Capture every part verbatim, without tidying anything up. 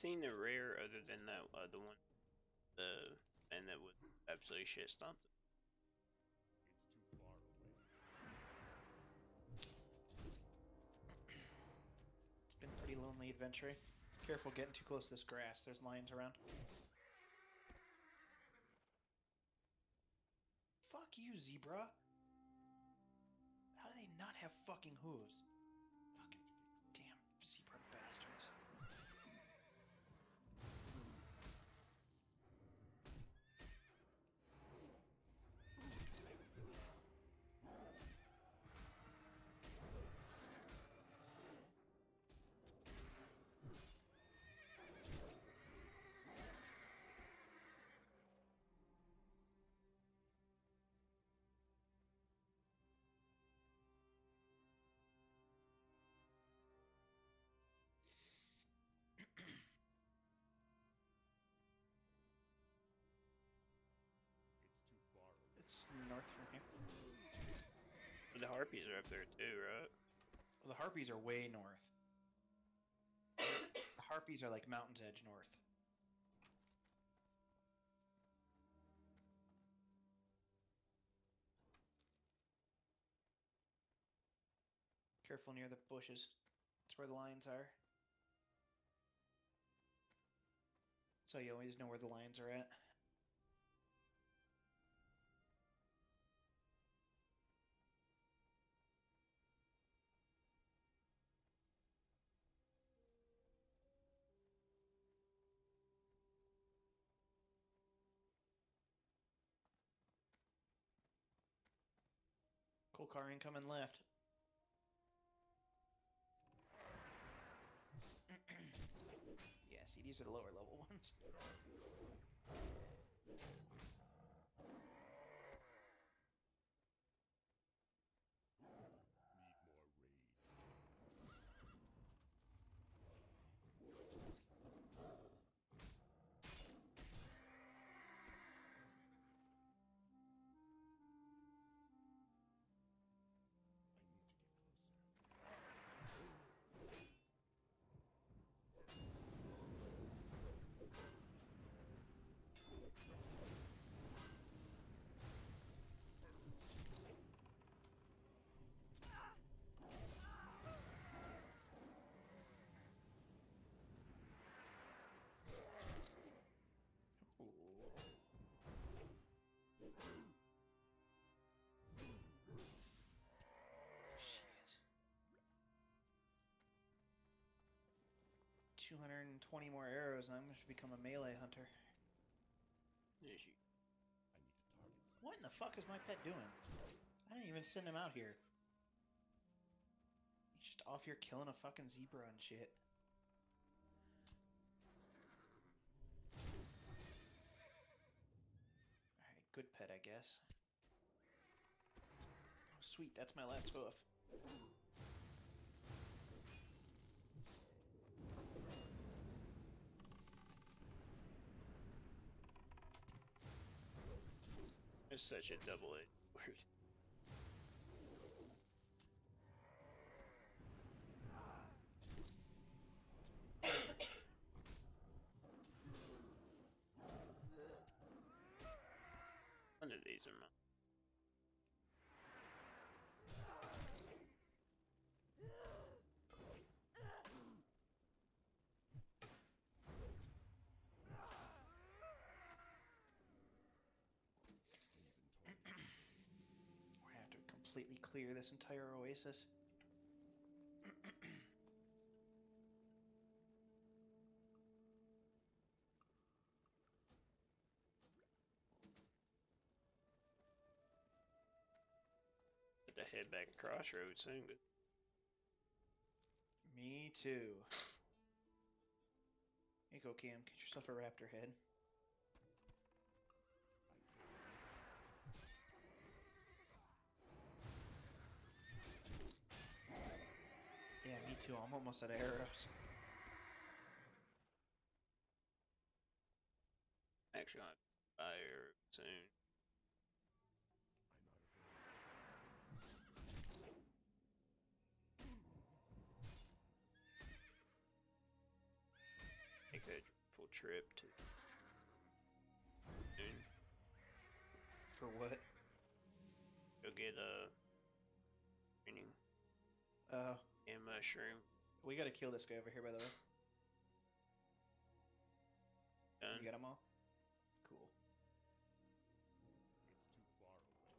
seen a rare other than that other one? The and that would absolutely shit stomp them. It's too far away. It's been pretty lonely adventuring. Careful getting too close to this grass. There's lions around. Fuck you, zebra. How do they not have fucking hooves? Fucking damn zebra bastards. It's too far away. It's north from here. The harpies are up there too, right? Well, the harpies are way north. The harpies are like Mountain's Edge north. Careful near the bushes. That's where the lions are. So you always know where the lions are at. Coal car incoming left. Yeah, see, these are the lower level ones. Need more rage. I need to get closer. Ooh. Shit. two hundred twenty more arrows and I'm going to become a melee hunter. There she. I need to target something. What in the fuck is my pet doing? I didn't even send him out here. He's just off here killing a fucking zebra and shit. Alright, good pet, I guess. Oh, sweet, that's my last hoof. It's such a double-edged word. None of these are mine. We're gonna have to completely clear this entire oasis. Have to head back crossroads soon, but Me too. Here you go, Cam. Get yourself a raptor head. I can't. Yeah, me too. I'm almost out of arrows. actually gonna buy her soon. I'm out of range. Take that trip to soon. For what? Go get a training Uh, and mushroom we gotta kill this guy over here, by the way. done. You got them all? Cool. It's too far away.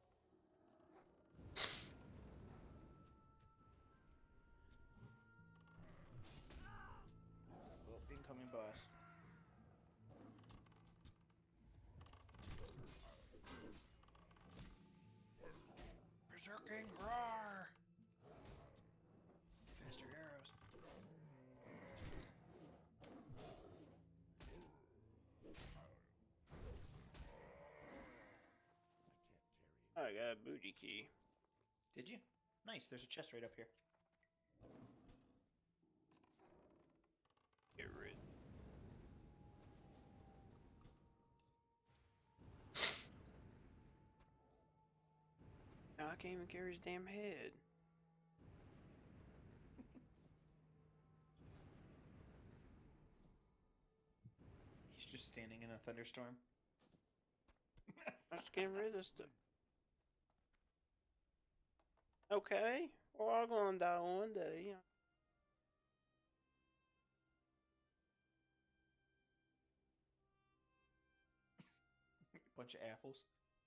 Well, incoming boss. Berserking roar! Faster arrows. I can't carry it. I got a booty key. Did you? Nice. There's a chest right up here. Get rid. Now I can't even carry his damn head. He's just standing in a thunderstorm. I'm just getting rid of stuff. Okay, we're all gonna die one day, you know. Bunch of apples.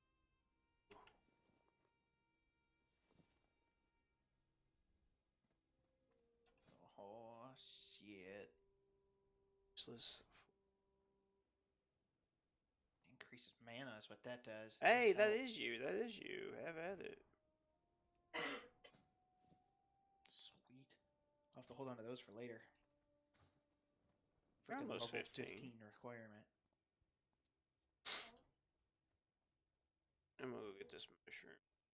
Oh, shit. Useless. Increases mana is what that does. Hey, that Oh, is you. That is you. Have at it. sweet. I'll have to hold on to those for later. We're Freaking almost level fifteen. requirement. I'm gonna go get this mushroom.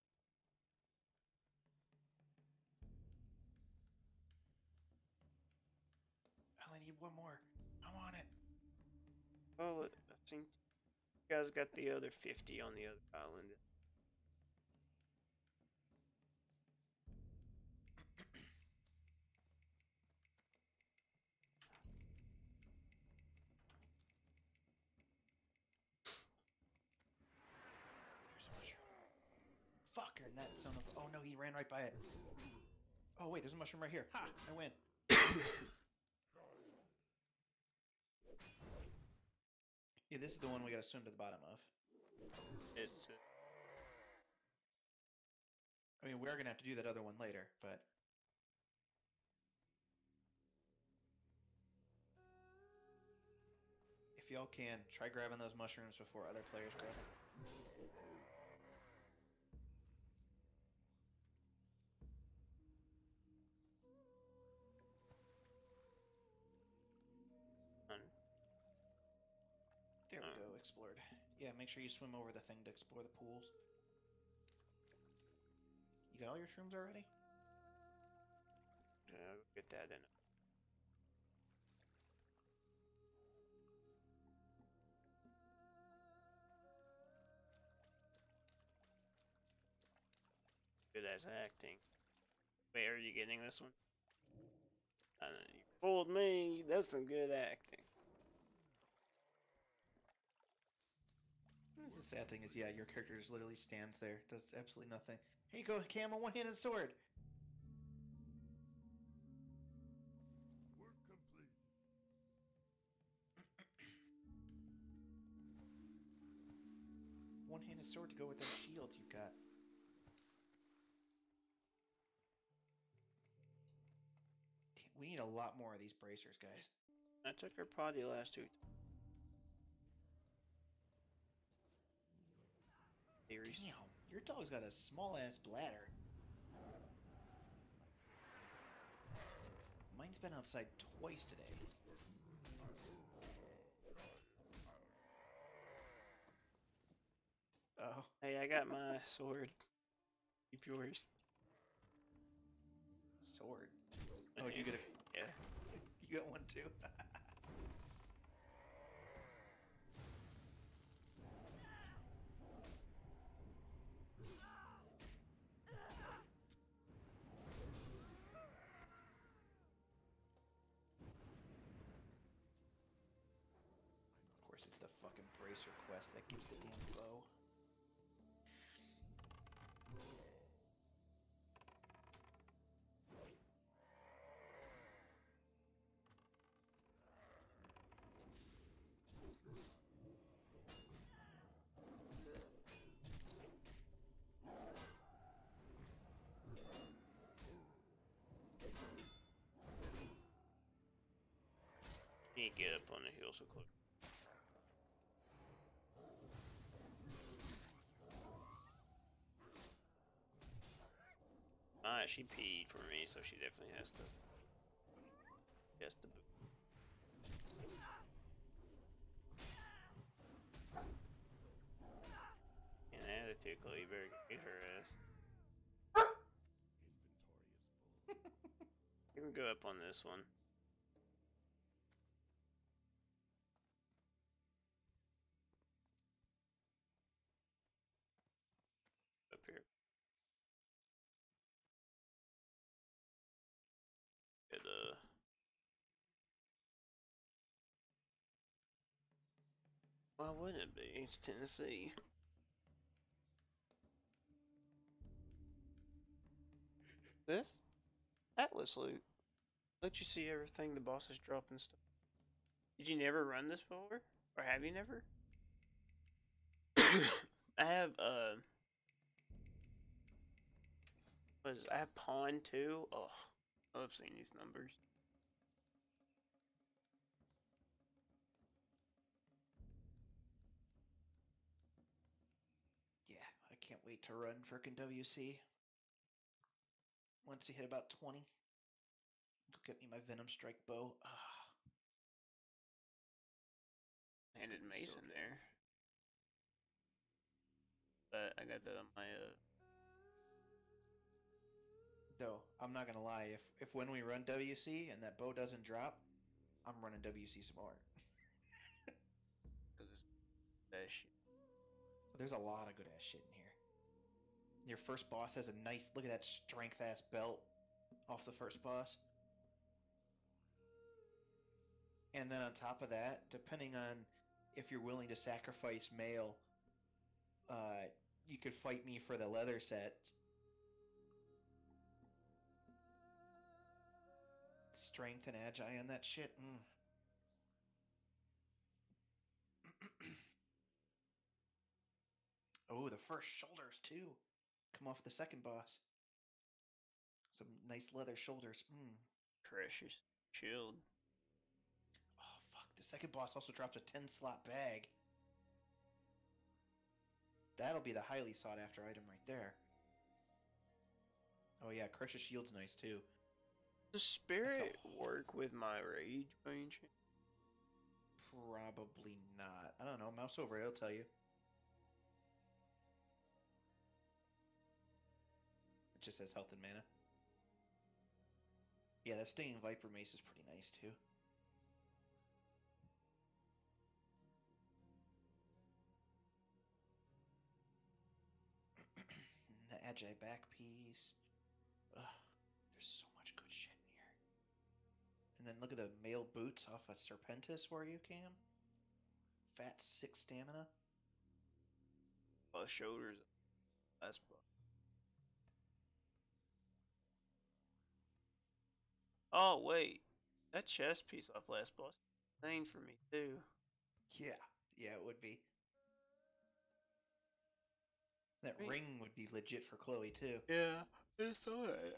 I only need one more. I'm on it. Well, I think you guys got the other fifty on the other island. There's a mushroom. Fucker, and that son of... Oh no, he ran right by it. Oh wait, there's a mushroom right here. Ha! I win. Yeah, this is the one we gotta swim to the bottom of. It's uh, I mean, we're gonna have to do that other one later, but... If y'all can, try grabbing those mushrooms before other players grab them. fun. There we Uh. go, explored. Yeah, make sure you swim over the thing to explore the pools. You got all your shrooms already? Yeah, I'll get that in. Good as acting. Wait, are you getting this one? I don't know, you fooled me. That's some good acting. The sad thing is, yeah, your character just literally stands there, does absolutely nothing. Here you go, Cam, a one-handed sword! Work complete. One-handed sword to go with that shield you got. Damn, we need a lot more of these bracers, guys. I took her potty last two series. Damn, your dog's got a small-ass bladder. Mine's been outside twice today. Oh. Hey, I got my sword. Keep yours. Sword. Oh, you get a... Yeah. You got one too? course, it's the fucking bracer quest that gives the damn bow. You get up on the hill so close. Ah, she peed for me, so she definitely has to. Has to. And that tickle, you better get her ass. Inventory is full. You can go up on this one. Up here. It, uh. Why wouldn't it be? It's Tennessee. This? Atlas loot. Let you see everything the bosses drop and stuff. Did you never run this before? Or have you never? I have, uh. What is it? I have Pawn too. Oh, I love seeing these numbers. Yeah, I can't wait to run frickin' W C. Once you hit about twenty, go get me my Venom Strike bow. Ah, Handed gonna be so Mason good. there. But I got that on my, uh. Though, I'm not gonna lie, if if when we run W C and that bow doesn't drop, I'm running W C some more. Because it's that shit. There's a lot of good ass shit in here. Your first boss has a nice look at that strength ass belt off the first boss. And then on top of that, depending on if you're willing to sacrifice mail, uh, you could fight me for the leather set. Strength and agi on that shit. Mm. Oh, the first shoulders too. Come off the second boss. Some nice leather shoulders. Mm. Precious. Chilled. Oh fuck! The second boss also drops a ten slot bag. That'll be the highly sought after item right there. Oh yeah, Crush's shield's nice too. Does spirit work with my rage by any chance? Probably not. I don't know. Mouse over it, I'll tell you. It just says health and mana. Yeah, that Stinging Viper Mace is pretty nice too. The Agi back piece. Ugh, there's so much good shit in here. And then look at the mail boots off of Serpentis for you, Cam. Fat six stamina. Oh, shoulders. That's. Oh, wait. That chest piece off last boss. Thing for me, too. Yeah, yeah, it would be. That Wait. ring would be legit for Chloe too. Yeah, I saw that.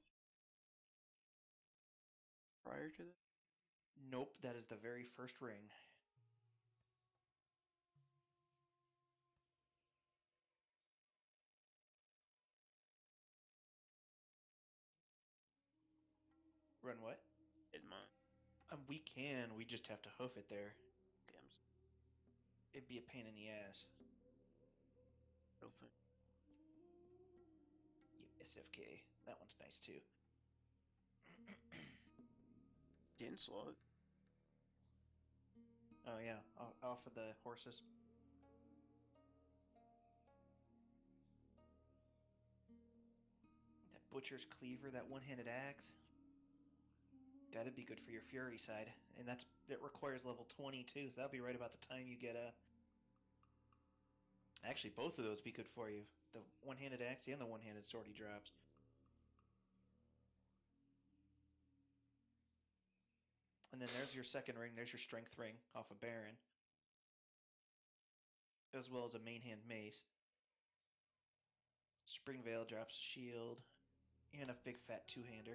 Prior to that? Nope, that is the very first ring. Run what? In mine. Um, we can. We just have to hoof it there. Okay, I'm just It'd be a pain in the ass. open. Yeah, S F K. That one's nice too. ten slot. Oh yeah, off, off of the horses. That butcher's cleaver, that one-handed axe. that'd be good for your Fury side, and that's it requires level twenty-two, so that'll be right about the time you get a. Actually, both of those be good for you. The one-handed axe and the one-handed sword he drops. And then there's your second ring. There's your strength ring off a of Baron, as well as a main hand mace. Spring Veil drops a shield and a big fat two-hander.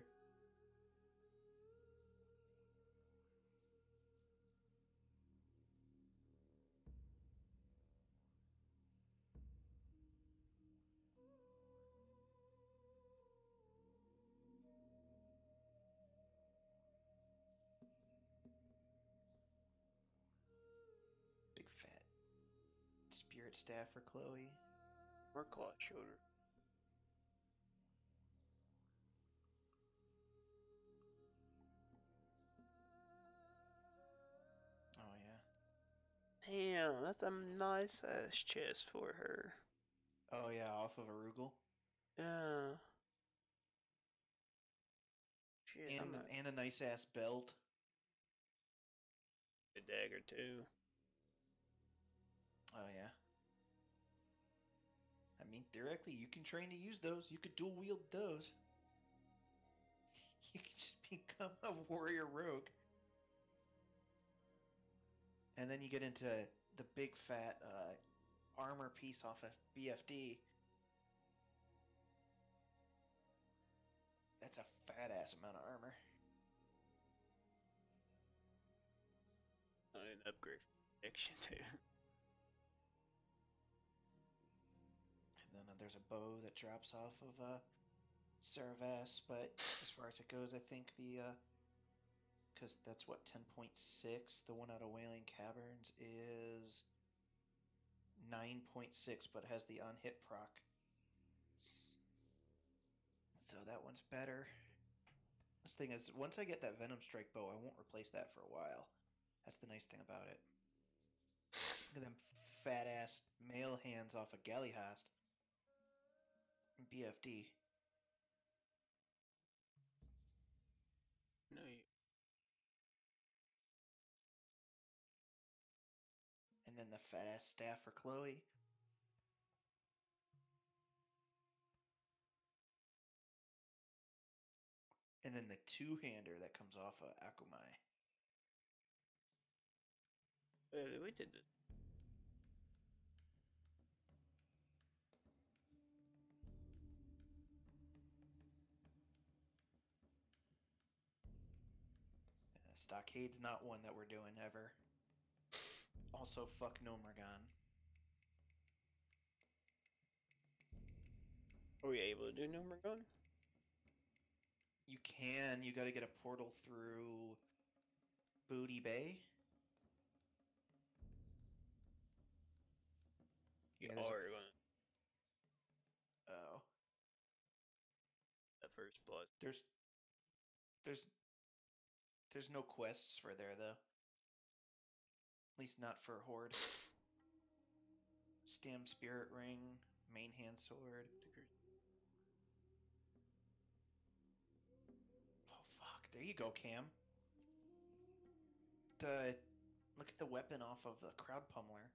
Big fat spirit staff for Chloe. Or claw shoulder. Oh yeah. Damn, that's a nice ass chest for her. Oh yeah, off of Arugel. Yeah. Shit, And, I'm not and a nice ass belt. a dagger too. Oh yeah. I mean, theoretically, you can train to use those. You could dual wield those. You could just become a warrior rogue. And then you get into the big fat uh, armor piece off of B F D. That's a fat ass amount of armor. I need an upgrade for protection too. And then uh, there's a bow that drops off of uh, Servas, but as far as it goes, I think the because uh, that's what ten point six. The one out of Wailing Caverns is nine point six, but has the on hit proc. So that one's better. This thing is, once I get that Venom Strike bow, I won't replace that for a while. That's the nice thing about it. Look at them fat ass male hands off of Gallyhast. B F D. No, you. And then the fat ass staff for Chloe. And then the two hander that comes off of Akumai. Uh, we did this. Uh, Stockade's not one that we're doing ever. Also, fuck Nomergon. Are we able to do no more gun? You can. You got to get a portal through Booty Bay. You Yeah, there's are a... going Oh. that first plus. There's... There's... There's no quests for there, though. At least not for Horde. Stem Spirit Ring. Main Hand Sword. Oh, fuck. There you go, Cam. The... Look at the weapon off of the Crowd Pummeler.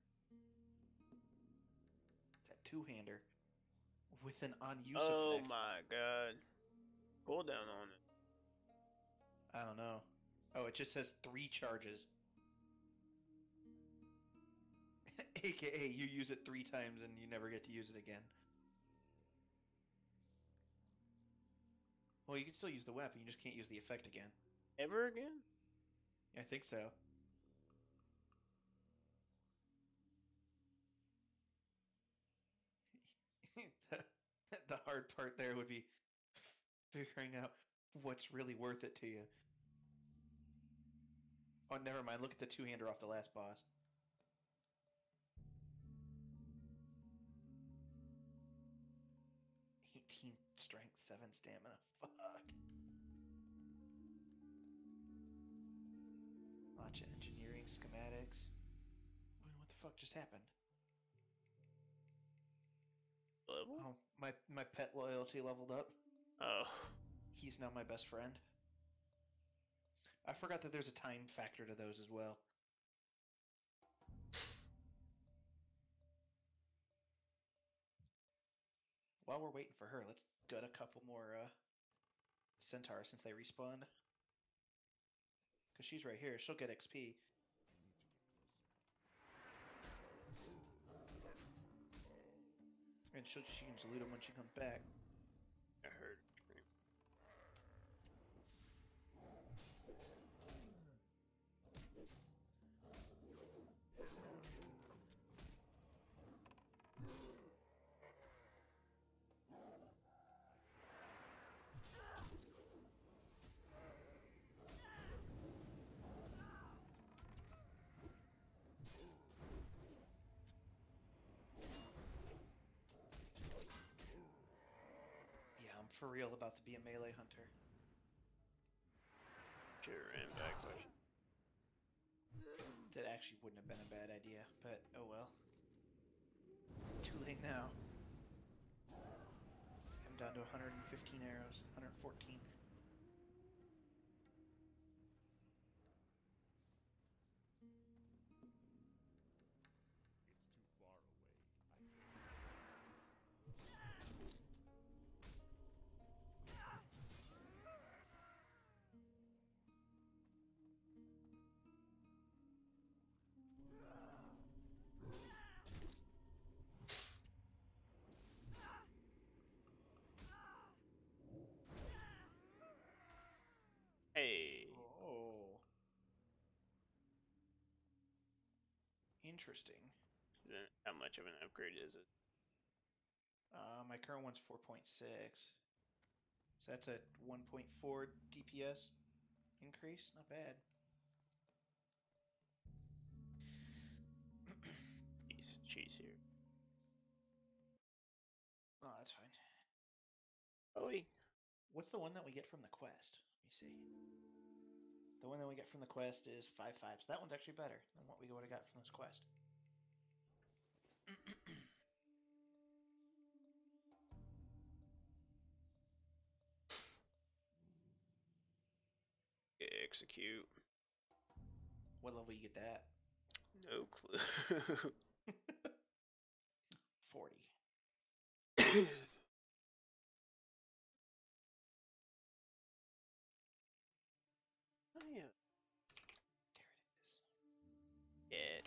That two-hander. With an on-use Oh effect. my god. Cool down on it. I don't know. Oh, it just says three charges. A K A you use it three times and you never get to use it again. Well, you can still use the weapon, you just can't use the effect again. Ever again? I think so. the, the hard part there would be figuring out what's really worth it to you. Oh, never mind. Look at the two-hander off the last boss. eighteen strength, seven stamina. Fuck. Lots of engineering schematics. What the fuck just happened? Level? Oh, my my pet loyalty leveled up. Oh. He's now my best friend. I forgot that there's a time factor to those as well. While we're waiting for her, let's get a couple more uh, centaurs since they respawned. Because she's right here. She'll get X P. And she'll, she can just loot them when she comes back. I heard her scream. Yeah, I'm for real about to be a melee hunter. Should've ran back, but That actually wouldn't have been a bad idea, but oh well. Too late now. I'm down to one hundred fifteen arrows. one hundred fourteen. It's too far away. I can't. hey, Oh. Interesting. then how much of an upgrade is it? Uh, my current one's four point six. So that's a one point four D P S increase. Not bad. She's, she's here. Oh, that's fine. Oh, What's the one that we get from the quest? Let me see. The one that we get from the quest is five five. So that one's actually better than what we would have got from this quest. execute. What level you get that? No clue. forty. Oh yeah. There it is. It.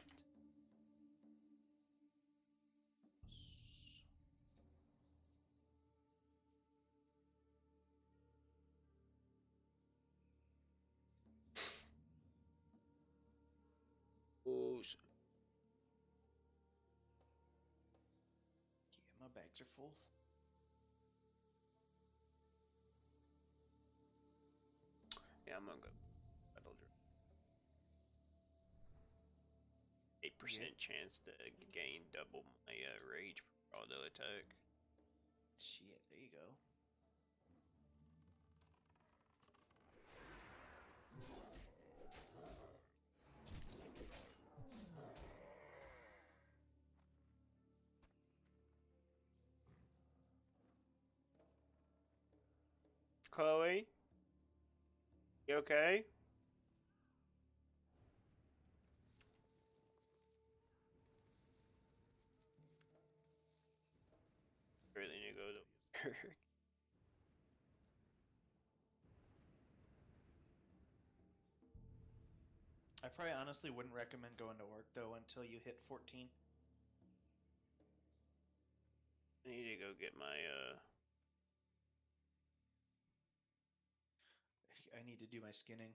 Oh, s- Yeah, my bags are full. yeah, I'm gonna go. Battle Dra- Eight percent chance to gain double my uh, rage per auto attack. Shit, there you go. Chloe, you okay? Really need to go to work. I probably honestly wouldn't recommend going to work though until you hit fourteen. I need to go get my uh. I need to do my skinning.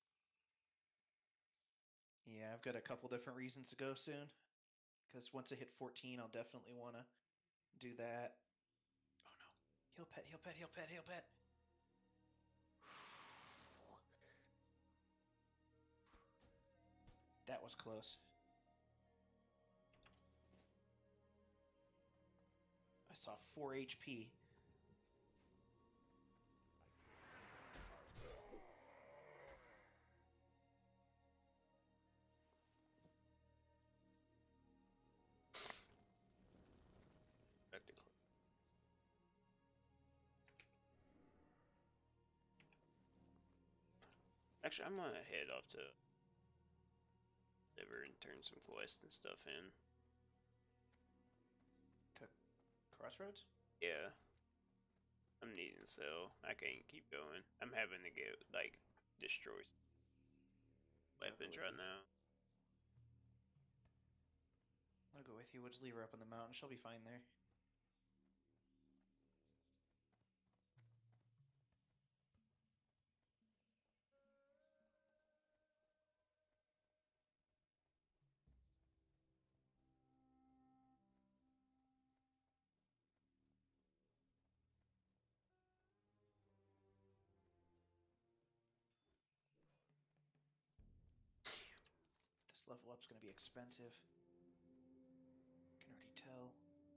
Yeah, I've got a couple different reasons to go soon. Because once I hit fourteen, I'll definitely want to do that. Oh no. Heal pet, heal pet, heal pet, heal pet. That was close. I saw four H P. Back to Chloe. Actually, I'm gonna head off to Liver and turn some quests and stuff in. To Crossroads? Yeah. I'm needing to sell. I can't keep going. I'm having to get, like, destroy weapons right now. I'll go with you. We'll just leave her up on the mountain. She'll be fine there. This level up's gonna be expensive. Can already tell.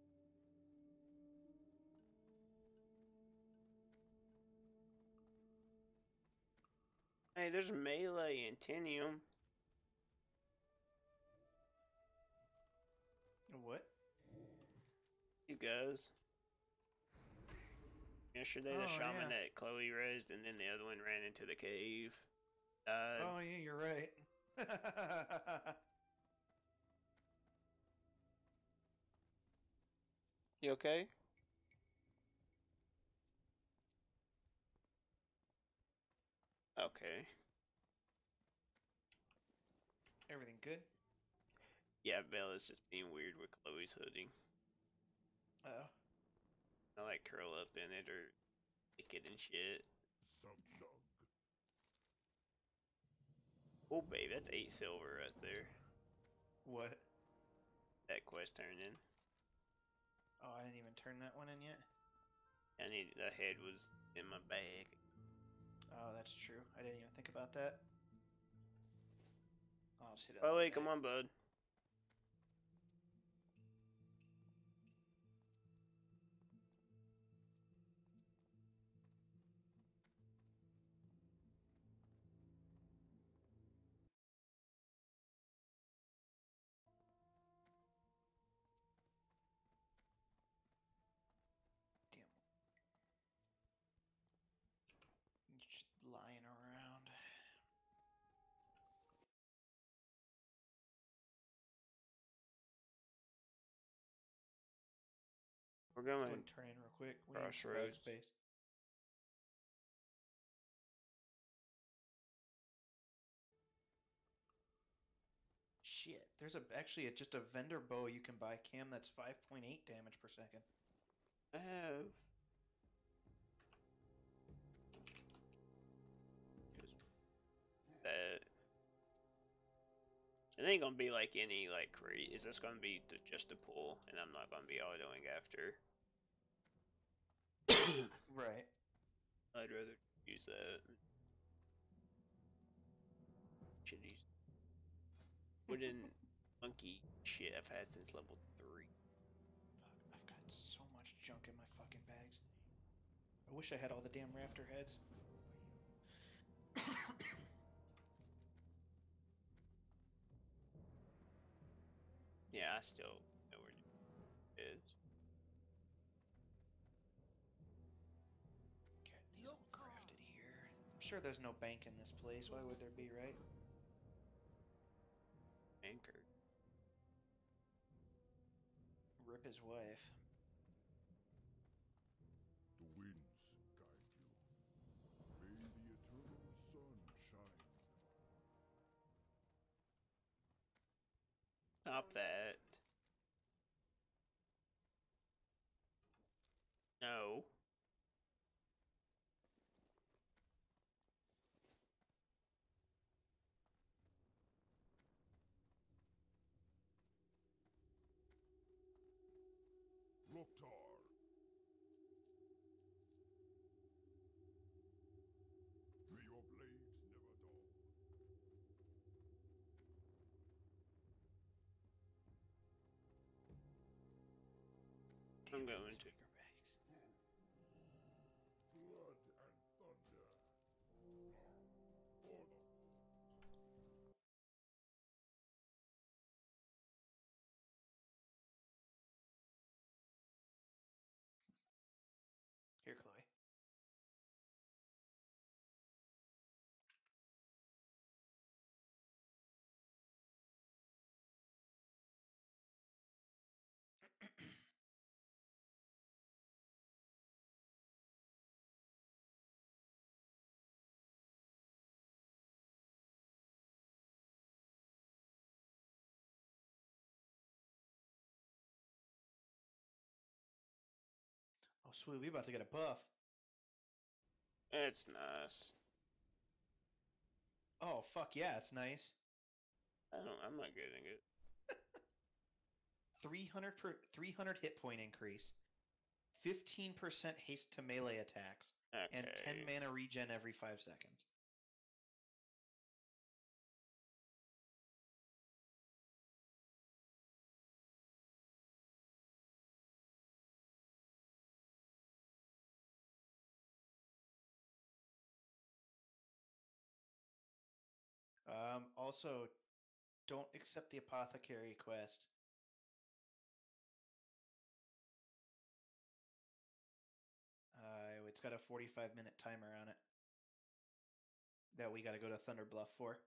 Hey, there's melee and Tinium. What? These guys. Yesterday, the Oh, shaman yeah. that Chloe raised, and then the other one ran into the cave. Died. Oh, yeah, you're right. You okay? Okay. Everything good? Yeah, Bella's just being weird with Chloe's hoodie. Oh. I like curl up in it or lick it and shit. Sug sug. Oh, babe, that's eight silver right there. What? That quest turned in. Oh, I didn't even turn that one in yet? I need the head was in my bag. Oh, that's true. I didn't even think about that. I'll just hit it. Oh, wait, come on, bud. Damn. You're just lying around. We're Let's going go ahead and turn in real quick. We need some bag Crossroads. space. Shit, there's a actually a, just a vendor bow you can buy, Cam. That's five point eight damage per second. I have. That. It ain't gonna be like any, like, crazy. Is this gonna be to just a pull, and I'm not gonna be autoing after? Right. I'd rather use that. Should use wooden monkey shit I've had since level three. Fuck, I've got so much junk in my fucking bags. I wish I had all the damn raptor heads. Yeah, I still know where it is. Get these all crafted here. I'm sure there's no bank in this place. Why would there be, right? Anchored. Rip his wife. The winds guide you. May the eternal sun shine. Stop that. No. Loktar. May your blades never dull. I'm Damn it, going these to. bigger bags. Blood and thunder. For the Here, Chloe. sweet. We about to get a buff. It's nice. Oh, fuck yeah, it's nice. I don't. I'm not getting it. three hundred per three hundred hit point increase, fifteen percent haste to melee attacks, Okay. and ten mana regen every five seconds. Um, also, don't accept the apothecary quest. Uh, it's got a forty-five minute timer on it that we got to go to Thunder Bluff for.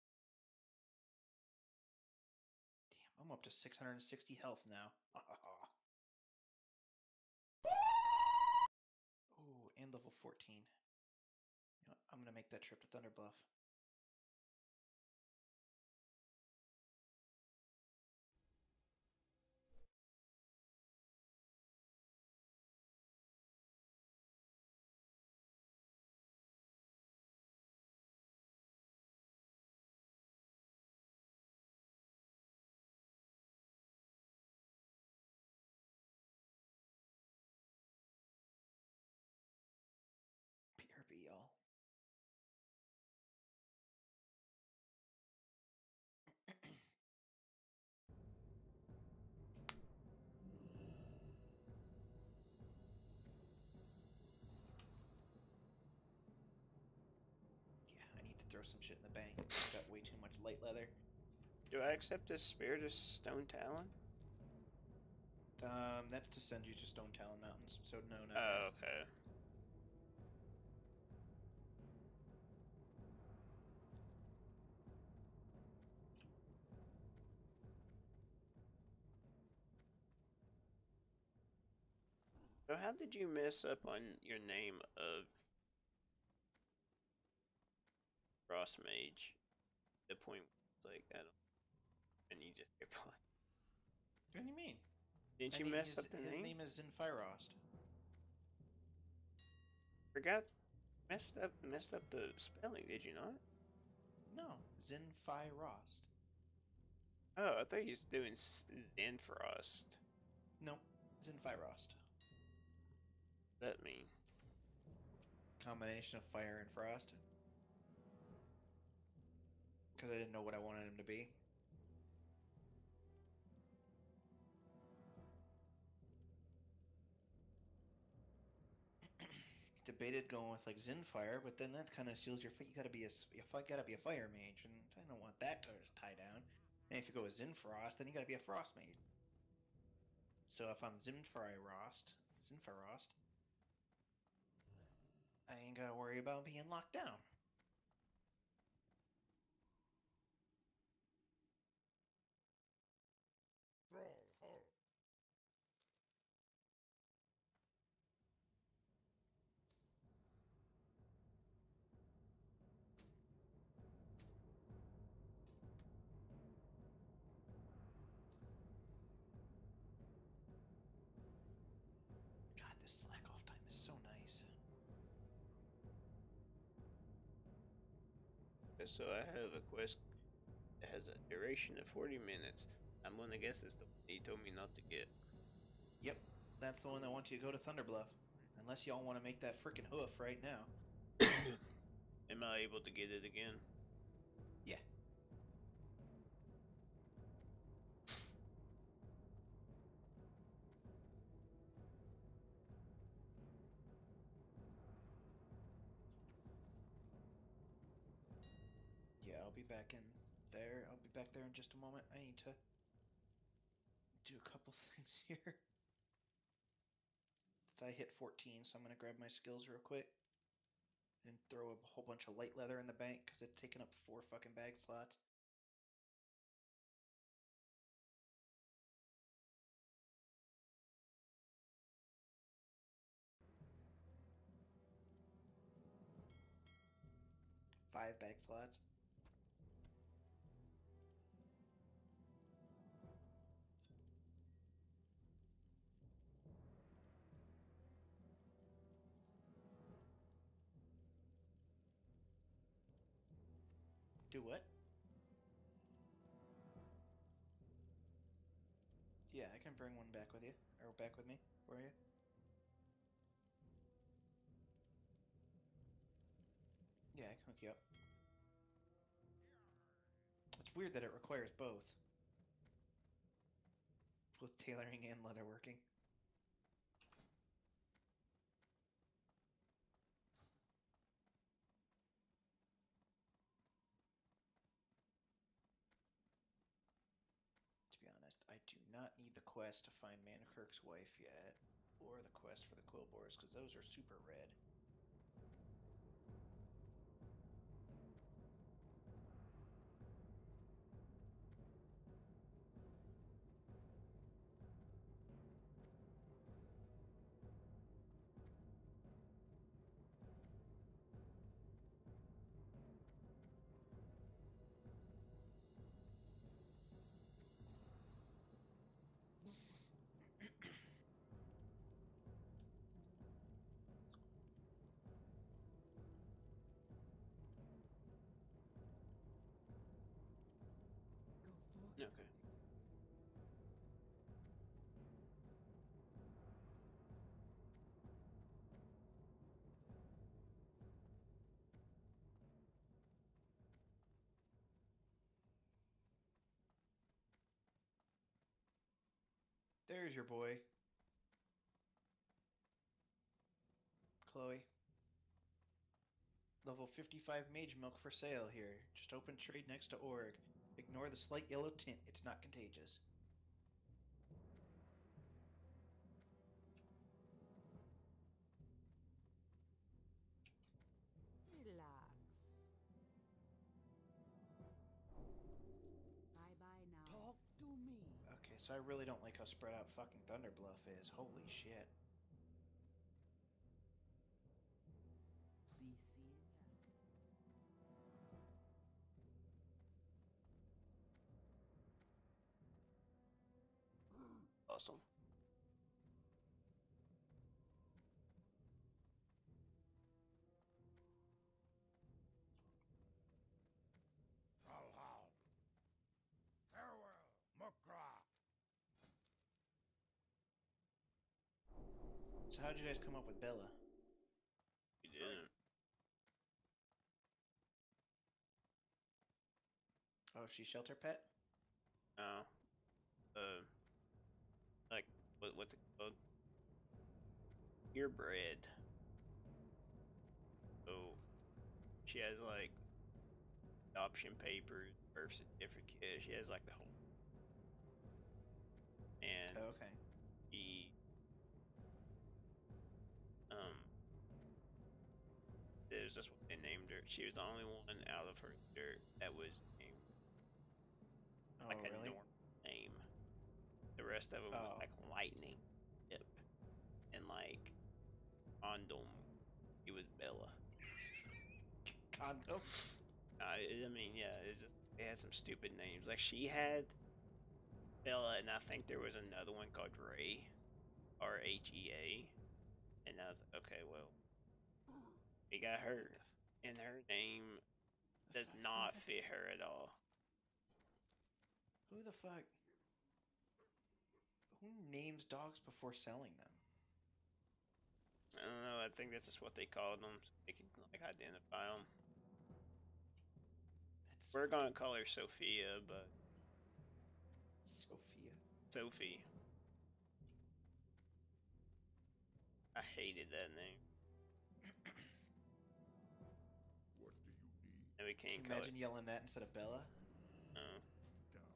Damn, I'm up to six hundred sixty health now. Oh, and level fourteen. You know, I'm gonna make that trip to Thunder Bluff. P R B, y'all. Yeah, I need to throw some shit in the bank. I've got way too much light leather. Do I accept this Spirit of Stone Talon? Um, that's to send you to Stone Talon Mountains, so no, not Oh, yet. okay. So how did you mess up on your name of Frost Mage? The point was like I don't, and you just kept playing. What do you mean? Didn't I you mean, mess his, up the his name? name is Zinphyrost. Forgot, messed up, messed up the spelling. Did you not? No, Zinphyrost. Oh, I thought you was doing Zenfrost. Nope, Zinphyrost. That mean? Combination of fire and frost. Because I didn't know what I wanted him to be. Debated going with like Zinfire, but then that kind of seals your fate. You gotta be a you gotta be a fire mage, and I don't want that to tie down. And if you go with Zinfrost, then you gotta be a frost mage. So if I'm Zinfyrost, Zinfyrost, I ain't gotta worry about being locked down. God, this slack off time is so nice. So I have a quest that has a duration of forty minutes. I'm gonna guess it's the one he told me not to get. Yep, that's the one that wants you to go to Thunderbluff. Unless y'all want to make that freaking hoof right now. Am I able to get it again? Yeah. Yeah, I'll be back in there. I'll be back there in just a moment. I need to do a couple things here. I hit fourteen, so I'm going to grab my skills real quick and throw a whole bunch of light leather in the bank because it's taking up four fucking bag slots. Five bag slots. Do what? Yeah, I can bring one back with you. Or back with me for you. Yeah, I can hook you up. It's weird that it requires both. Both tailoring and leatherworking. To be honest, I do not need the quest to find Mankirk's wife yet. Or the quest for the Quillbores, because those are super red. Okay. There's your boy. Chloe. Level fifty-five mage milk for sale here. Just open trade next to Org. Ignore the slight yellow tint. It's not contagious. Relax. Bye bye now. Talk to me. Okay, so I really don't like how spread out fucking Thunderbluff is. Holy shit. Be seeing ya. Awesome. How how? Farewell, Mukra. So how'd you guys come up with Bella? You didn't. Oh, she's shelter pet? No. Uh, like, what, what's it called? Purebred. So, she has, like, adoption papers, birth certificate. She has, like, the whole. And Oh, okay. she, um, there's just what they named her. She was the only one out of her dirt that was named Oh, like a really? normal name. The rest of it was Oh. like lightning, yep, and like condom. It was Bella. Condom? I, I mean, yeah, it's just they had some stupid names. Like she had Bella, and I think there was another one called Ray, R H E A, and I was like, okay, well, we got her, and her name does not fit her at all. Who the fuck? Who names dogs before selling them? I don't know. I think that's just what they called them, so they could like identify them. That's We're gonna call her Sophia, but Sophia. Sophie. I hated that name. What do you need? And we Can can't you call imagine yelling that instead of Bella? it. No. Down.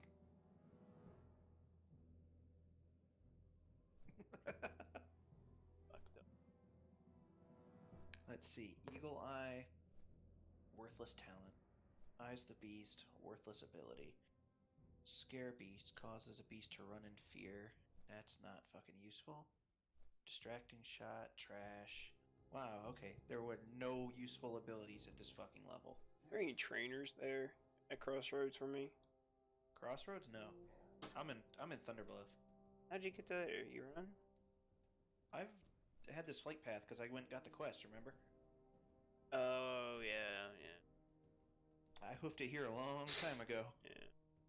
Fucked up. Let's see. Eagle Eye, worthless talent. Eyes the Beast, worthless ability. Scare Beast causes a beast to run in fear. That's not fucking useful. Distracting Shot, trash. Wow, okay. There were no useful abilities at this fucking level. Are there any trainers there at Crossroads for me? Crossroads? No. I'm in I'm in Thunderbluff. How'd you get to there? You run? I've had this flight path because I went and got the quest, remember? Oh, yeah, yeah. I hoofed it here a long time ago. Yeah.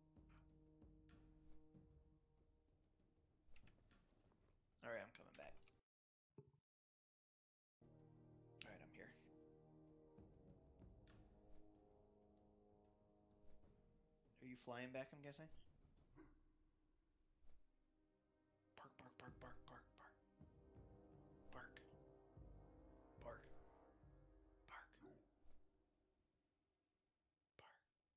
Alright, I'm coming back. Alright, I'm here. Are you flying back, I'm guessing? Bark, bark, bark, bark, bark, bark. Bark. Bark. Bark. Bark.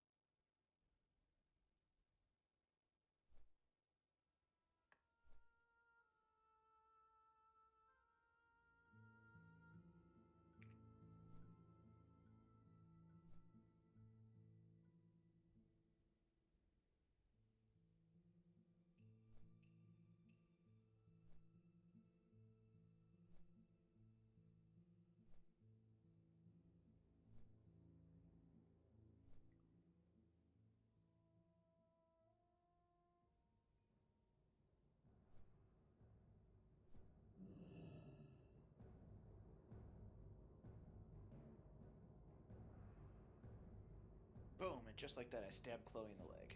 Boom, and just like that I stabbed Chloe in the leg.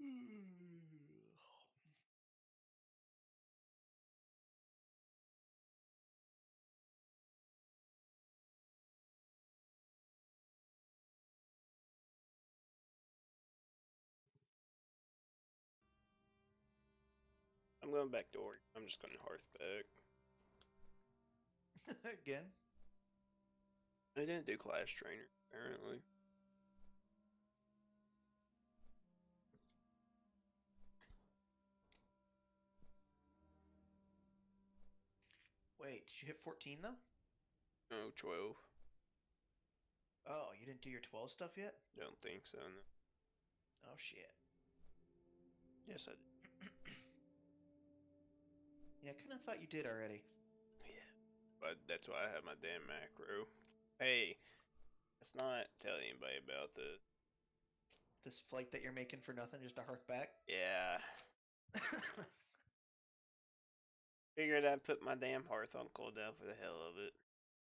I'm going back to work. I'm just going to hearth back. Again? I didn't do class trainer, apparently. Wait, did you hit fourteen though? Oh, twelve. Oh, you didn't do your twelve stuff yet? Don't think so. No. Oh shit. Yes, I did. Yeah, I kind of thought you did already. Yeah. But that's why I have my damn macro. Hey, let's not tell anybody about this. This flight that you're making for nothing, just a hearth back? Yeah. Figured I'd put my damn hearth on cooldown for the hell of it.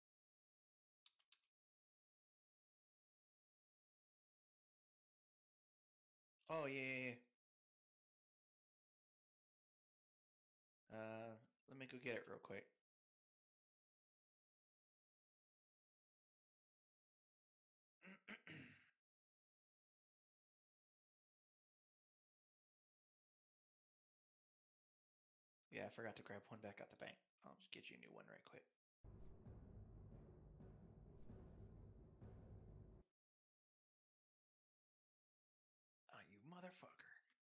Oh, yeah, yeah, yeah. Uh, let me go get it real quick. Yeah, I forgot to grab one back out the bank. I'll just get you a new one right quick. Oh, you motherfucker.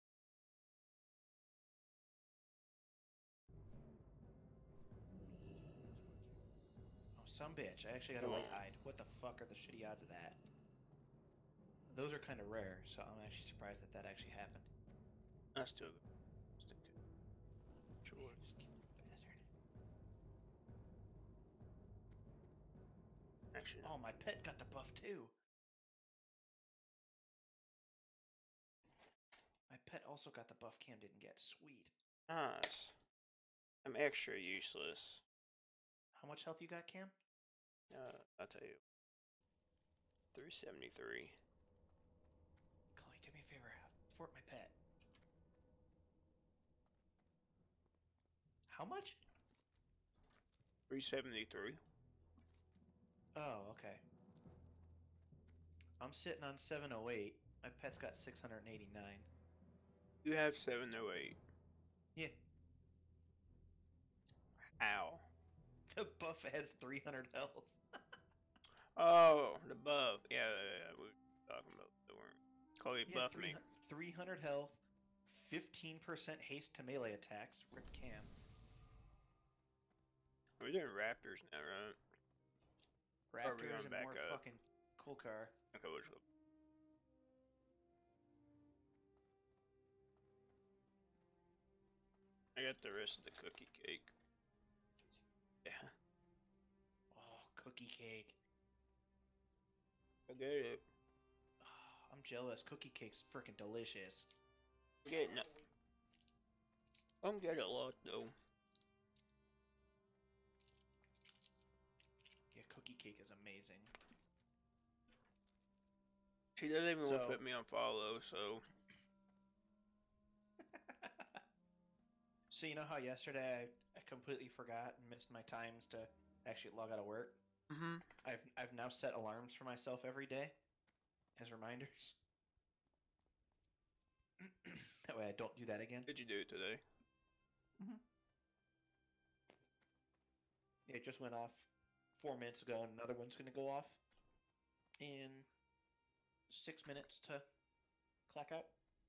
Oh, some bitch. I actually got a light Oh, hide. What the fuck are the shitty odds of that? Those are kind of rare, so I'm actually surprised that that actually happened. I still stick it. Sure. Just kill the bastard. Actually, no. Oh, my pet got the buff too. My pet also got the buff Cam didn't get. Sweet. Nice. I'm extra useless. How much health you got, Cam? Uh, I'll tell you. three seventy-three. Chloe, do me a favor. Fort my pet. How much? three seventy-three. Oh, okay. I'm sitting on seven oh eight. My pet's got six hundred eighty-nine. You have seven oh eight. Yeah. Ow. The buff has three hundred health. Oh, the buff. Yeah, yeah, yeah, we were talking about the worm. Chloe, Yeah, buff three, me. three hundred health, fifteen percent haste to melee attacks. Rip Cam. We're doing raptors now, right? Or are we Raptors going and back more up? fucking cool car. Okay, we'll just go. I got the rest of the cookie cake. Yeah. Oh, cookie cake. I get it. Oh, I'm jealous. Cookie cake's freaking delicious. I get it. I don't get it a lot, though. Yeah, cookie cake is amazing. She doesn't even So, want to put me on follow, so. so you know how yesterday I, I completely forgot and missed my times to actually log out of work? Mm-hmm. I've I've now set alarms for myself every day as reminders. That way I don't do that again. Did you do it today? Mm-hmm. It just went off four minutes ago, and another one's going to go off in six minutes to clock out.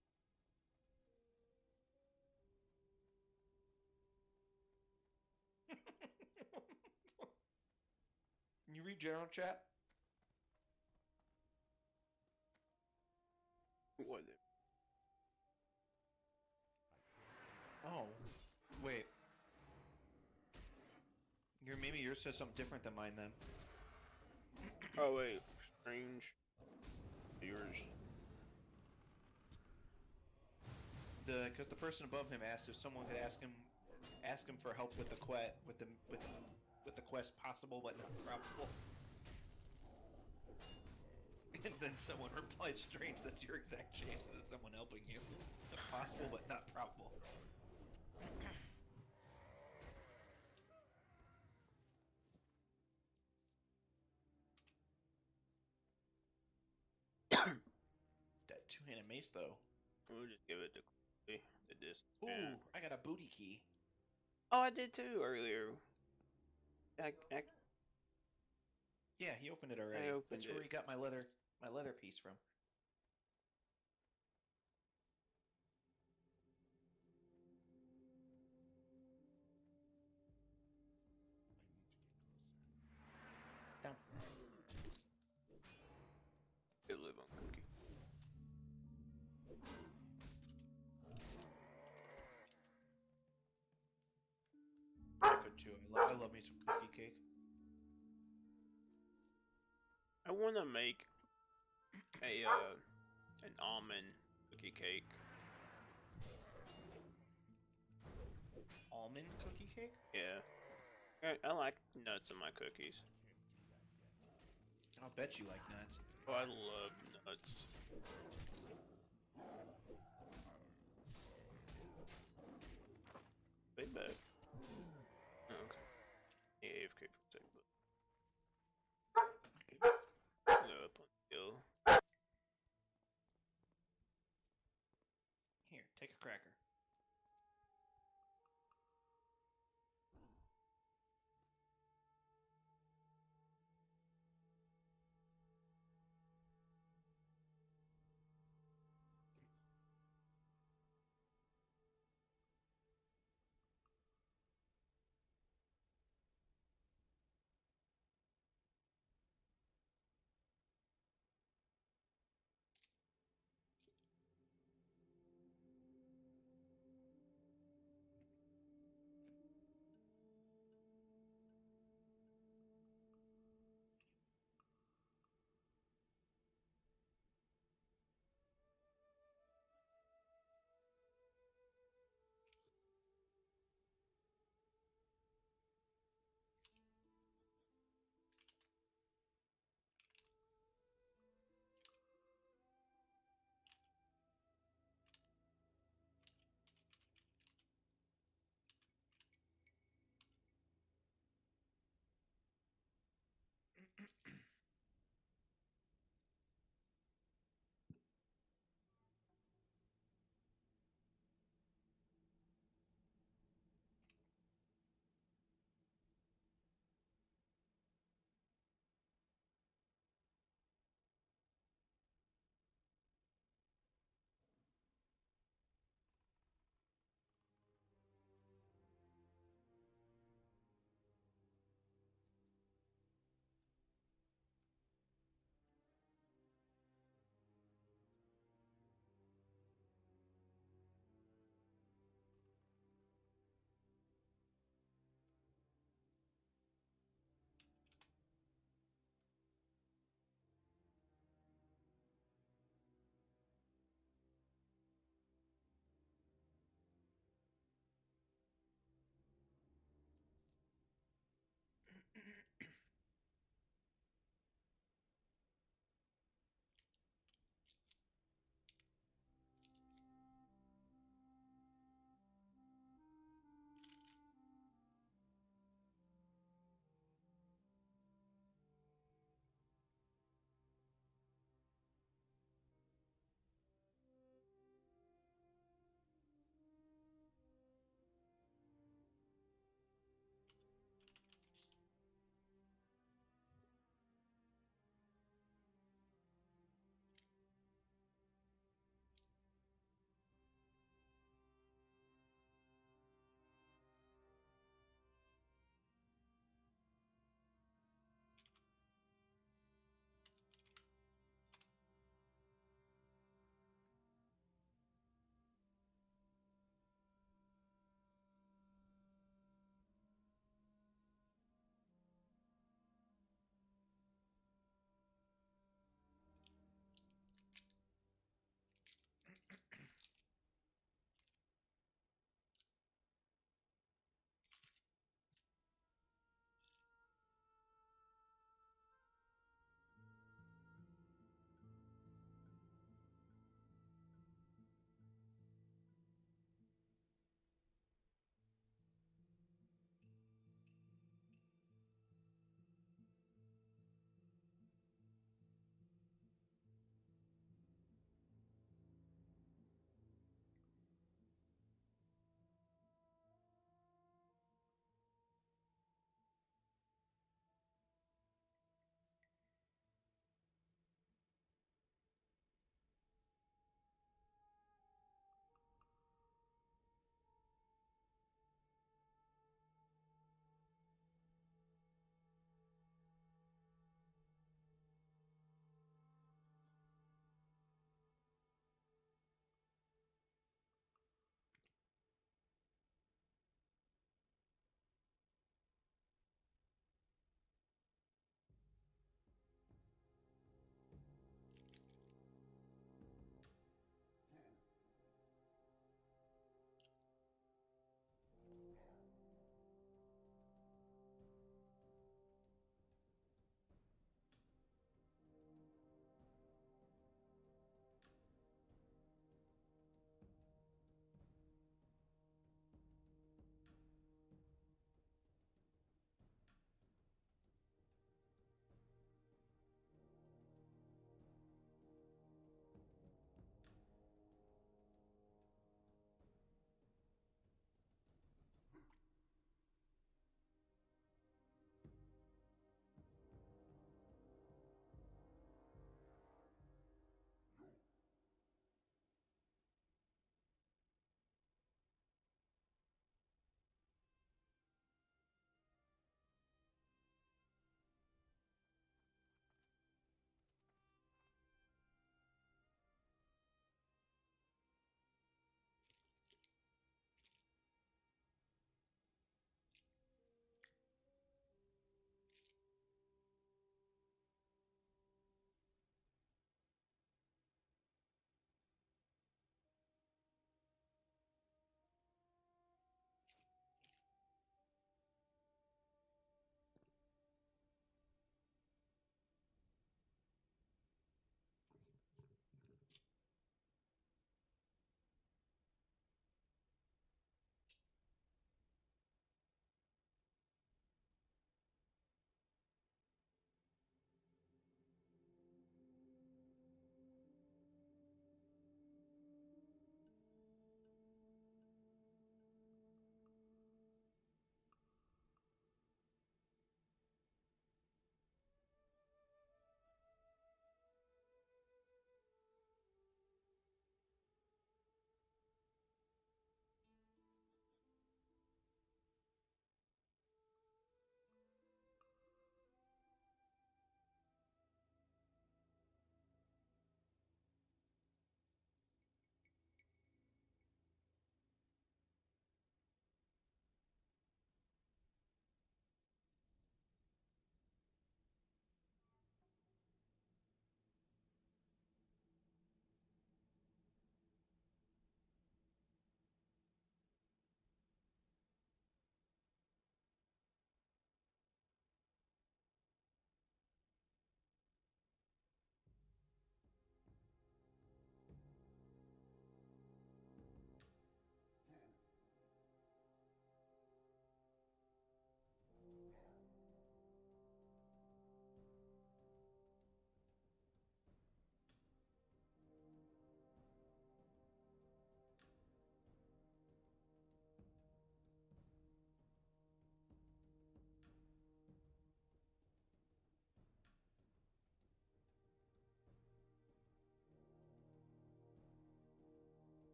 You read general chat? What? It? Oh, wait. Your maybe yours says something different than mine then. Oh, wait. Strange. Yours. The because the person above him asked if someone could ask him ask him for help with the quest with the with with the quest possible but not probable. And then someone replied, strange, that's your exact chances of someone helping you. Possible, but not probable. That two-handed mace, though. We'll just give it to Chloe. The distance. Ooh, Yeah. I got a booty key. Oh, I did too earlier. I, I, Yeah, he opened it already. I opened That's where it. he got my leather, my leather piece from. Down. They live on cookie. I could too. I love, I love me some cookie cake. I want to make a uh, an almond cookie cake. Almond cookie cake? Yeah, I, I like nuts in my cookies. I'll bet you like nuts. Oh, I love nuts. Way back. Oh, okay. Yeah, A F K for a second, but go up on the hill. Here, take a cracker.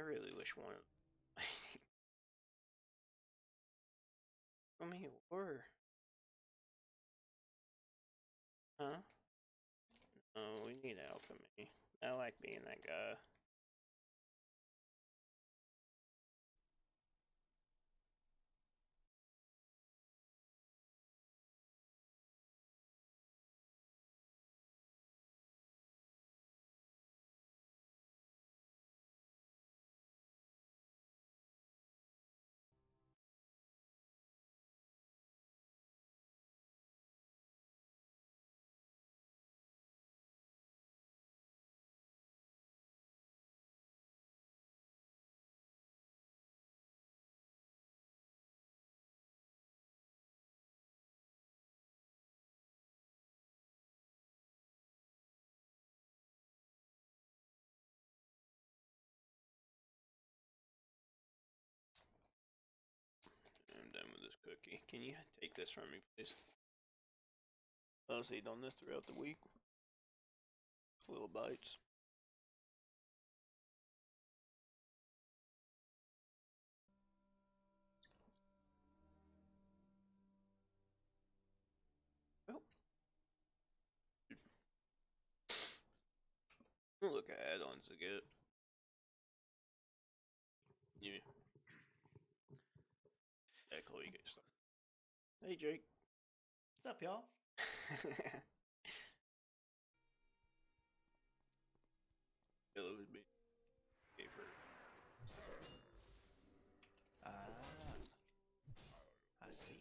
really wish one. I mean, were. Huh? Oh, we need alchemy. I like being that guy. I'm done with this cookie. Can you take this from me, please? I'll eat on this throughout the week. Little bites. Oh. Look at add-ons to get. Yeah. Yeah, Chloe, you get started. Hey, Jake. What's up, y'all? Hello, would be gave her. Ah, I see.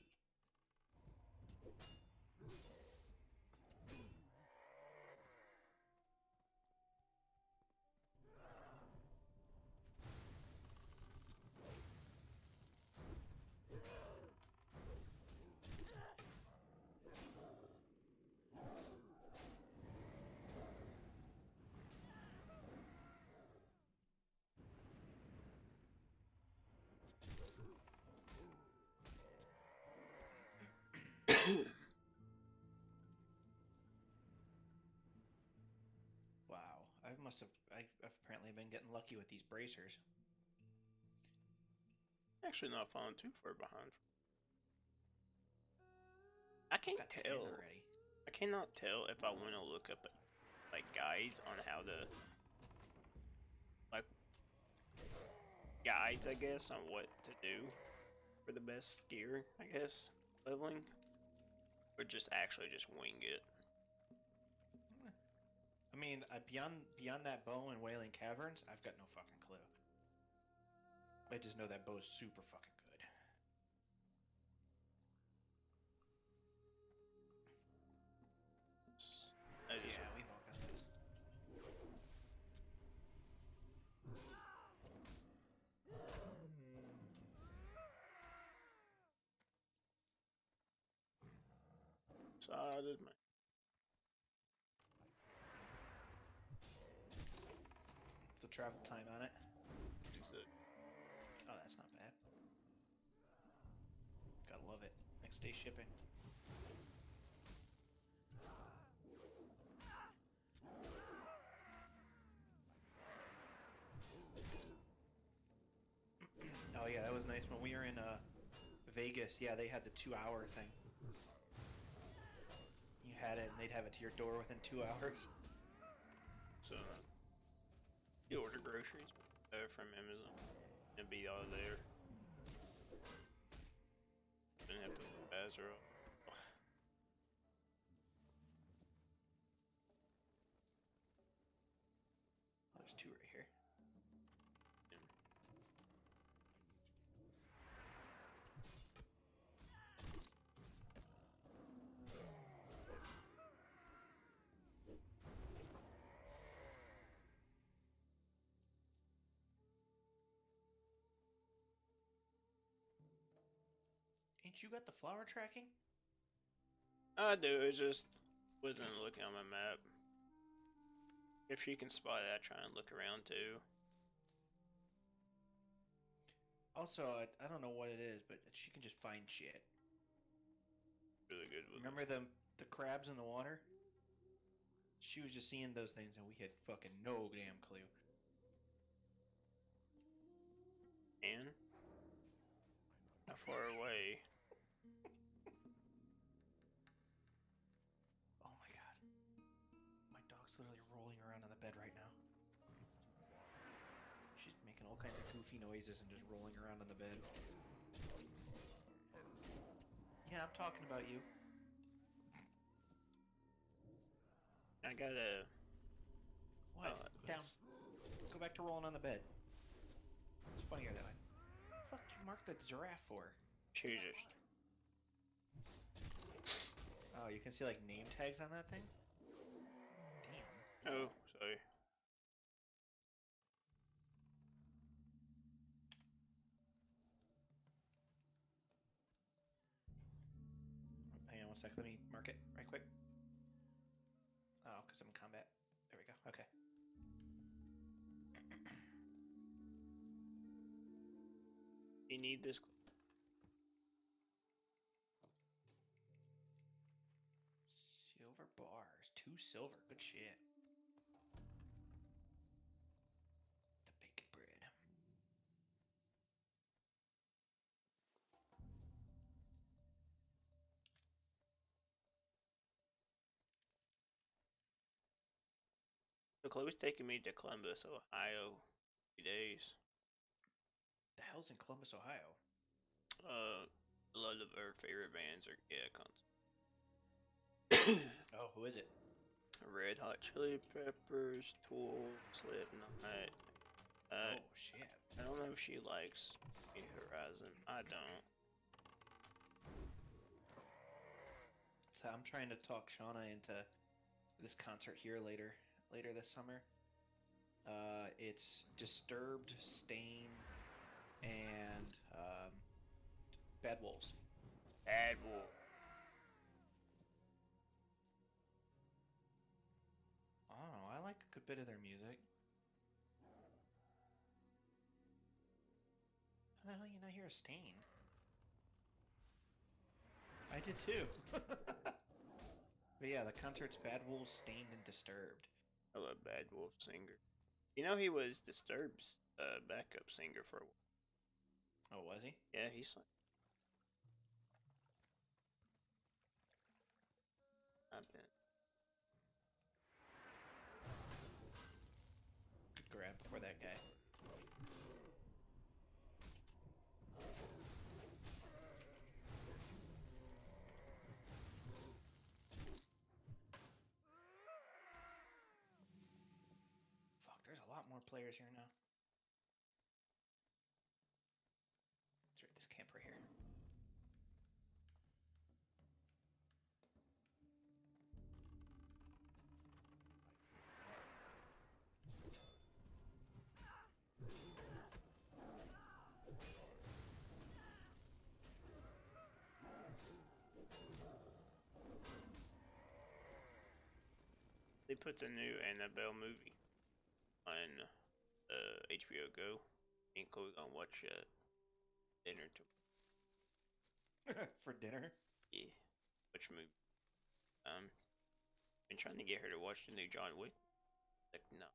Wow, I must have. I- I've apparently been getting lucky with these bracers. Actually, not falling too far behind. I can't Got ten tell. already. I cannot tell if I want to look up like guides on how to like guides, I guess, on what to do for the best gear, I guess, leveling, or just actually just wing it. I mean, uh, beyond beyond that bow and Wailing Caverns, I've got no fucking clue. I just know that bow's super fucking good. I just Yeah, we've all got that. decided my The travel time on it. is it. Oh, that's not bad. Gotta love it. Next day shipping. Oh yeah, that was nice when we were in uh, Vegas. Yeah, they had the two-hour thing. You had it, and they'd have it to your door within two hours. So you order groceries uh, from Amazon and be all there. Didn't have to pass her up. Oh, there's two right here. Ain't you got the flower tracking? I do. It just wasn't looking on my map. If she can spot it, I try and look around too. Also, I, I don't know what it is, but she can just find shit. Really good with Remember the the crabs in the water? She was just seeing those things, and we had fucking no damn clue. man. Not far away. Oh my god. My dog's literally rolling around on the bed right now. She's making all kinds of goofy noises and just rolling around on the bed. Yeah, I'm talking about you. I gotta. What? Oh, Down. it's- Go back to rolling on the bed. It's funnier that way. What the fuck did you mark the giraffe for? Jesus. Oh, you can see like name tags on that thing? Damn. Oh, sorry. Hang on one sec. Let me mark it right quick. Oh, because I'm in combat. There we go. Okay. You need this. Silver bars. Two silver. Good shit. The bacon bread. So Chloe's taking me to Columbus, Ohio. Three days. The hell's in Columbus, Ohio? Uh, a lot of our favorite bands are yeah, cons. Oh, who is it? Red Hot Chili Peppers, Tool, Slipknot. Uh, Oh shit. I don't know if she likes New Horizon. I don't. So I'm trying to talk Shauna into this concert here later, later this summer. Uh, it's Disturbed, Stain, and um, Bad Wolves. Bad Wolf. I don't know. I like a good bit of their music. How the hell you not hear a Stain? I did too. But yeah, the concert's Bad Wolves, Stained, and Disturbed. I love Bad Wolf singer. You know he was Disturbed's uh, backup singer for a while. Oh, was he? Yeah, he's like. I've been. Good grab before that guy. Fuck, there's a lot more players here now. Let's rate this camper here. They put the new Annabelle movie on uh, H B O Go. Me and Chloe gonna watch uh, dinner to For dinner? yeah, which movie? Um, been trying to get her to watch the new John Wick. Like no.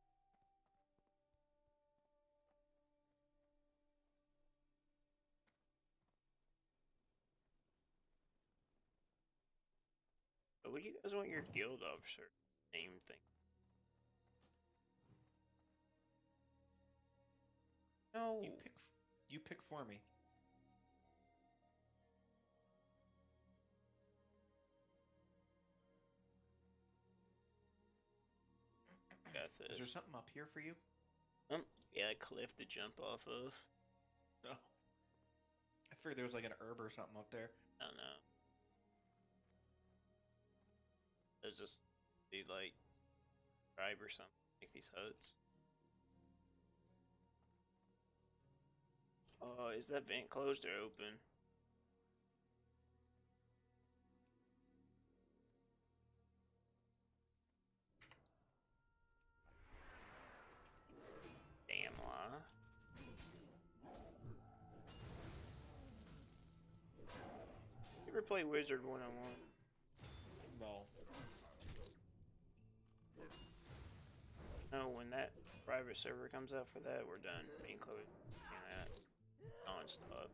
But what do you guys want your guild officer name thing? No. You pick. You pick for me. Got this. Is there something up here for you? Um, yeah, a cliff to jump off of. No. I figured there was like an herb or something up there. I don't know. There's just be like tribe or something, make these huts. Oh, is that vent closed or open? Damn lie. You ever play Wizard one on one? No. No, when that private server comes out for that, we're done. Me and Chloe doing that. non-stop.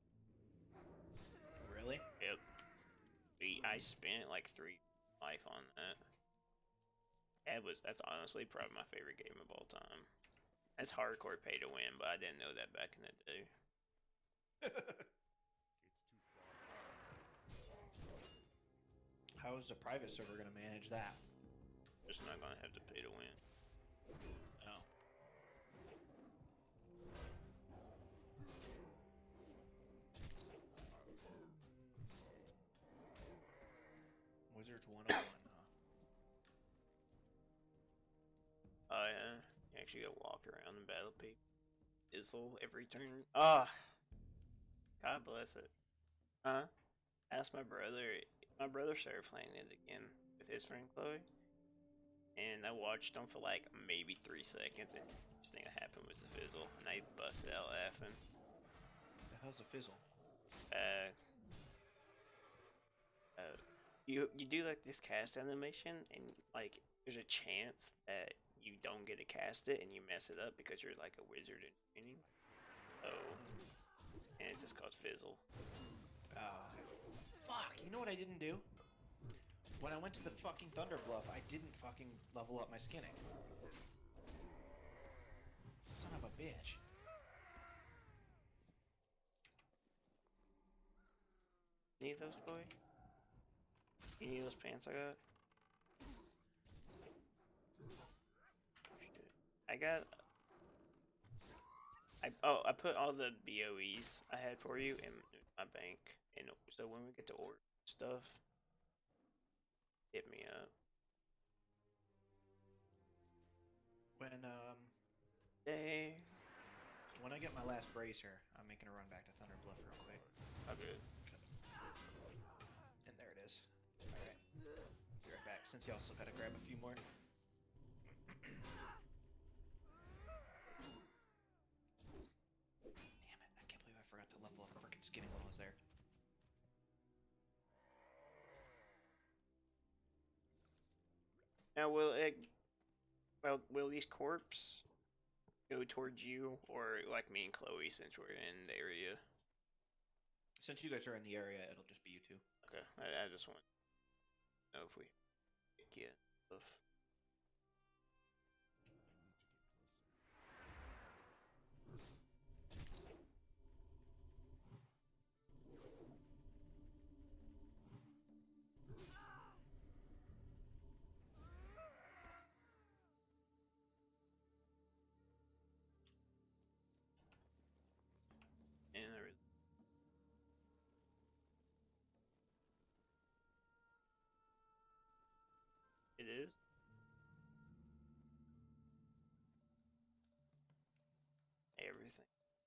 Really? Yep. We, I spent like three life on that. That was that's honestly probably my favorite game of all time. That's hardcore pay to win, but I didn't know that back in the day. How is the private server gonna manage that? Just not gonna have to pay to win. Oh. Wizards one oh one, huh? Oh yeah, you actually gotta walk around the battle page. Izzle every turn. Ah, God bless it. Huh? Asked my brother. My brother started playing it again with his friend Chloe, and I watched him for like maybe three seconds, and the first thing that happened was a fizzle, and I busted out laughing. The hell's a fizzle? Uh, uh, you you do like this cast animation, and like there's a chance that you don't get to cast it, and you mess it up because you're like a wizard in training. Oh, and it's just called fizzle. Oh. Fuck, you know what I didn't do? When I went to the fucking Thunder Bluff, I didn't fucking level up my skinning. Son of a bitch. Need those, boy? You need those pants I got? Shit. I got. I oh I put all the B O Es I had for you in my bank, and so when we get to order stuff, hit me up. When, um... Hey. When I get my last bracer, I'm making a run back to Thunder Bluff real quick. Oh, good. And there it is. Alright. Be right back, since y'all still gotta grab a few more. Damn it, I can't believe I forgot to level up frickin' skinning while I was there. Now will it? Well, will these corpse go towards you, or like me and Chloe, since we're in the area? Since you guys are in the area, it'll just be you two. Okay, I, I just want to know if we get stuff. And I really it is. Everything.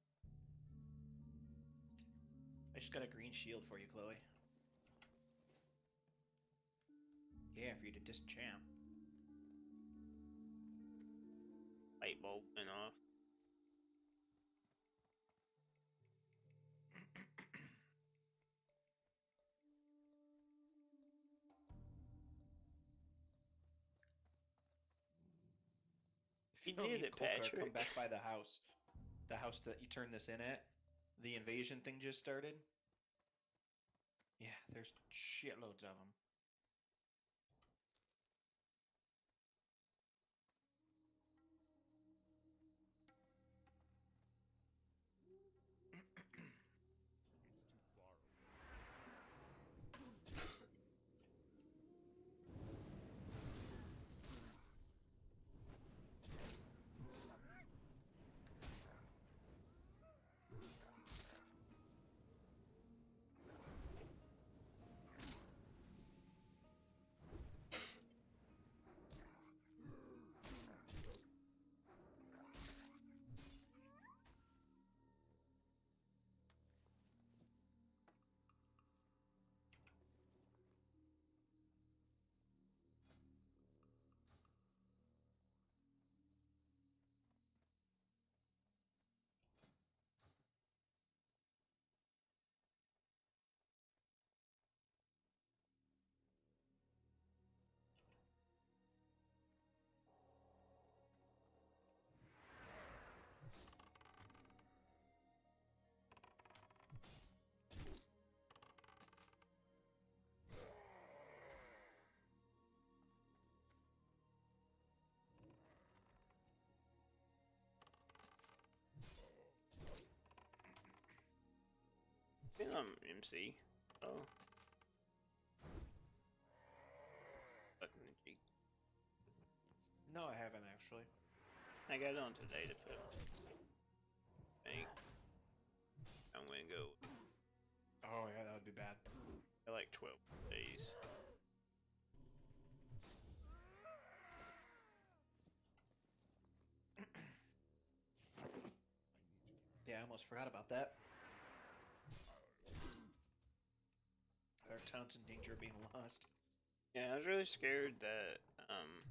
I just got a green shield for you, Chloe. Yeah, for you to disenchant. Light bulb went off. If You don't did need it, Kolkar, come Patrick. back by the house. The house that you turned this in at. The invasion thing just started. Yeah, there's shitloads of them. um M C. Oh. Fucking the cheek. No, I haven't actually. I got it on today to put on. Think I'm gonna go Oh yeah, that would be bad. for like twelve days. Yeah, I almost forgot about that. Our town's in danger of being lost. Yeah, I was really scared that um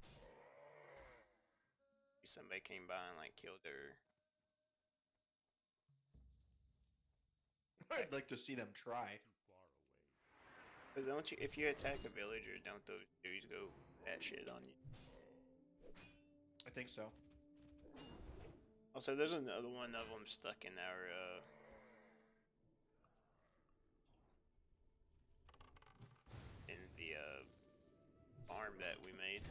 somebody came by and like killed her. I'd like to see them try. Cause don't you, if you attack a villager, don't those dudes go that shit on you? I think so. Also, there's another one of them stuck in our uh in the uh farm that we made.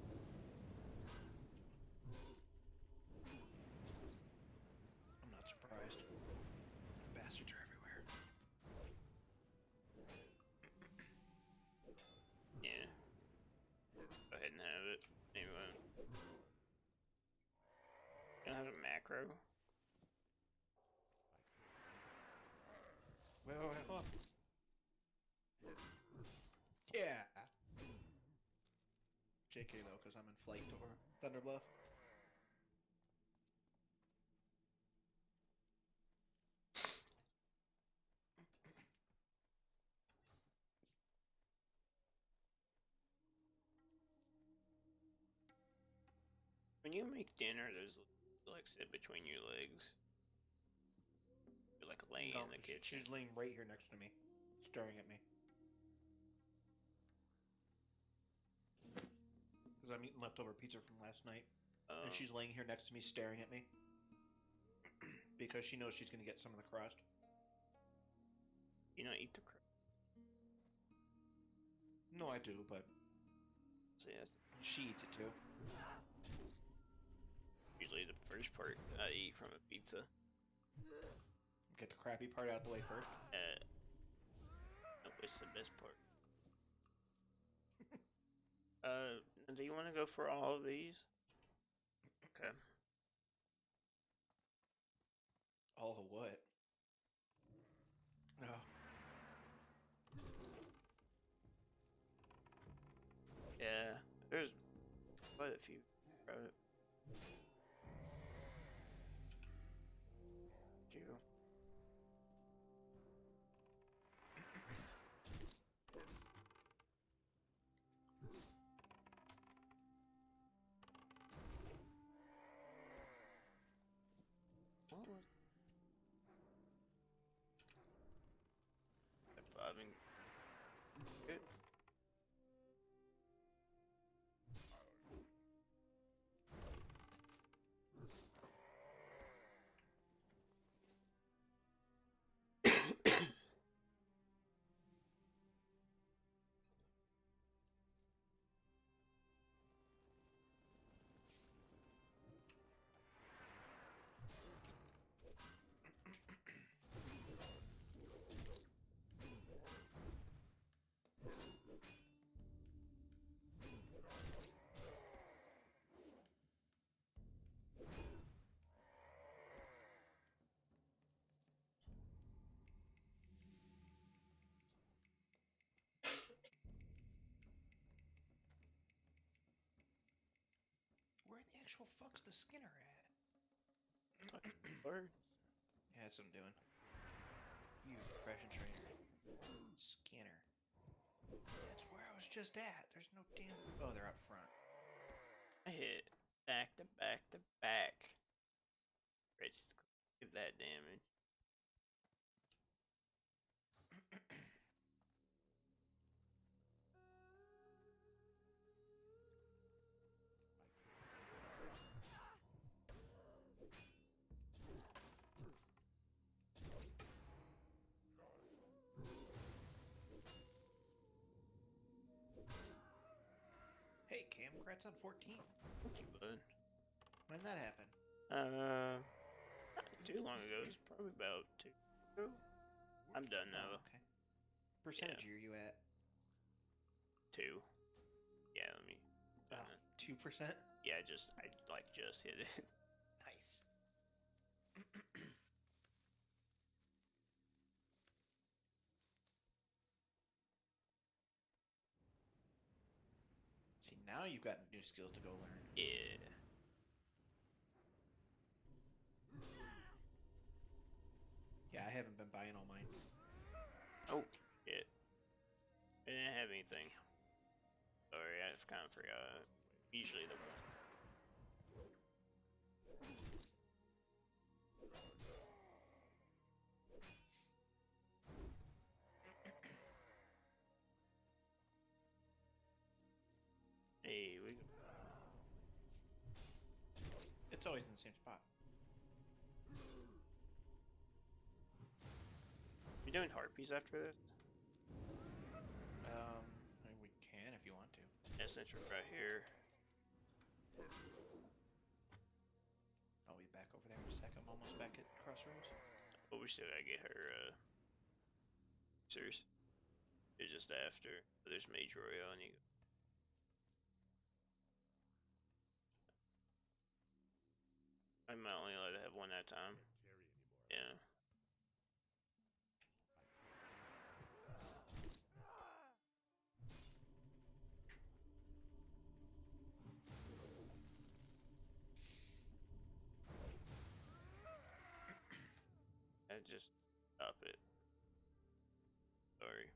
I'm not surprised. Bastards are everywhere. Yeah. Go ahead and have it. Anyway. Gonna have a macro. Wait, wait, wait, hold up. Yeah. J K though, because I'm in flight or Thunder Bluff. When you make dinner, does like sit between your legs? You're like laying No, in the sh- kitchen. she's laying right here next to me, staring at me. Because I'm eating leftover pizza from last night, Um, and she's laying here next to me, staring at me. Because she knows she's gonna get some of the crust. you don't eat the crust. No, I do, but So yes, she eats it too. usually the first part I eat from a pizza. Get the crappy part out the way first. Uh, nope, it's the best part. uh, do you want to go for all of these? Okay. All the what? Oh. Yeah, there's quite a few. Right? You. What was F five and good? Where the actual fuck's the Skinner at? Bird. Yeah, that's what I'm doing. You depression trainer. Skinner. That's where I was just at. There's no damn. Oh, they're up front. I hit back to back to back. Ready to give that damage. Hey, Cam, congrats on fourteen. Thank you, bud. When that happened? Uh, not too long ago. It's probably about two. ago. I'm done Oh, now. okay. Percentage are you at? Two. Yeah, let me. Oh, two percent. Yeah, I just I like just hit it. Nice. See, now you've got new skills to go learn. Yeah. Yeah, I haven't been buying all mine. Oh shit. I didn't have anything. Sorry, I just kind of forgot. Usually the one. Hey, we. It's always in the same spot. You doing harpies after this? Um, I mean, we can if you want to. Yeah, since we're right here. I'll be back over there in a second. I'm almost back at Crossroads. But we still gotta get her, uh. Serious. It's just after. There's Mage Royale and you. I might only let it have one at a time. Yeah. I just stop it. Sorry.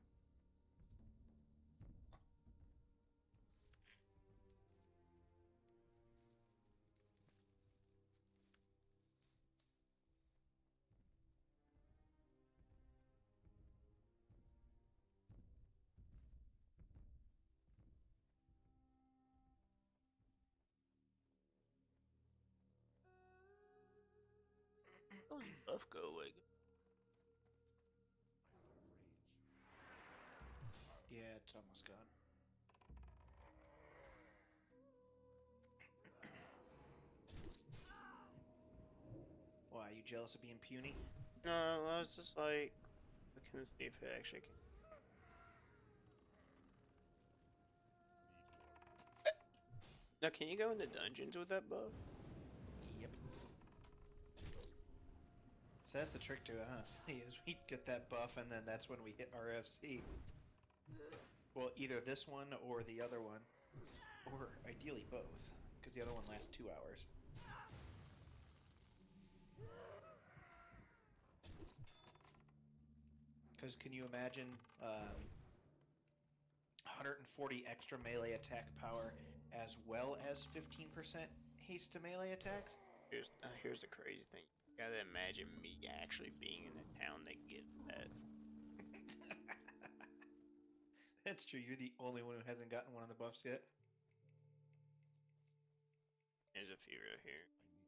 How does buff go away? Yeah, it's almost gone. Why, you jealous of being puny? No, I was just like looking to see if it actually can. Now, can you go into dungeons with that buff? Yep. So that's the trick to it, huh? Is we get that buff and then that's when we hit R F C. Well, either this one or the other one. Or ideally both. Because the other one lasts two hours. Because can you imagine um, one hundred forty extra melee attack power as well as fifteen percent haste to melee attacks? Here's uh, here's the crazy thing. You gotta imagine me actually being in a town that gets that. That's true. You're the only one who hasn't gotten one of the buffs yet. There's a few right here.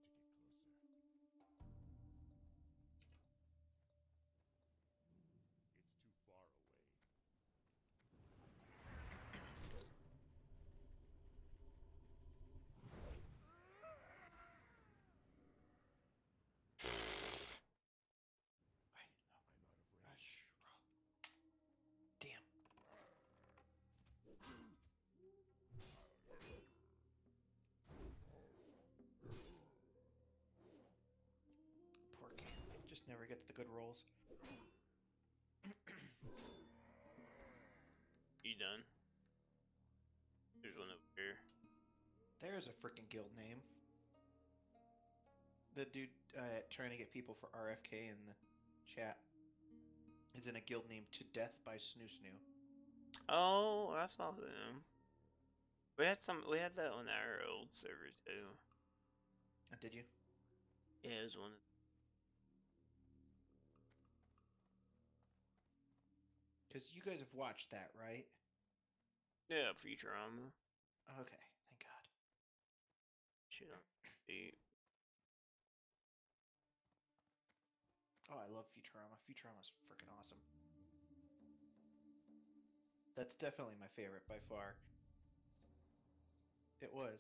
Damn. Poor Cam. Just never gets the good rolls. You done? There's one over here. There's a freaking guild name. The dude uh, trying to get people for R F K in the chat is in a guild named To Death by Snoo Snoo. Oh, I saw them. We had some. We had that on our old server too. Uh, did you? Yeah, it was one. Because you guys have watched that, right? Yeah, Futurama. Okay, thank God. Shit on the. Oh, I love Futurama. Futurama's freaking awesome. That's definitely my favorite by far. It was.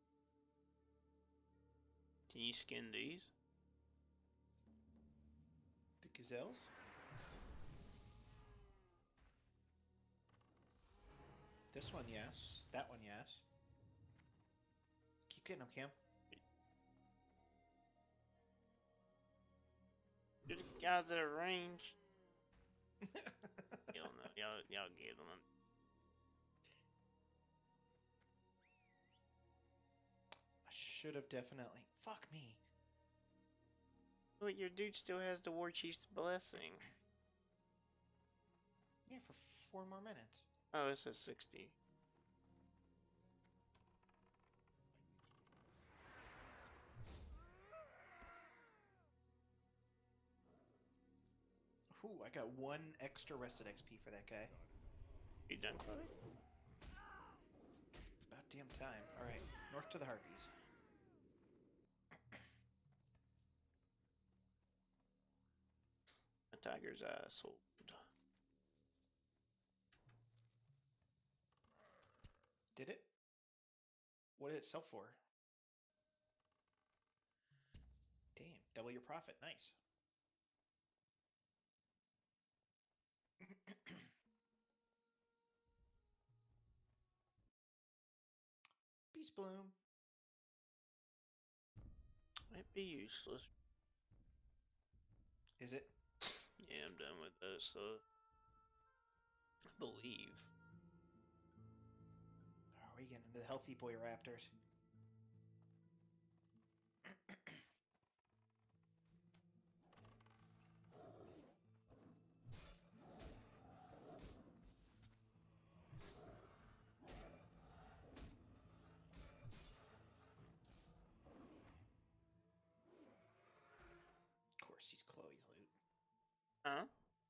Can you skin these? The gazelles? This one, yes. That one, yes. Keep getting them, Cam. Do the guys that are ranged. Y'all know. Y'all, y'all get them. I should have definitely. Fuck me. But your dude still has the War Chief's blessing. Yeah, for four more minutes. Oh, it says sixty. Ooh, I got one extra rested X P for that guy. You done, Chloe? About damn time. Alright, north to the Harpies. A tiger's eye sold. Did it? What did it sell for? Damn, double your profit. Nice. Peace Bloom. Might be useless. Is it? Yeah, I'm done with this. So, I believe. Oh, we getting into the healthy boy raptors. Of course, he's Chloe's loot. Huh?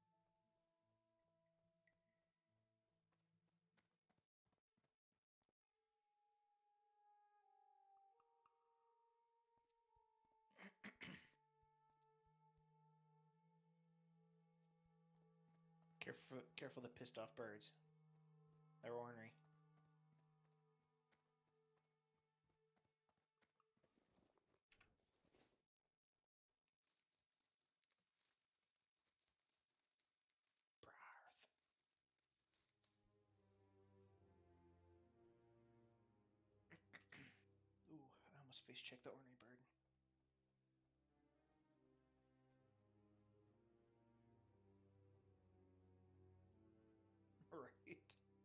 Careful, careful the pissed off birds. They're ornery. Brarth. Ooh, I almost face checked the ornery bird. Right.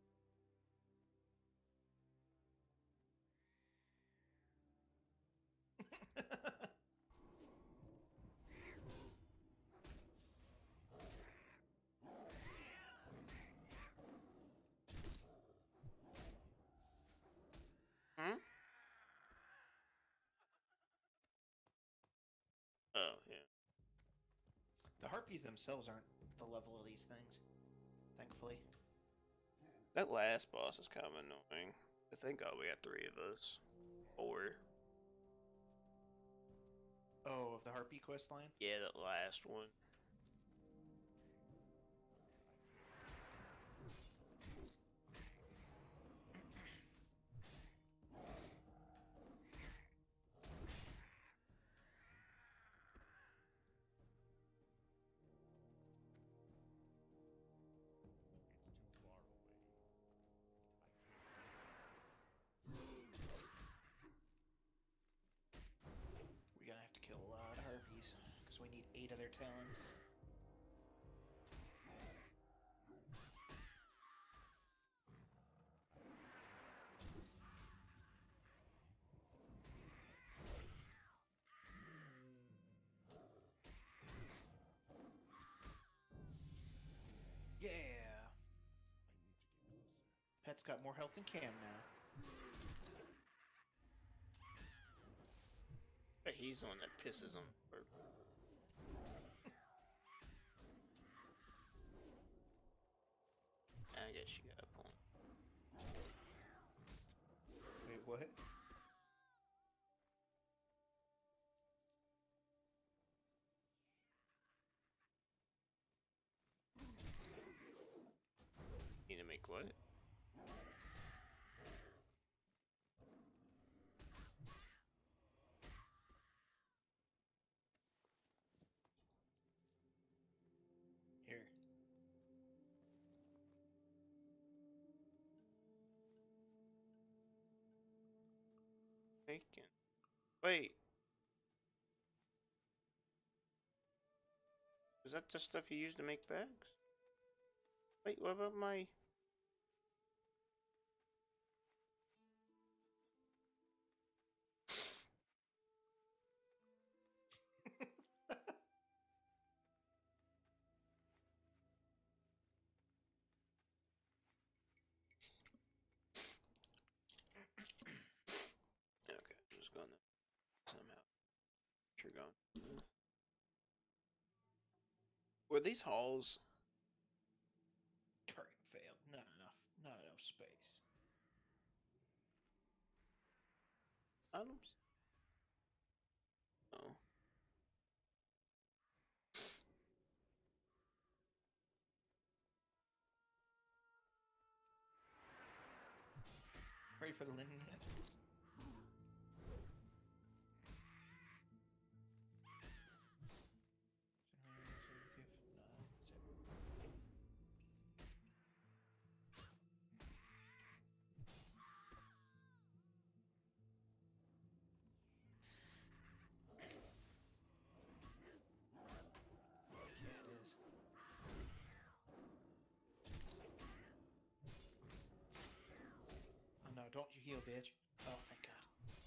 Hmm? Oh, yeah. The harpies themselves aren't the level of these things, thankfully. That last boss is kind of annoying. I think oh, we got three of us. Four. Oh, of the harpy quest line? Yeah, that last one. It's too far away. We're gonna have to kill a lot of harpies, because we need eight of their talons. Yeah! I need to get closer. Pet's got more health than Cam now. But he's the one that pisses on her. I guess you got a point. Wait, what? Need to make what? Here. Bacon. Wait. Is that the stuff you use to make bags? Wait, what about my... Okay, I'm just gonna somehow. Sure, going. Were these halls? Target failed. Not enough. Not enough space. Items? Oh. Ready for the linen yet? Oh no, don't you heal, bitch. Oh, thank God.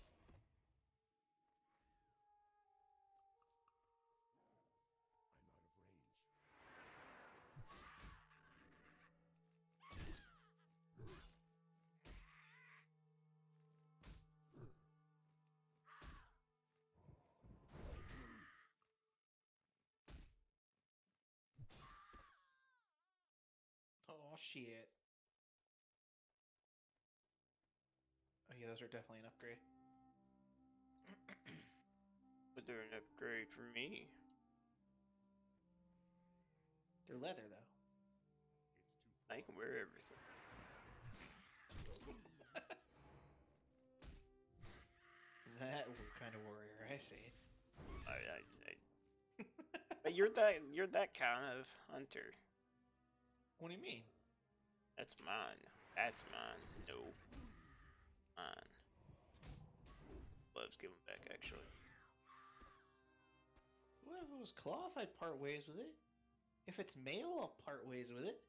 Oh, shit. Oh yeah, those are definitely an upgrade. But they're an upgrade for me. They're leather, though. I can wear everything. That kind of warrior, I see. I, I, I... But you're that you're that kind of hunter. What do you mean? That's mine. That's mine. No. Mine. Loves giving back, actually. Well, if it was cloth, I'd part ways with it. If it's mail, I'll part ways with it.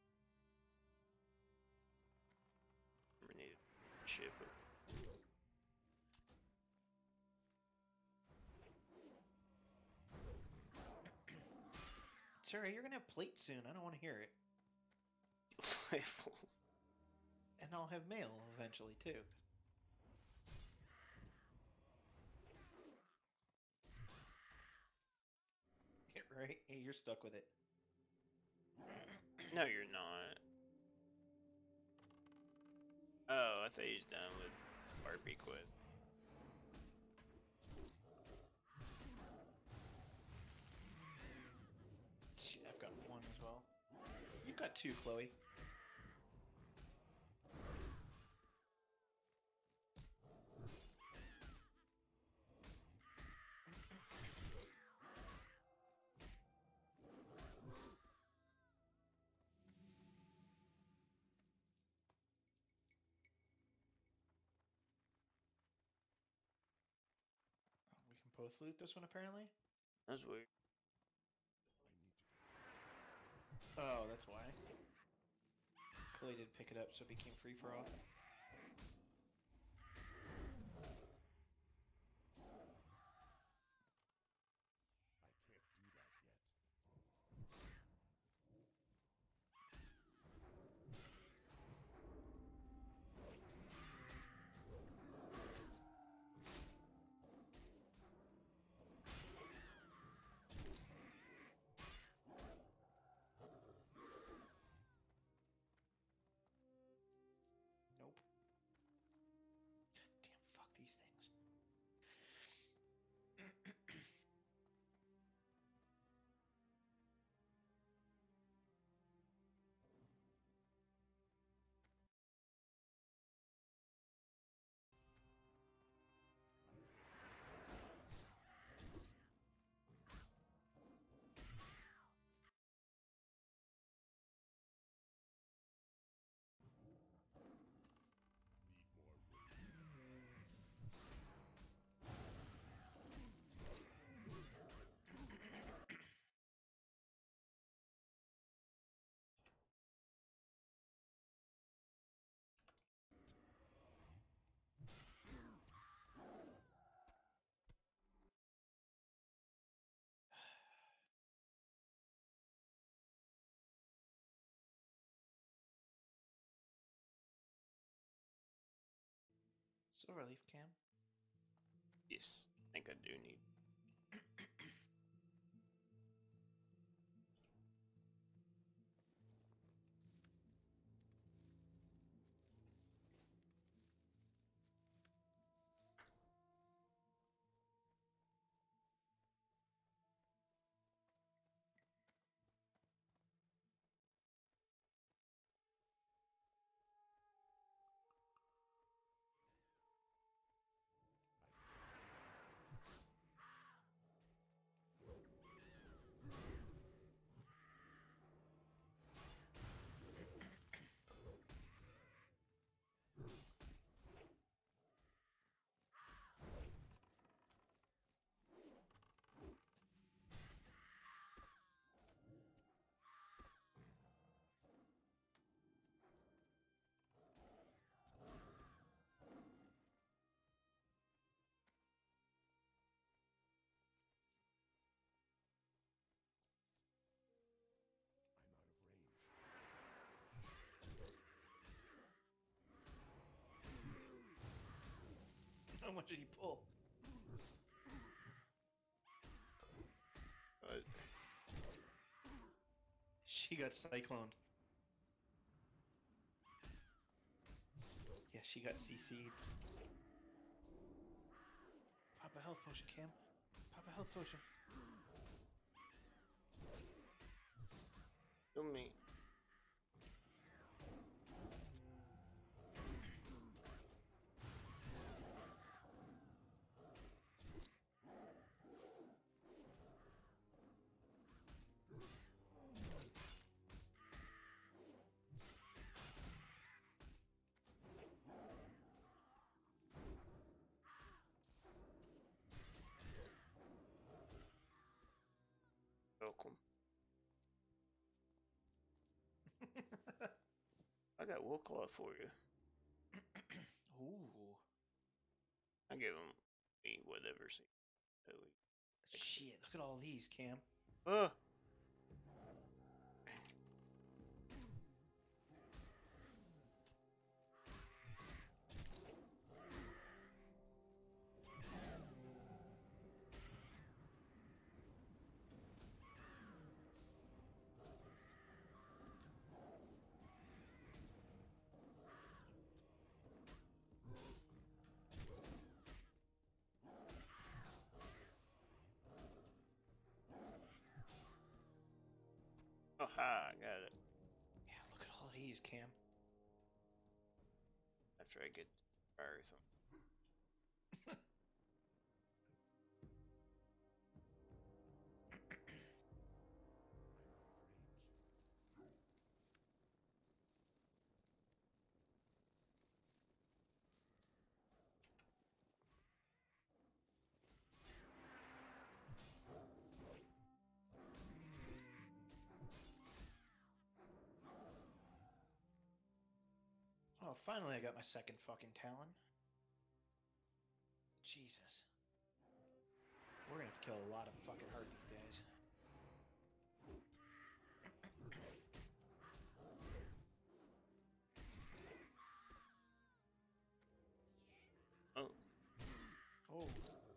We need a ship of... It's alright, you're gonna have plate soon. I don't want to hear it. Rifles. And I'll have mail eventually, too. Yeah, right? Hey, you're stuck with it. No, you're not. Oh, I thought he was done with R P quit. Shit, I've got one as well. You've got two, Chloe. We can both loot this one, apparently. That's weird. Oh, that's why. Chloe did pick it up, so it became free for all. Nope. Silverleaf, Cam. Yes, I think I do need. How much did he pull? Uh, She got cycloned. Yeah, she got C C'd. Pop a health potion, Cam. Pop a health potion. kill me. Welcome. I got wool cloth for you. Ooh. I give him me whatever. So we Shit, look at all these, Cam. uh. Oh, ha, I got it. Yeah, look at all these, Cam. After I get fire some. Oh, finally I got my second fucking Talon. Jesus. We're gonna have to kill a lot of fucking Harpies, guys. Oh. Oh.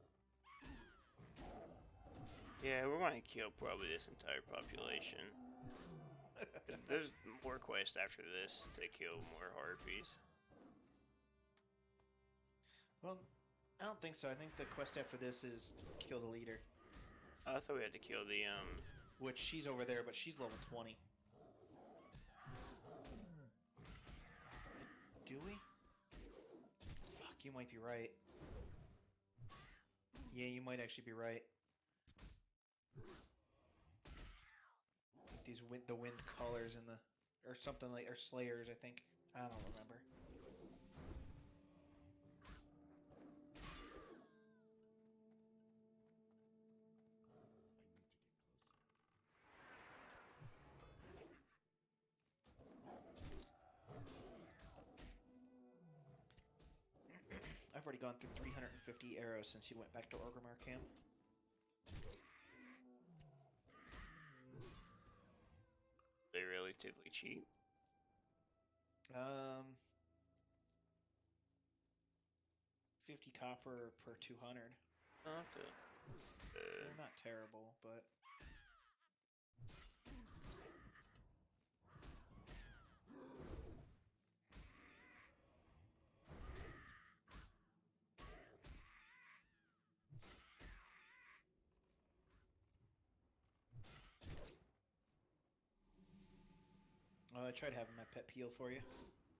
Yeah, we're going to kill probably this entire population. There's more quests after this to kill more harpies. Well, I don't think so. I think the quest after this is kill the leader. I thought we had to kill the, um... Which, she's over there, but she's level twenty. Do we? Fuck, you might be right. Yeah, you might actually be right. These wind, the wind colors and the... Or something like... Or slayers, I think. I don't remember. I've already gone through three hundred fifty arrows since you went back to Orgrimmar camp. They're relatively cheap. Um, fifty copper per two hundred. Okay. So Uh, they're not terrible, but oh, I tried having my pet peel for you.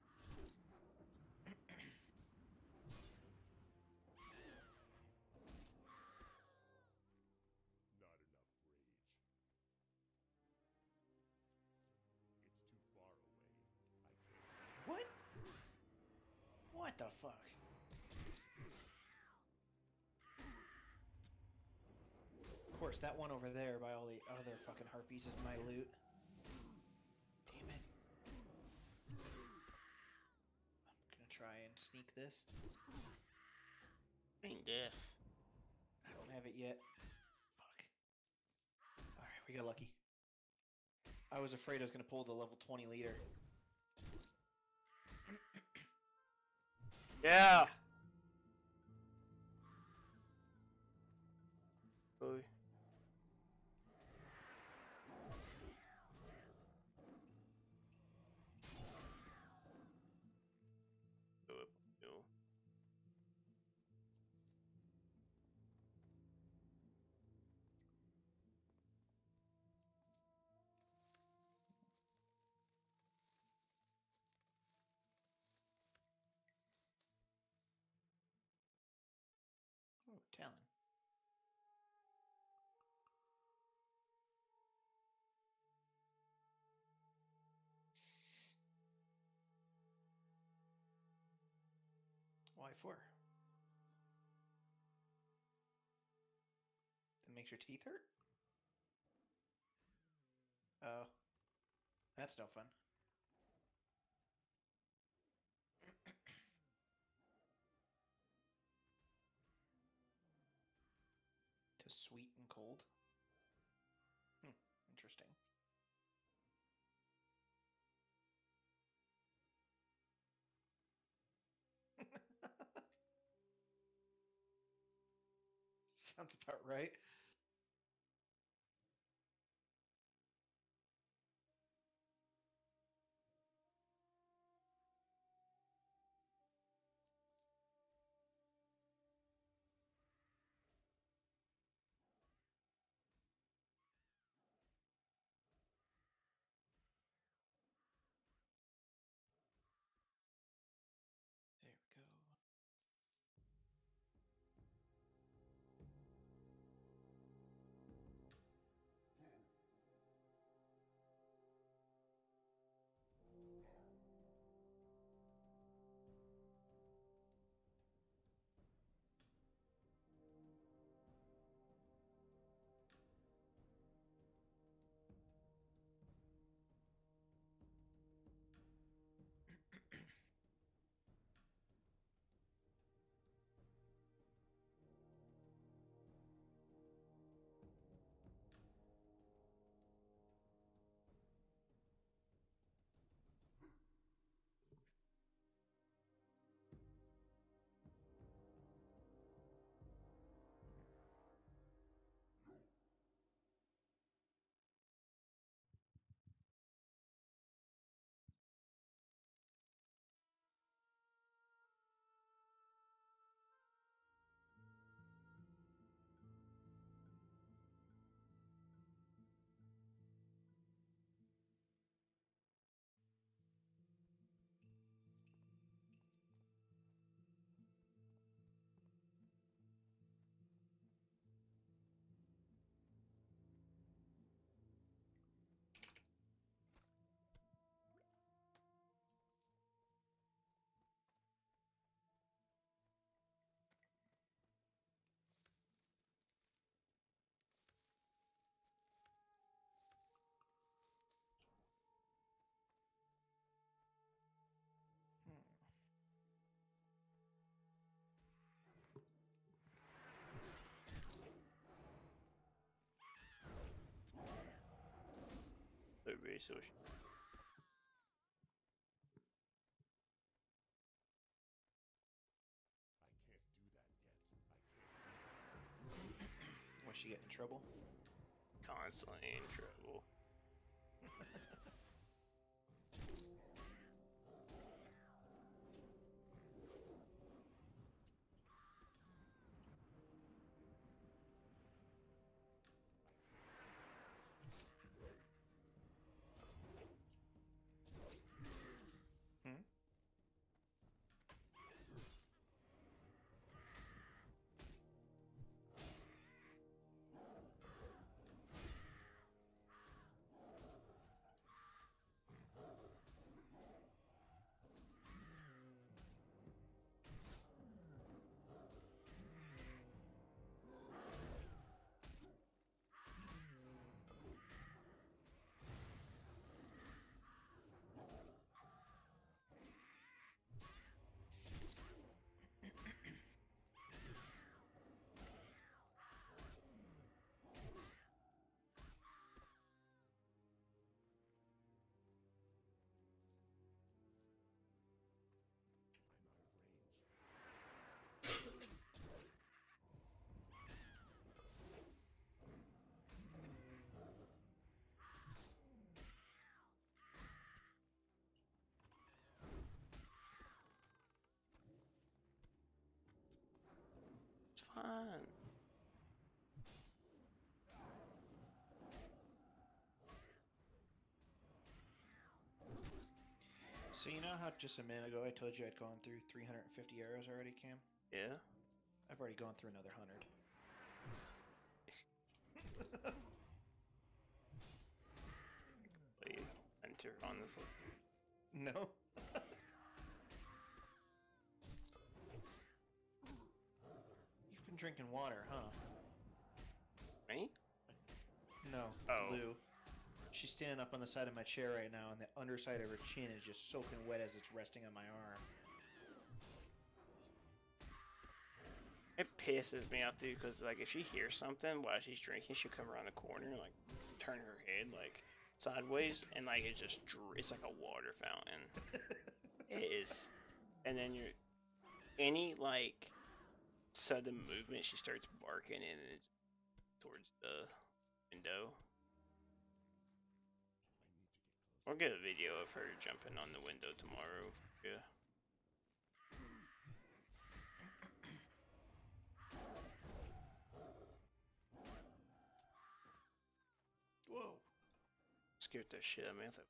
Not enough rage. It's too far away. I can't. What? What the fuck? Of course, that one over there by all the other fucking harpies is my loot. Damn it. I'm gonna try and sneak this. Ain't death. I don't have it yet. Fuck. Alright, we got lucky. I was afraid I was gonna pull the level twenty leader. Yeah. Boy. No. Oh, Talon. Why for? That makes your teeth hurt? Oh. That's no fun. To sweet and cold? Hmm, interesting. Sounds about right. There we go. The resource. I can't do she get in trouble? Constantly in trouble. Hmm? It's fun. So you know how just a minute ago I told you I'd gone through three hundred fifty arrows already, Cam? Yeah. I've already gone through another hundred. Wait, enter honestly. No. You've been drinking water, huh? Me? No. Oh. Lou. She's standing up on the side of my chair right now, and the underside of her chin is just soaking wet as it's resting on my arm. It pisses me off too, because like if she hears something while she's drinking, she'll come around the corner, like turn her head like sideways, and like it just dr- it's like a water fountain. It is, and then you're any like sudden movement, she starts barking and it's towards the window. I'll get a video of her jumping on the window tomorrow. Yeah. Whoa. Scared the shit out of me. I thought,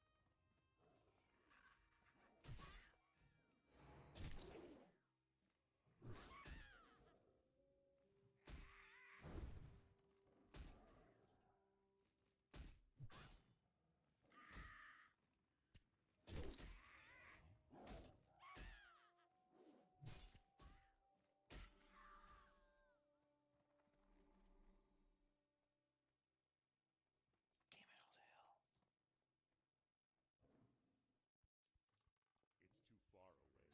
Damn it all to hell. It's too far away.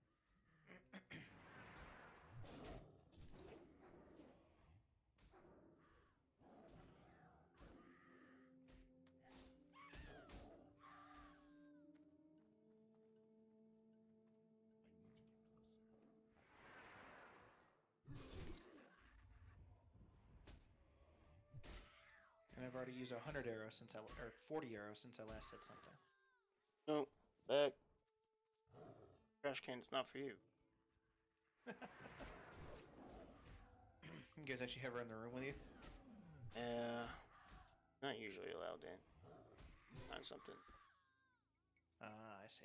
And I've already used a hundred arrows since I, or forty arrows since I last said something. no, back. Trash can's not for you. You guys actually have her in the room with you? Yeah, not usually allowed in. Find something. Ah, I see.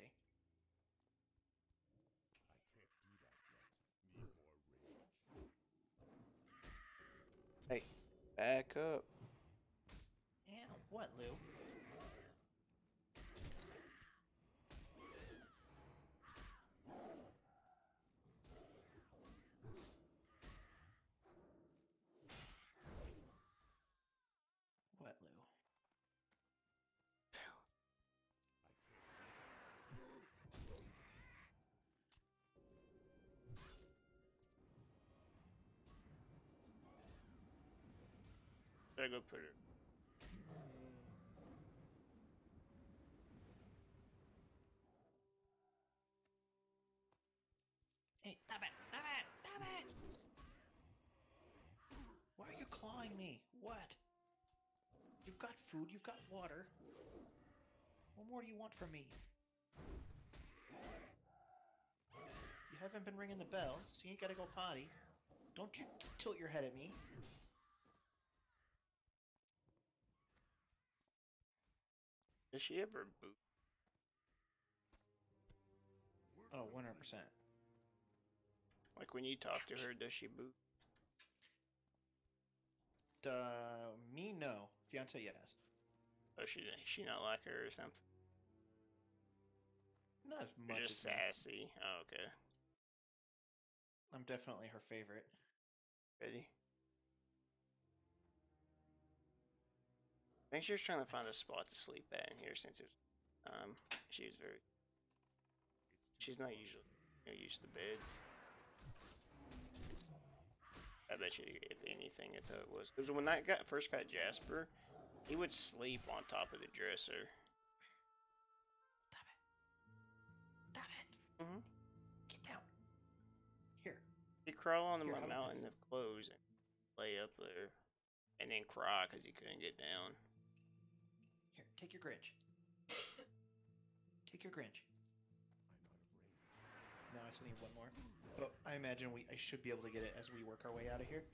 I can't do that yet. Need more rage. Hey, back up. Yeah, what, Lou? What, Lou? Gotta go put her. Hey, stop it! Stop it! Stop it! Why are you clawing me. What? You've got food, you've got water. What more do you want from me? You haven't been ringing the bells, so you ain't gotta go potty. Don't you tilt your head at me. Does she ever boot? Oh, one hundred percent. Like when you talk to her, does she boot? Uh, me, no. Fiance, yes. Or she she not like her or something? Not as Or much just as me. sassy? Oh, okay. I'm definitely her favorite. Ready? I think she was trying to find a spot to sleep at in here since it was, um, she was very, she's not usually you know, used to beds. I bet you, if anything, that's how it was. Because when I got first got Jasper, he would sleep on top of the dresser. Stop it. Stop it. Mm-hmm. Get down. Here. He'd crawl onto Here, my how about mountain this? of clothes and lay up there, and then cry because he couldn't get down. Here, take your Grinch. Take your Grinch. I'm out of range. Now I still need one more. But I imagine we I should be able to get it as we work our way out of here.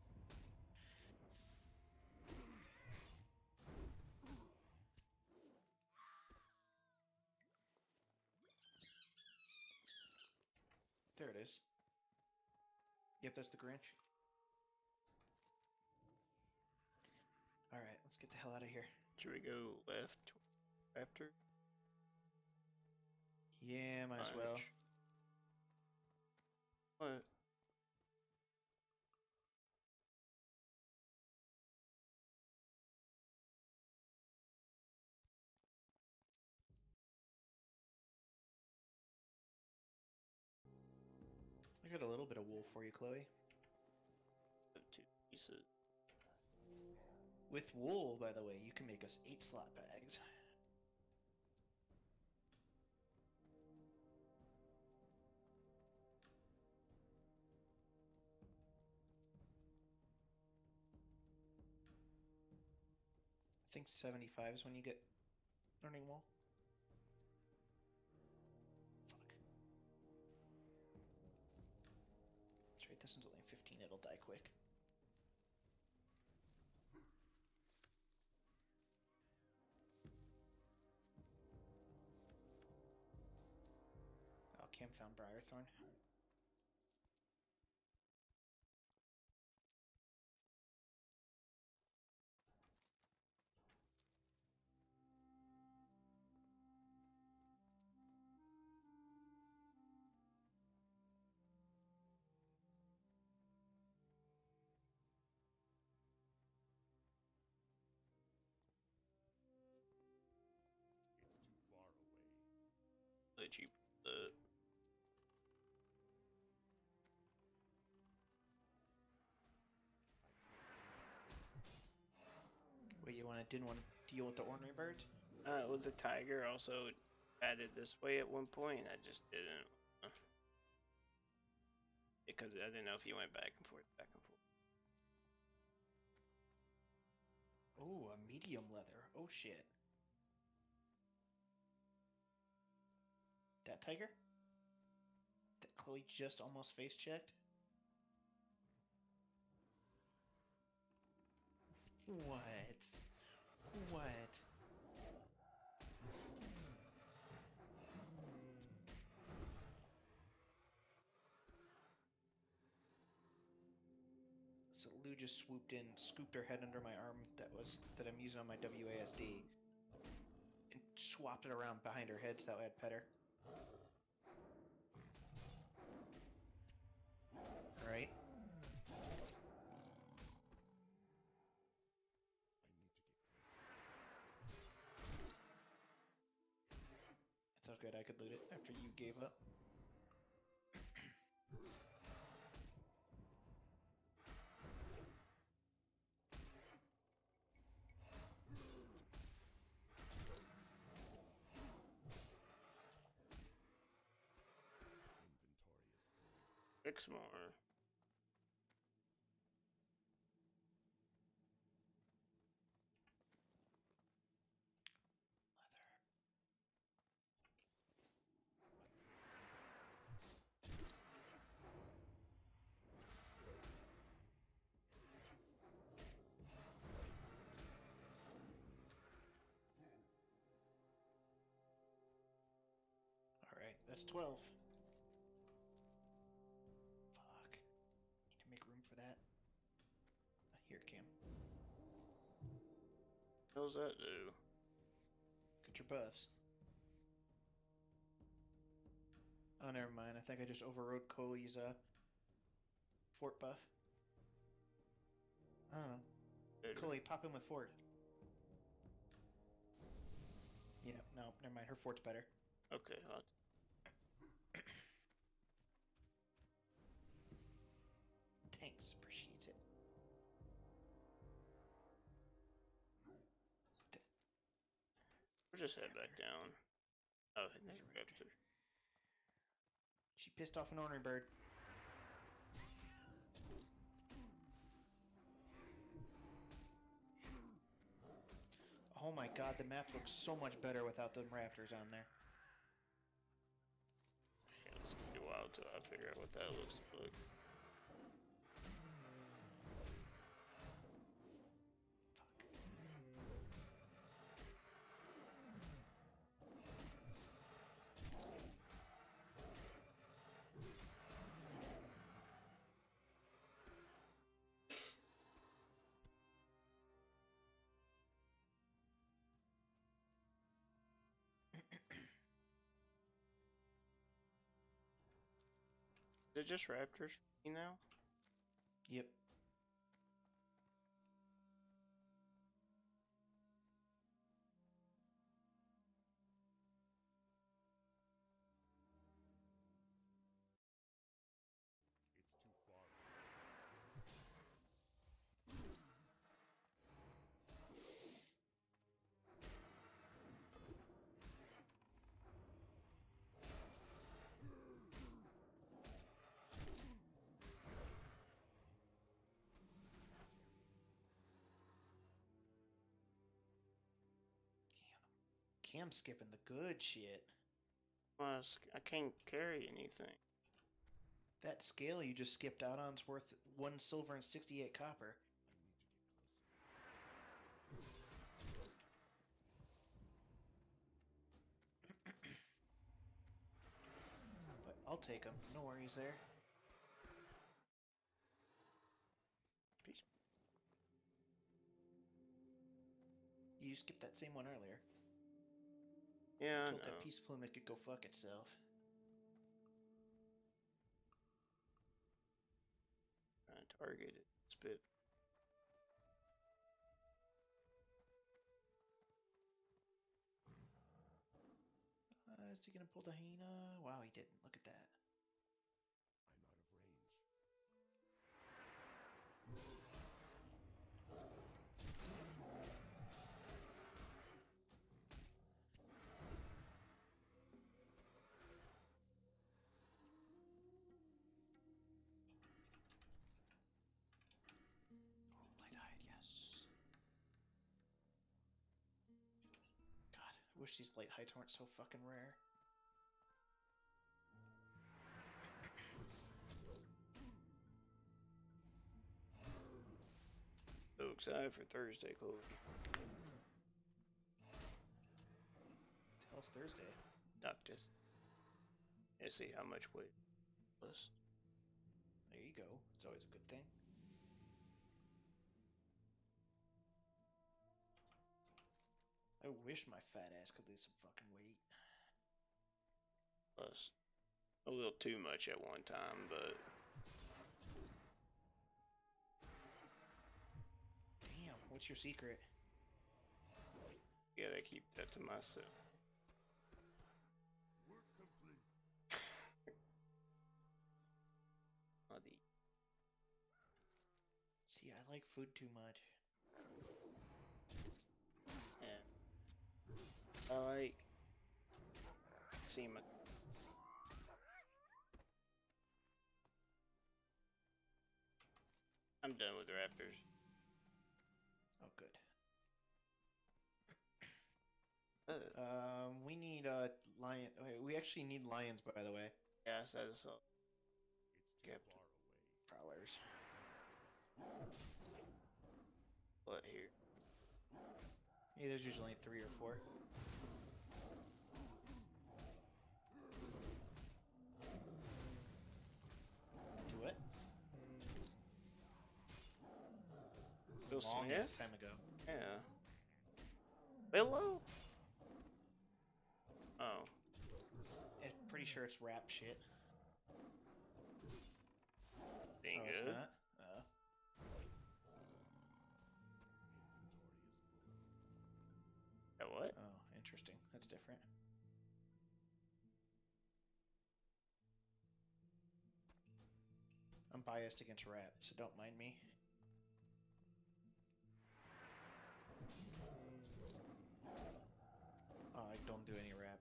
There it is. Yep, that's the Grinch. Alright, let's get the hell out of here. Should we go left after? Yeah, might as well. What? I got a little bit of wool for you, Chloe. Two pieces. With wool, by the way, you can make us eight slot bags. I think seventy-five is when you get learning wool. Fuck. That's right, this one's only fifteen, it'll die quick. Oh, Cam found Briarthorn. It's too far away. Let you the Wait, you wanna didn't want to deal with the ornery birds? uh with the tiger also added this way at one point. I just didn't uh, because I didn't know if he went back and forth, back and forth. Oh, a medium leather. Oh shit. That tiger? That Chloe just almost face checked? What? What? So Lou just swooped in, scooped her head under my arm that was that I'm using on my W A S D, and swapped it around behind her head so that way I'd pet her. Alright. It's all good, I could loot it after you gave up. Six more. That's twelve. Fuck. Need to make room for that. Here, Cam. What does that do? Get your buffs. Oh, never mind. I think I just overrode Cole's uh, fort buff. I don't know. Dude. Cole, pop in with fort. Yeah, no, never mind. Her fort's better. Okay, I'll... Thanks, appreciates it. We'll just head back down. Oh, and there's a raptor. She pissed off an ornery bird. Oh my god, the map looks so much better without them raptors on there. Yeah, it's gonna be a while till I figure out what that looks like. They're just raptors, you know? Yep. It's too far. Cam's skipping the good shit. Well, I s- I can't carry anything. That scale you just skipped out on is worth one silver and sixty-eight copper. I need to get closer. But I'll take them. No worries there. Peace. You skipped that same one earlier. Yeah, I Told know. that peace plume it could go fuck itself. Trying to target it. Spit. Uh, is he gonna pull the hyena? Wow, he didn't. Look at that. I'm out of range. Oh, light hide, yes. God, I wish these light hides weren't so fucking rare. So excited for Thursday, Chloe. Hell's Thursday. Doctors. Yeah, see how much weight plus. There you go. It's always a good thing. I wish my fat ass could lose some fucking weight. Plus a little too much at one time, but Damn, what's your secret? yeah, they keep that to myself. Work complete. Bloody. See, I like food too much. Yeah. I like seeing my. I'm done with the Raptors. Oh, good. Uh, Um, we need uh lion. Wait, we actually need lions, by the way. yeah, I said so. It's too Yep. far away. Prowlers. What here? Yeah, there's usually three or four. long Smith? ass time ago. Yeah. Willow? Oh. Yeah, pretty sure it's rap shit. Ain't oh, good. it's not? Oh. Yeah, what? Oh, interesting. That's different. I'm biased against rap, so don't mind me. Oh, I don't do any rap.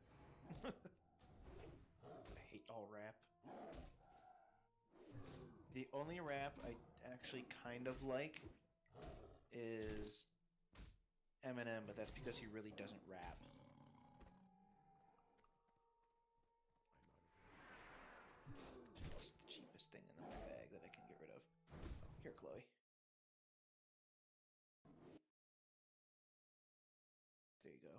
I hate all rap. The only rap I actually kind of like is Eminem, but that's because he really doesn't rap. It's the cheapest thing in my bag that I can get rid of. Oh, here, Chloe. There you go.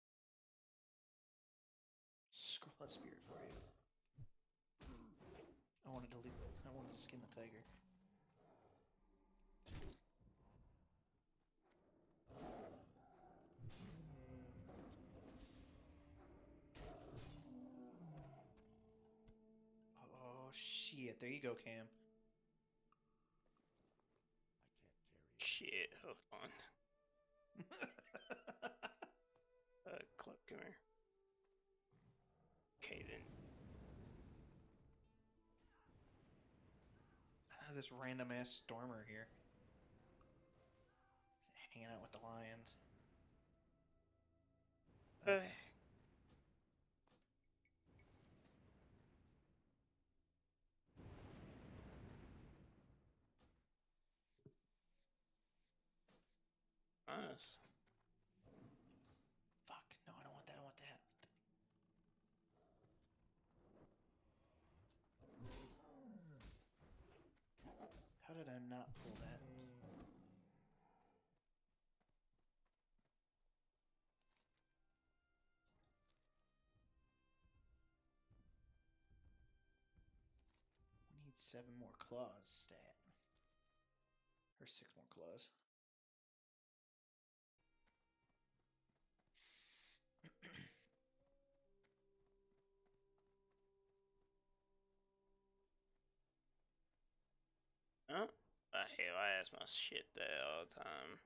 Scroll spirit for you. I wanted to leave. I wanted to skin the tiger. Oh shit! There you go, Cam. Shit, hold on. Uh, Club, come here. Okay, then. Ah, this random ass stormer here. Hanging out with the lions. Okay. Nice. Fuck. No, I don't want that. I want that. How did I not pull that? We need seven more claws stat. Or six more claws. Huh? Uh, hell, I ask my shit there all the time.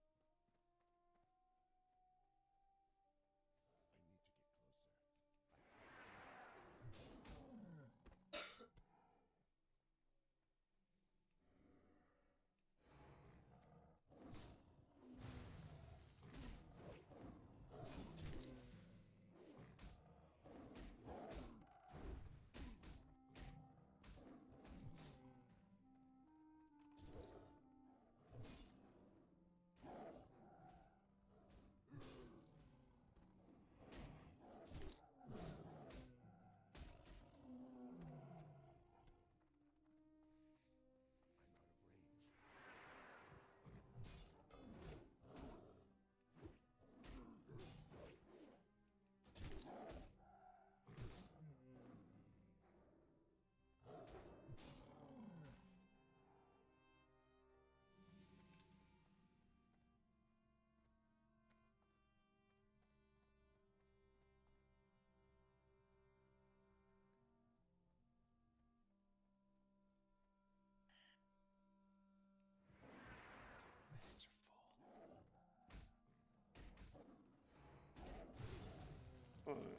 What?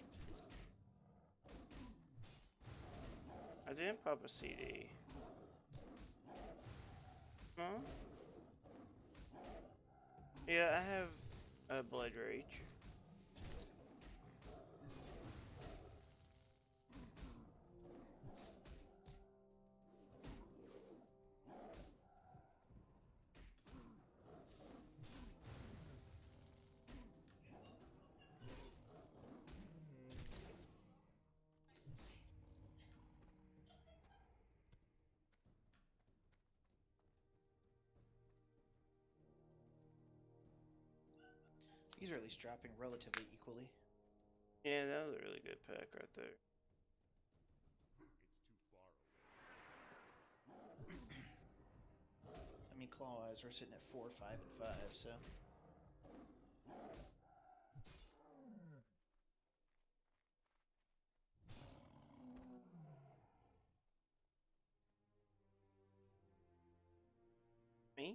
I didn't pop a C D. Huh? Yeah, I have a Blood Rage. These are at least dropping relatively equally. Yeah, that was a really good pack right there. It's too far away. I mean, claws. We're sitting at four, five, and five, so. Me?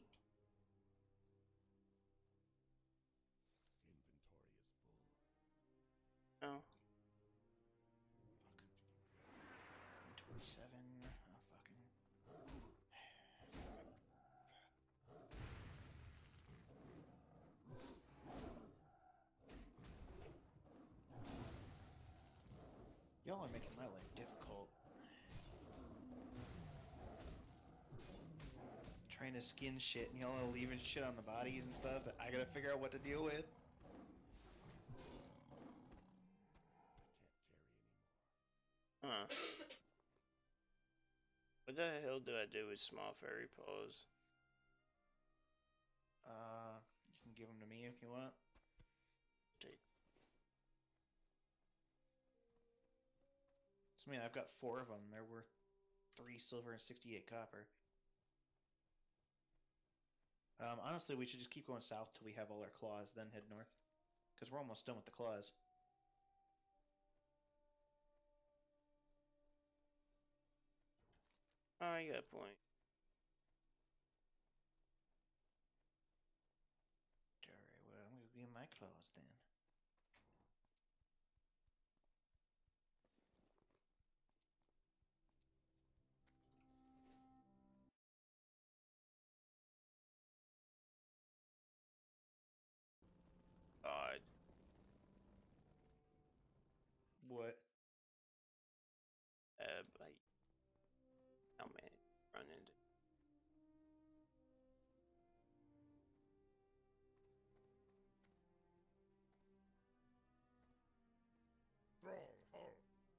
Inventory is full. Oh. twenty-seven. Oh, fucking. Y'all are making my life difficult. Trying to skin shit and y'all are leaving shit on the bodies and stuff that I gotta figure out what to deal with. I can't carry anymore. Huh. What the hell do I do with small fairy paws? Uh, you can give them to me if you want. Take. So, I mean, I've got four of them. They're worth three silver and sixty-eight copper. Um, honestly, we should just keep going south till we have all our claws, then head north. Because we're almost done with the claws. Oh, you got a point. Alright, well, I'm gonna get my claws then. God. What? Uh, like, how many run into? Brawl hard.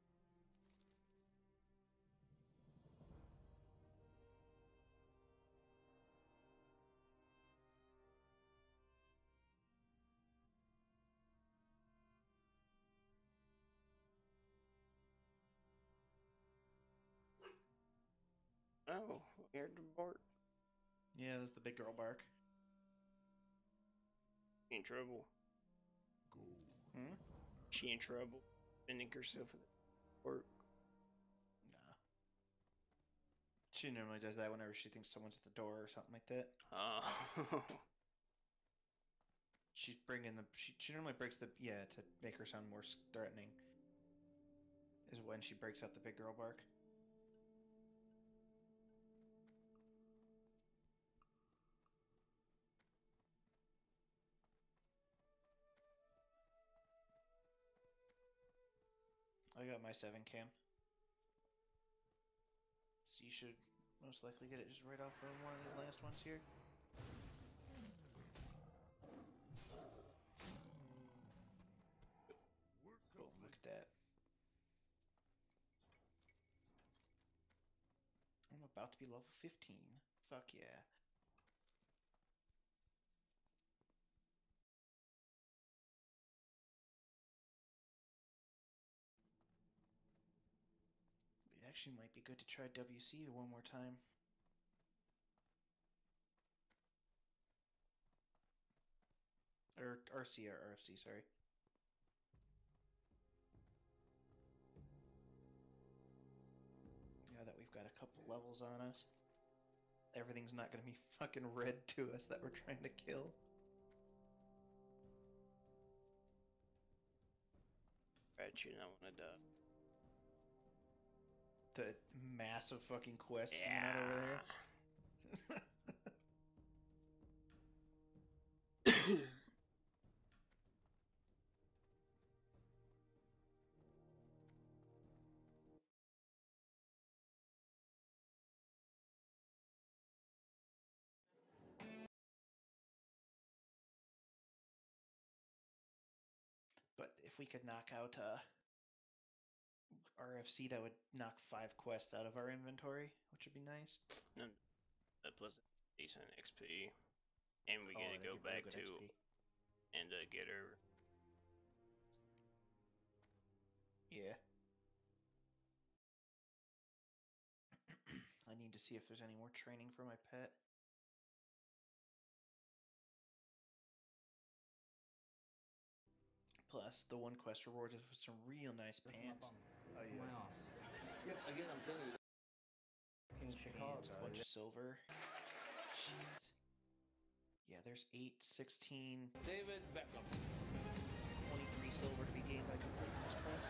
Oh, we heard the bark. Yeah, that's the big girl bark. She in trouble. Go. Hmm? She in trouble. Bending herself with the bark. Nah. She normally does that whenever she thinks someone's at the door or something like that. Oh. She's bringing the. She, she normally breaks the. Yeah, to make her sound more s- threatening. Is when she breaks out the big girl bark. I got my seven cam. So you should most likely get it just right off of one of these last ones here. Work Boom, complete. look at that. I'm about to be level fifteen. Fuck yeah. It actually might be good to try W C one more time. Or R C or R F C, sorry. Now that we've got a couple levels on us, everything's not going to be fucking red to us that we're trying to kill. Bet you don't want to die. The massive fucking quest hanging out over there. But if we could knock out uh, R F C, that would knock five quests out of our inventory, which would be nice. And that plus decent X P. And we Oh, get to they go give real back good to X P. and uh, get her. Yeah. I need to see if there's any more training for my pet. Plus, the one quest rewards us with some real nice pants. Oh yeah. My ass. Yep. Again, I'm telling you. In These pants, Chicago. a bunch of silver. Shit. Yeah, there's eight, sixteen, David Beckham. twenty-three silver to be gained by completing this quest.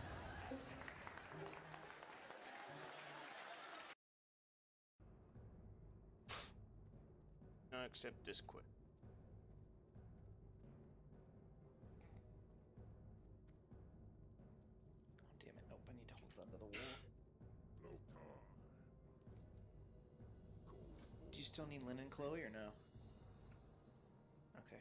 No, accept this quit. Oh, damn it. Nope, I need to hold onto the wall. No time. Cold. Do you still need linen, Chloe, or no? Okay.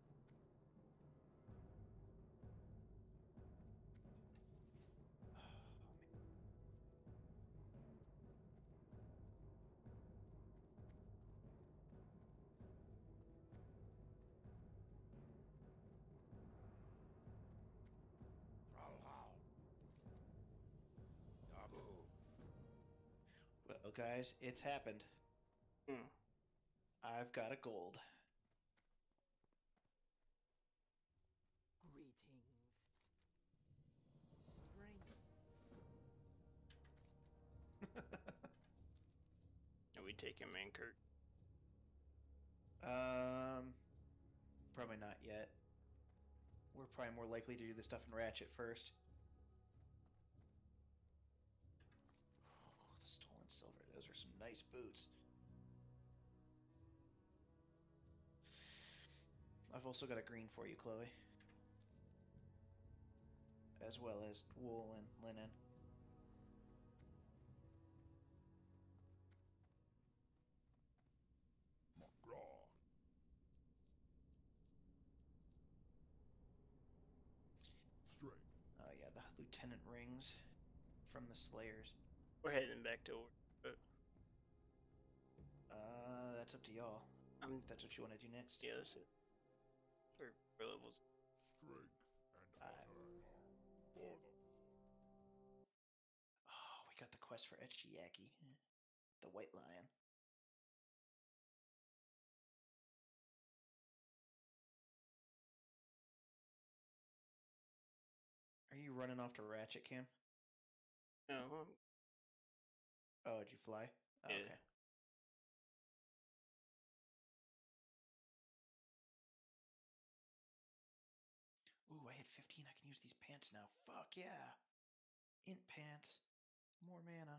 Valhalla. Dabu. Well, guys, it's happened. Hmm. I've got a gold. Greetings. Spring. Are we taking Mankurt? um, probably not yet. We're probably more likely to do the stuff in Ratchet first. Oh, the stolen silver. Those are some nice boots. I've also got a green for you, Chloe. As well as wool and linen. McGraw. Strength. Oh yeah, the lieutenant rings from the Slayers. We're heading back to order. But Uh, that's up to y'all. I'm If that's what you want to do next. yeah, that's it. We're, we're levels. Strength and Uh, attack. For the Oh, we got the quest for Etchiaki, the White Lion. Are you running off to Ratchet, Cam? No, I'm, Oh, did you fly? Oh, Yeah. okay. Ooh, I hit fifteen. I can use these pants now. Fuck yeah. Int pants. More mana.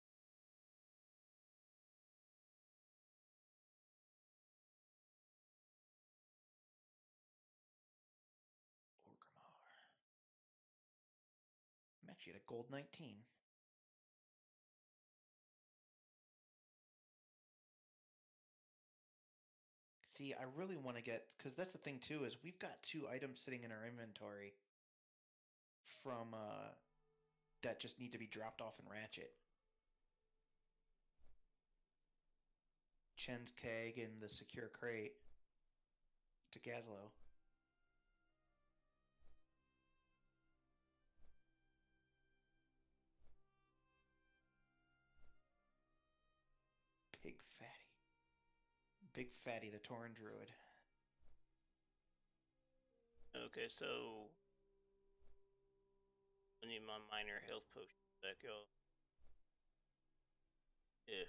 Orgrimmar. I'm actually at a gold nineteen. See, I really want to get, because that's the thing too, is we've got two items sitting in our inventory from, uh, that just need to be dropped off in Ratchet. Chen's keg and the secure crate to Gazlo. Big Fatty. Big Fatty, the Tauren Druid. okay, so I need my minor health potion back, y'all. Yeah.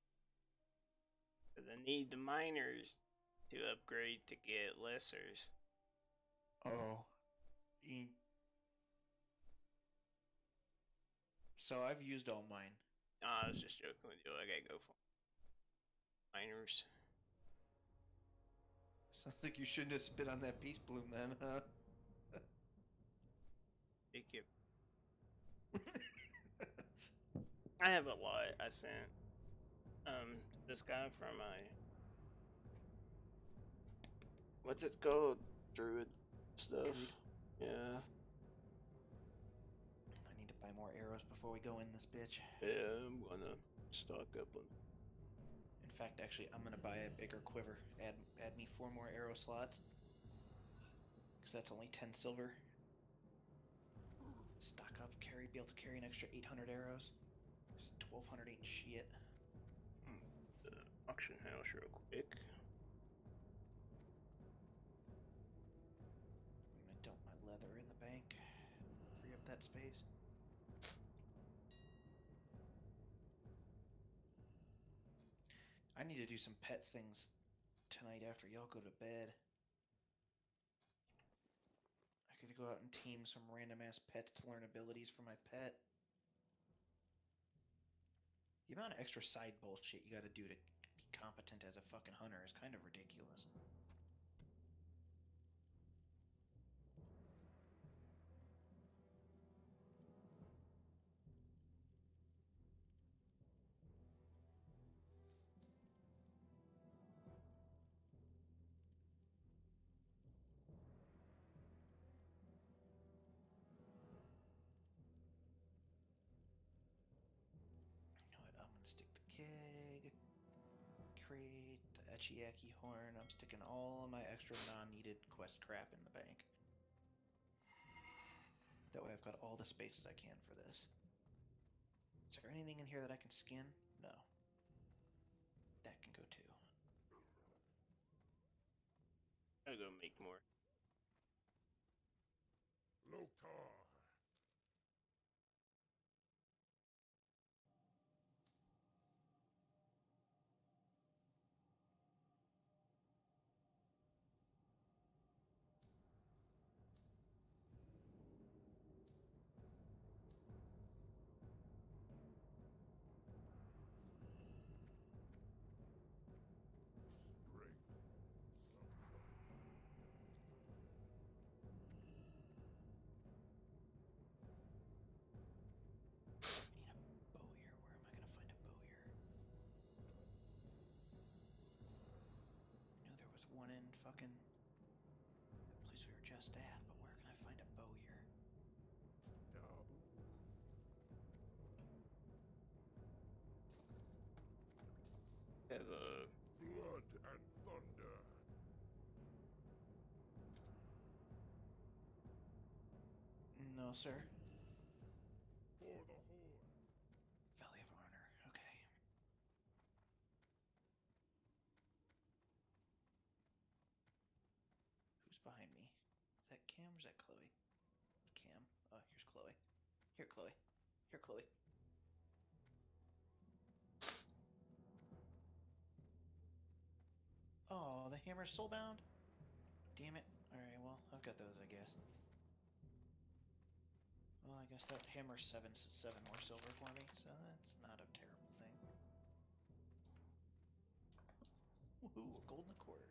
Cause I need the miners to upgrade to get lessers. Oh. E- So I've used all mine. Nah, I was just joking with you. I gotta go for miners. Sounds like you shouldn't have spit on that peace bloom then, huh? Thank you. I have a lot I sent. Um, this guy from my what's it called? Druid stuff. Druid. Yeah. I need to buy more arrows before we go in this bitch. Yeah, I'm gonna stock up on. In fact, actually, I'm gonna buy a bigger quiver. Add add me four more arrow slots. Because that's only ten silver. Stock up, carry, be able to carry an extra eight hundred arrows. Because twelve hundred ain't shit. The auction house real quick. I'm gonna dump my leather in pet space. I need to do some pet things tonight after y'all go to bed. I gotta go out and team some random ass pets to learn abilities for my pet. The amount of extra side bullshit you gotta do to be competent as a fucking hunter is kind of ridiculous. You know what? I'm gonna stick the keg, crate, the Echiaki horn. I'm sticking all of my extra non-needed quest crap in the bank. That way I've got all the spaces I can for this. Is there anything in here that I can skin? No. That can go too. I'll go make more. Loktar. Strength. I need a bowyer. Where am I gonna find a bowyer? I knew there was one in fucking the place we were just at, but where can I find a bowyer? Dabu. Have a Blood and thunder. No, sir. For the Horde. Valley of Honor. Okay. Who's behind me? Is that Cam or is that Chloe? Cam. Oh, here's Chloe. Here, Chloe. Here, Chloe. Oh, the hammer's soulbound? Damn it. Alright, well, I've got those, I guess. Well, I guess that hammer's seven, seven more silver for me, so that's not a terrible thing. Woohoo, a golden quarter.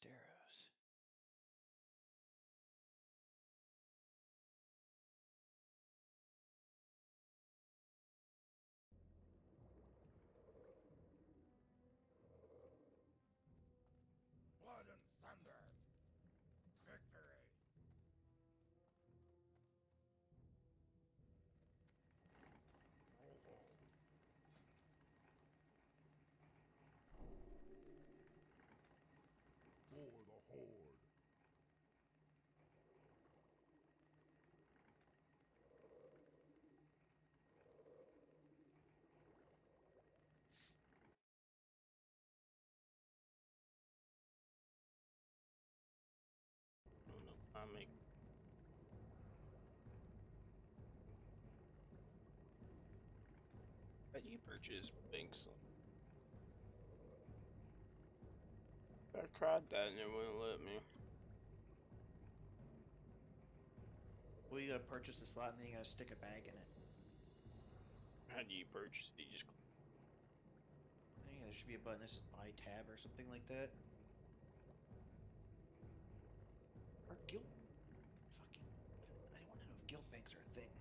arrows. Blood and thunder. Victory. Bravo. For the Horde. I don't know. I make. How do you purchase banks? I tried that and it wouldn't let me. Well, you gotta purchase the slot and then you gotta stick a bag in it. How do you purchase it? You just I think there should be a button that says buy tab or something like that. Or guild. Fucking. I want to know if guild banks are a thing.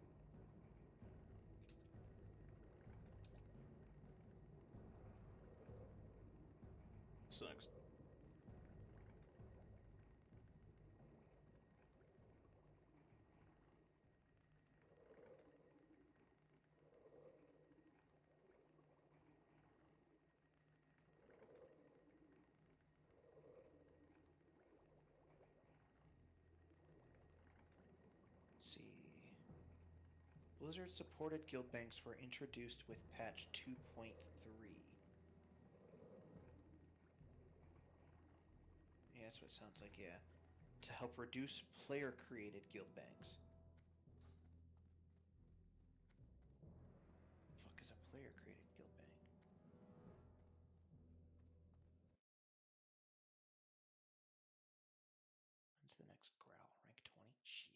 sucks. Let's see. Blizzard supported guild banks were introduced with patch two point three. Yeah, that's what it sounds like, yeah. To help reduce player created guild banks. Fuck is a player created guild bank? When's the next growl? Rank twenty? Shit.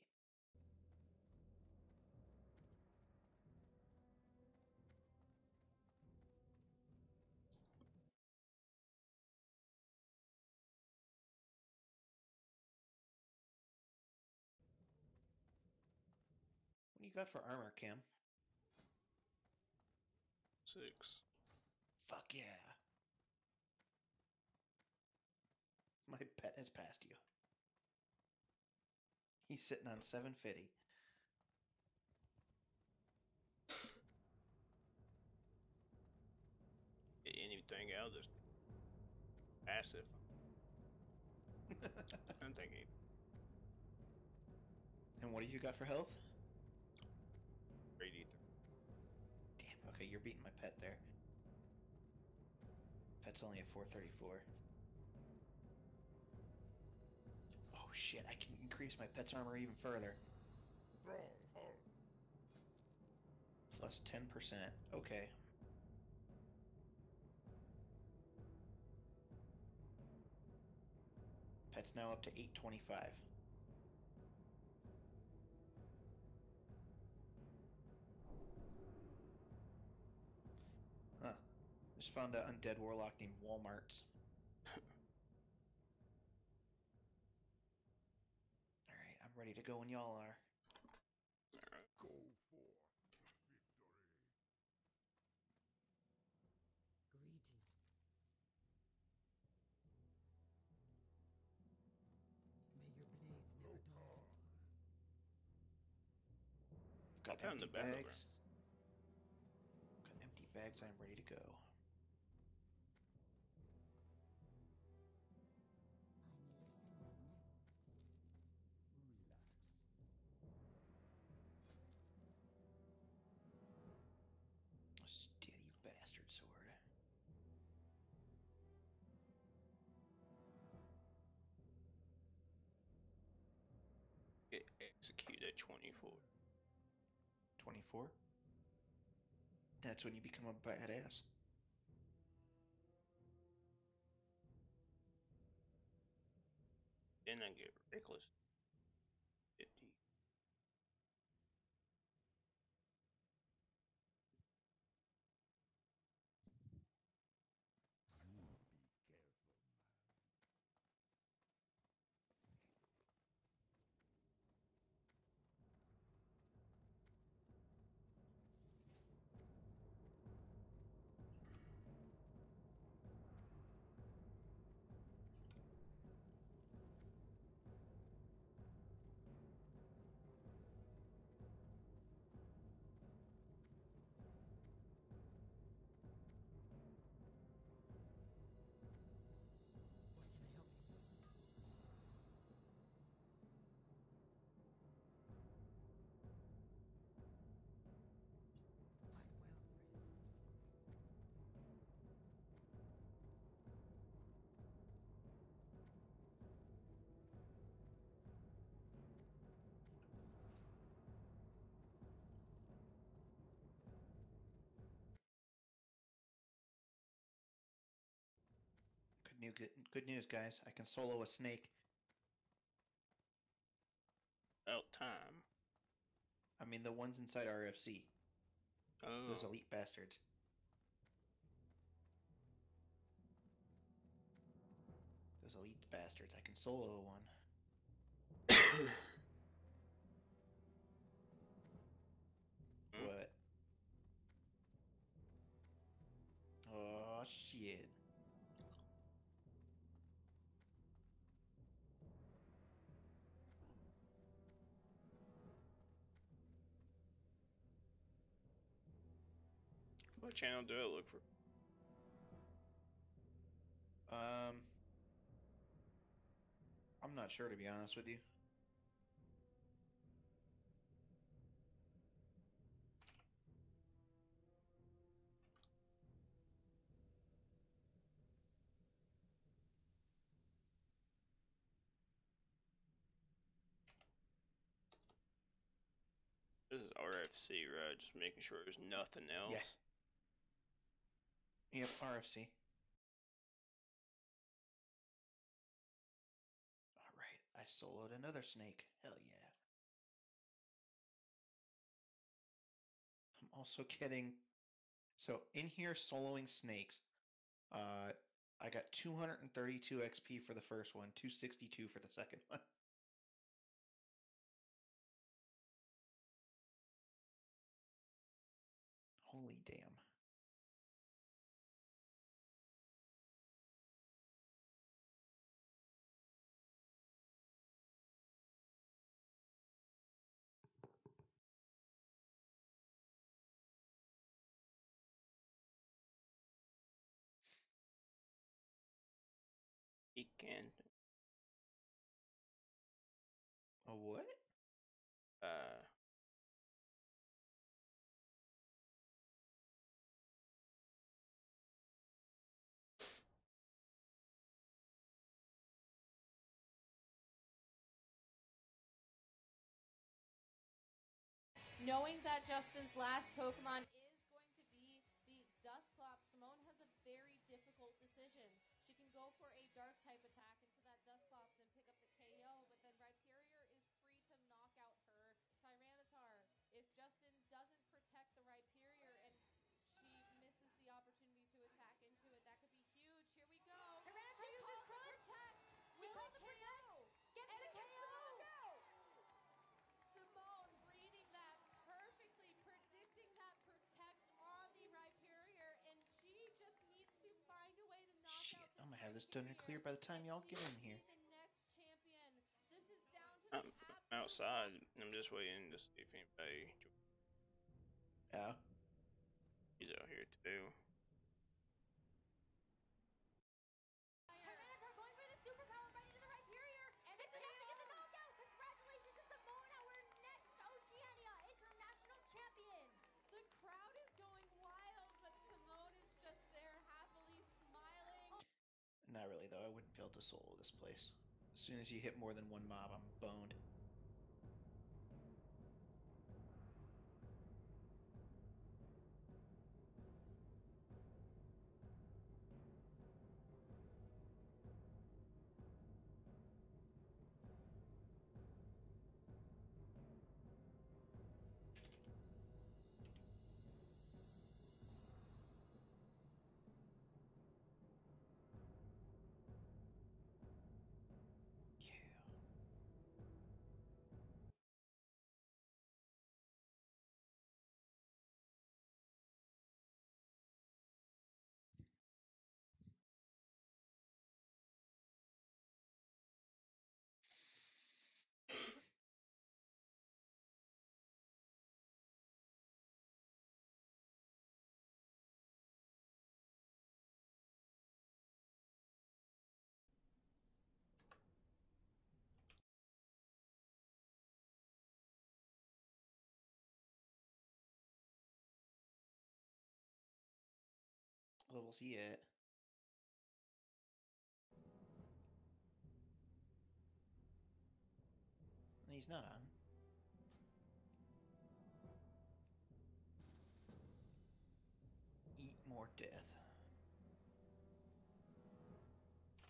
What do you got for armor, Cam? Six. Fuck yeah. My pet has passed you. He's sitting on seven fifty. Get anything out of this passive. I don't think anything. And what do you got for health? Great ether. Damn, okay, you're beating my pet there. Pet's only at four thirty-four. Oh shit, I can increase my pet's armor even further. Stronghold. Plus ten percent. Okay. Pet's now up to eight twenty-five. Huh. Just found an undead warlock named Walmart's. Alright, I'm ready to go when y'all are. Alright. Go for victory. Greetings. May your blades No never dull. time. Got I found empty the battleground. bags. Got empty bags, I'm ready to go. I'm listening. Relax. A steady bastard sword. Get execute at twenty-four. twenty-four? That's when you become a badass. Then I get reckless. fifty. You be careful, man. new good, good news, guys. I can solo a snake. About time. I mean, the ones inside R F C. Oh. Those elite bastards. Those elite bastards. I can solo one. Hmm? What? Oh, shit. What channel do I look for? Um, I'm not sure, to be honest with you. This is R F C, right? Just making sure there's nothing Yeah. else. Yep, R F C. Alright, I soloed another snake. Hell yeah. I'm also getting... So, in here, soloing snakes. Uh, I got two hundred thirty-two X P for the first one, two hundred sixty-two for the second one. Holy damn. He can. A what? Uh. Knowing that Justin's last Pokemon is going to be the Dusclops, Simone has a very difficult decision. She can go for a dark type attack into that Dusclops and pick up the K O, but then Rhyperior is free to knock out her Tyranitar. If Justin doesn't protect the Rhyperior and she misses the opportunity to attack into it, that could be huge. Here we go. Tyranitar she uses calls Crunch. the protect. She Will calls it the K O? protect. Gets And the it gets K O. the knockout. Simone reading that perfectly, predicting that protect on the Rhyperior, and she just needs to find a way to knock Shit, out this I'm gonna have this done and clear Rhyperior, by the time and y'all she get in will here. be the next champion. This is down to I'm the f- absolute outside. I'm just waiting to see if anybody Yeah. is out here too. Tyranitar going for the superpower right into the Rhyperior. And it's enough to get the knockout. Congratulations to Simone, our next Oceania International Champion. The crowd is going wild, but Simone is just there happily smiling. Not really, though. I wouldn't be able to solo this place. As soon as you hit more than one mob, I'm boned. Level's he at? He's not on. Eat more death.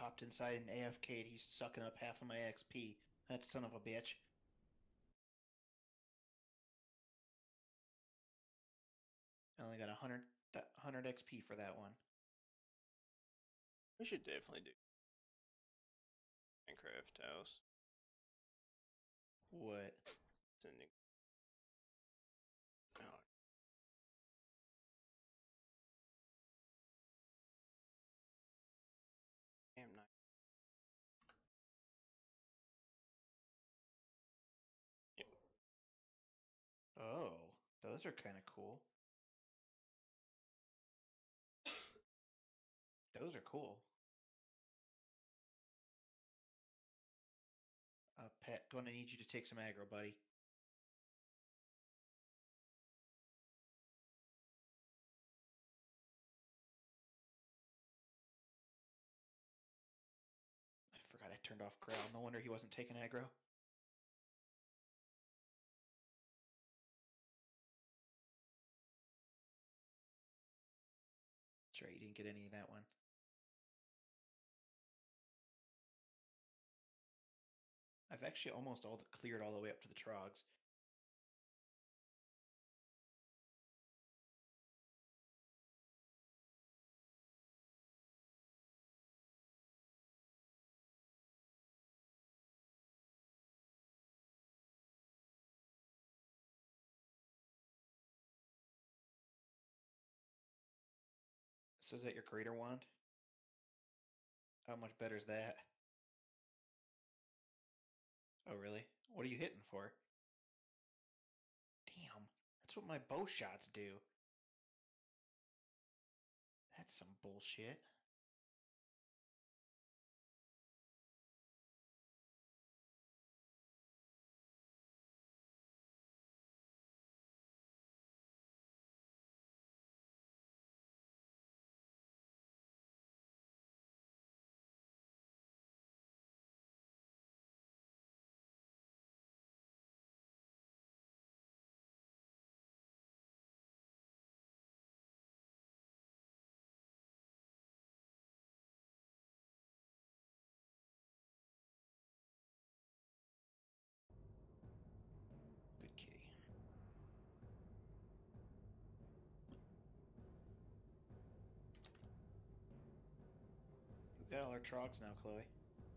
hopped inside and A F K'd. He's sucking up half of my X P. That son of a bitch. I only got one hundred, that one hundred X P for that one. We should definitely do Minecraft house. What? Sending. Oh. Damn nice. Yep. Oh, those are kind of cool. Those are cool. Uh, Pat, going to need you to take some aggro, buddy. I forgot I turned off growl. No wonder he wasn't taking aggro. That's right, you didn't get any of that one. I've actually almost all the, cleared all the way up to the trogs. So is that your greater wand? How much better is that? Oh, really? What are you hitting for? Damn, that's what my bow shots do. That's some bullshit. Good kitty. We've got all our trogs now, Chloe.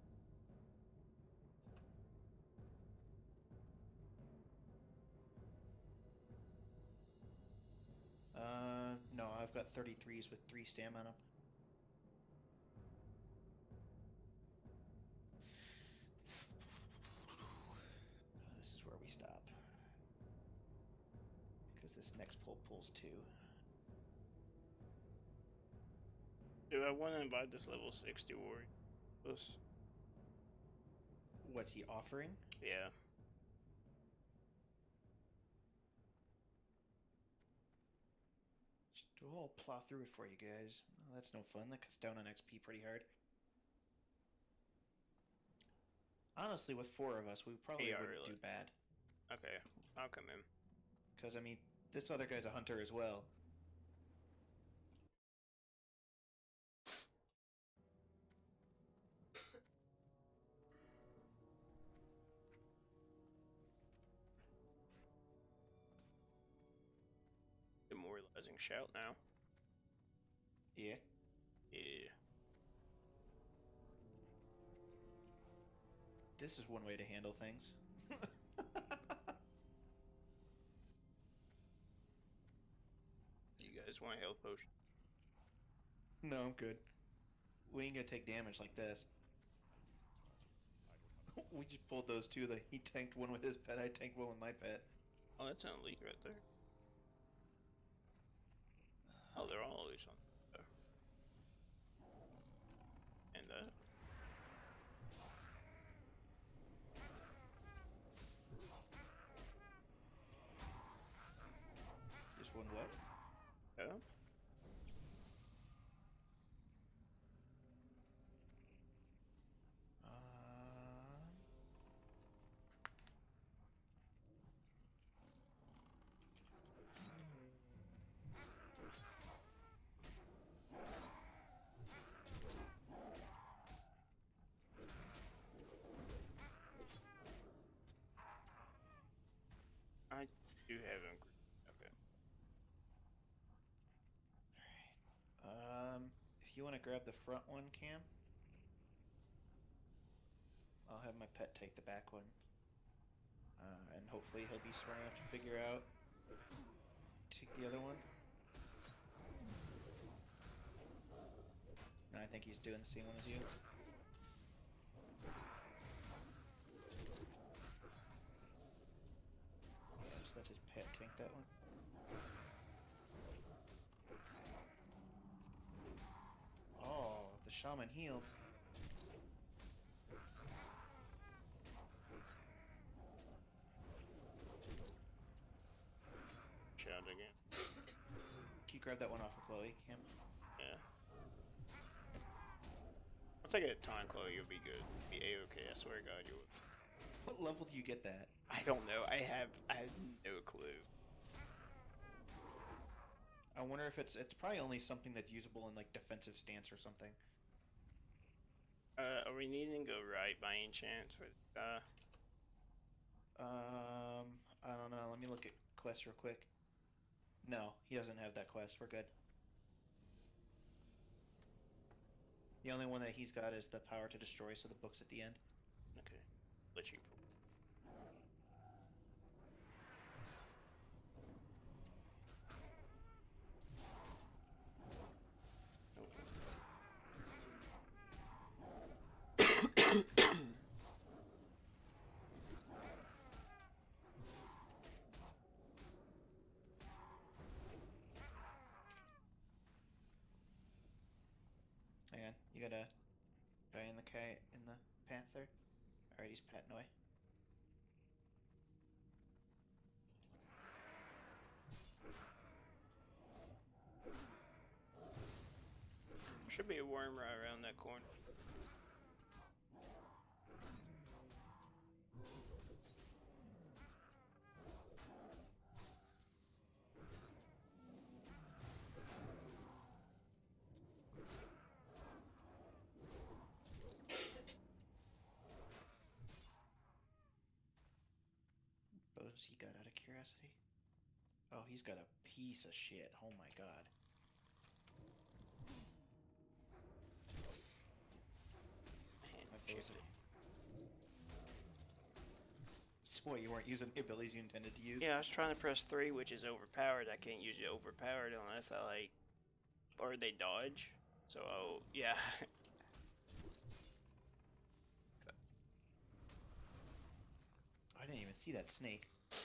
Uh, no, I've got thirty-threes with three stam on them. This is where we stop. Because this next pull pulls two. Do I want to invite this level sixty warrior? What's he offering? Yeah. I'll plow through it for you guys. Oh, that's no fun. That cuts down on X P pretty hard. Honestly, with four of us, we probably Yeah, wouldn't really. do bad. Okay, I'll come in. Because, I mean, this other guy's a hunter as well. Demoralizing shout now. Yeah. Yeah. This is one way to handle things. You guys want a health potion? No, I'm good. We ain't gonna take damage like this. We just pulled those two. That he tanked one with his pet, I tanked one with my pet. Oh, that's an elite right there. Oh, they're all always on there. And that. Just one what? Yeah. Um, I do have him. Okay. Um, if you want to grab the front one, Cam, I'll have my pet take the back one. Uh, and hopefully he'll be smart enough to figure out take the other one. No, I think he's doing the same one as you. Yeah, just let his pet tank that one. Oh, the shaman healed. Shout again. Can you grab that one off of Chloe, Cam? Yeah. I'll take it. Time, Chloe. You'll be good. Be a okay. I swear to God, you will. What level do you get that? I don't know. I have. I have no clue. I wonder if it's it's probably only something that's usable in like defensive stance or something. Uh, are we needing to go right by any chance? With uh. Um, I don't know. Let me look at quests real quick. No, he doesn't have that quest. We're good. The only one that he's got is the power to destroy, so the book's at the end. Okay. Let you. Hang on, you got a guy in the kite in the path there. Alright, he's patting away. Should be a worm right around that corner. Bows he got out of curiosity. Oh, he's got a piece of shit. Oh my god. My bows Shifted. So what, you weren't using the abilities you intended to use? Yeah, I was trying to press three, which is overpowered. I can't use it overpowered unless I like, or they dodge. So oh yeah. I didn't even see that snake.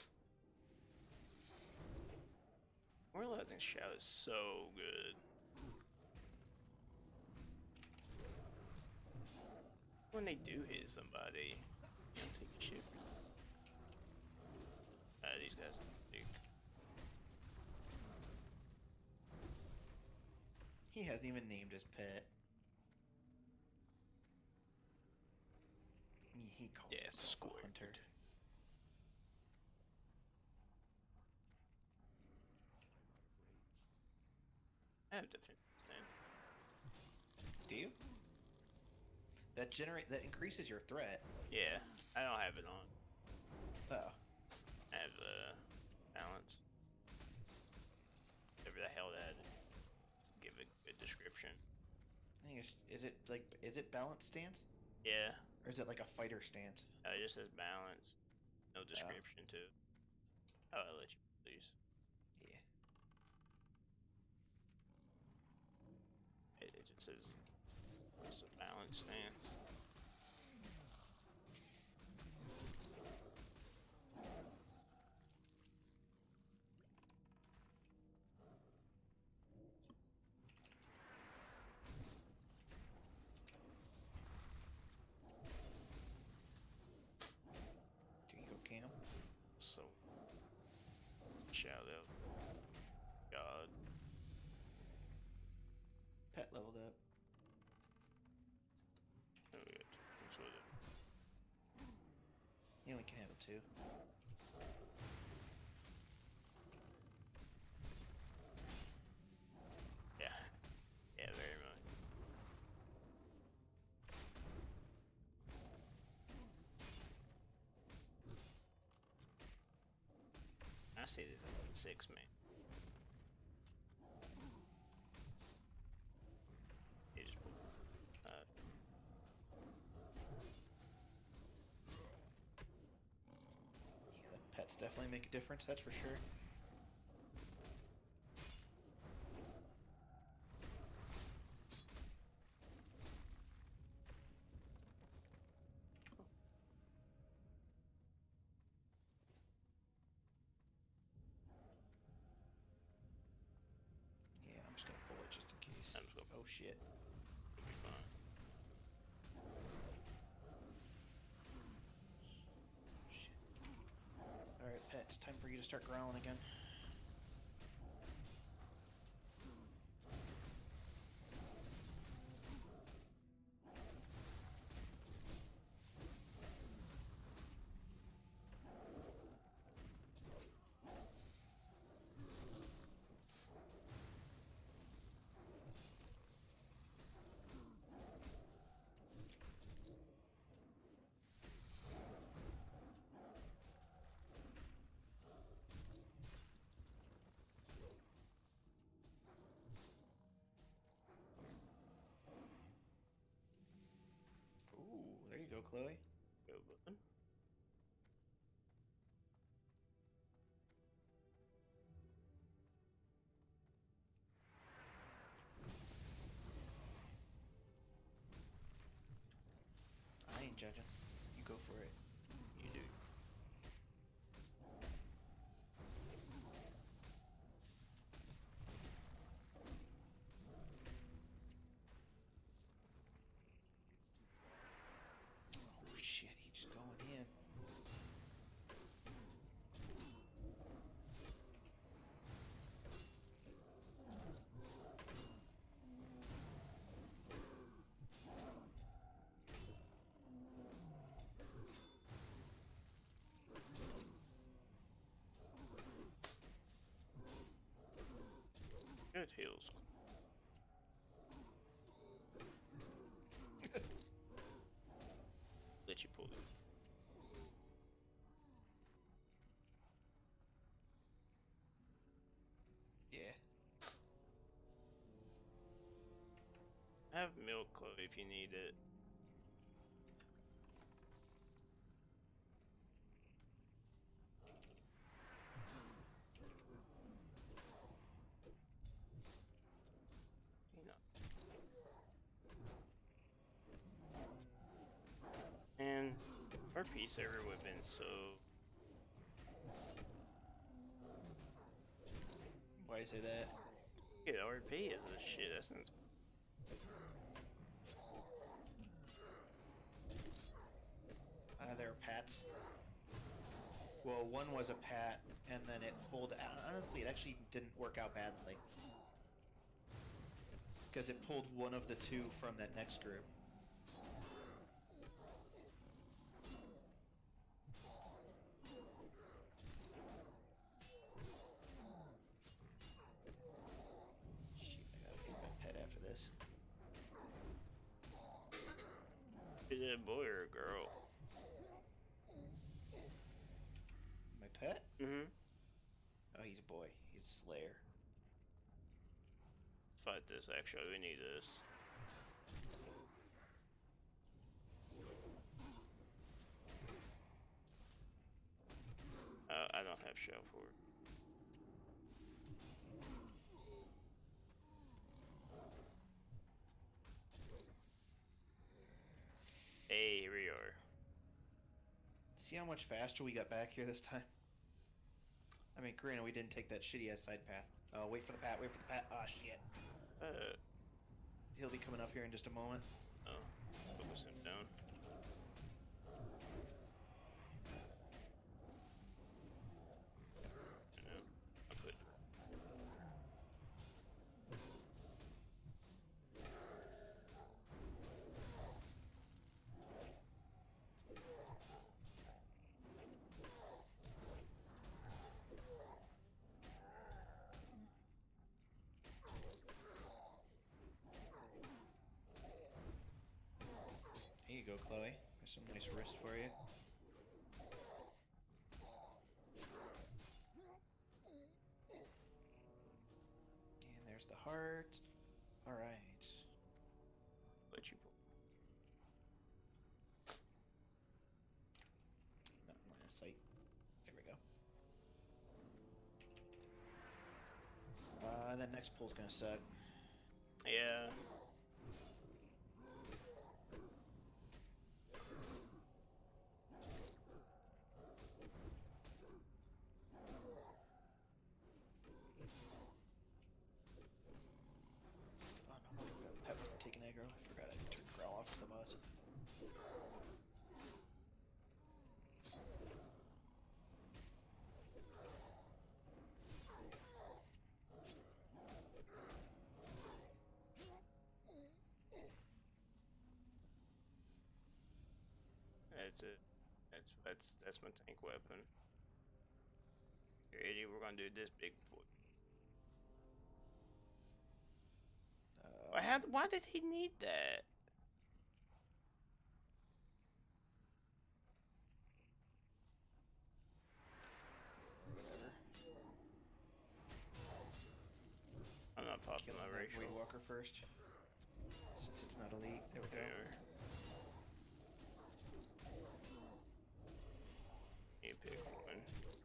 Moralizing shout is so good. When they do hit somebody, they'll take a shit. Uh, these guys are big. He hasn't even named his pet. He, he calls Death himself a squared. hunter. I have defense stand. Do you? That generate that increases your threat. Yeah, I don't have it on. Oh. I have uh, balance. Whatever the hell that is. Give a good description. I think it's, is it like is it balance stance? Yeah, Or is it like a fighter stance? uh, it just says balance. No description to it. Oh, I'll let you please. Yeah. It, it just says it's a balance stance. There you go, Cam. So, shout out. God. Pet leveled up. Oh, we got two things with it. You only can handle two. Yeah. Yeah, very much. I see this at six, man. They just, uh, Yeah, the pets definitely make a difference, that's for sure. Yeah, I'm just gonna pull it just in case. I'm just gonna Oh shit. it'll be fine. Shit. Alright, pet, it's time for you to start growling again. Ooh, there you go, Chloe. Go button. I ain't judging. You go for it. You do. Oh shit, he just going in. Good heals. Let you pull it. Yeah. I have milk, Chloe, if you need it. You know. And our peace server would have been so. Why you say that? Get R P as a shit. That sounds. Uh, there are pats. Well, one was a pat, and then it pulled out. Honestly, it actually didn't work out badly. Because it pulled one of the two from that next group. Shit, I gotta feed my pet after this. Is it a boy or a girl? My pet? Mm-hmm. Oh, he's a boy. He's a Slayer. Fight this, actually. We need this. Uh, I don't have shell for it. Hey, here we are. See how much faster we got back here this time? I mean, granted, we didn't take that shitty ass side path. Oh, wait for the pat, wait for the pat. Oh, shit. Uh, He'll be coming up here in just a moment. oh, focus him down. I know. I put. Here you go, Chloe. There's some nice wrist for you. heart. All right. Let you pull. Not in line of sight. There we go. Uh, that next pull's gonna suck. Yeah. Oh no, Pet wasn't taking aggro. I forgot I turned Growl off the boss. That's it. That's that's that's my tank weapon. Ready? We're gonna do this big boy. Uh, Why had? Why did he need that? whatever. I'm not popping Killing my that racial. Void Walker first. Since it's not elite. There we go. Whatever. You pick one.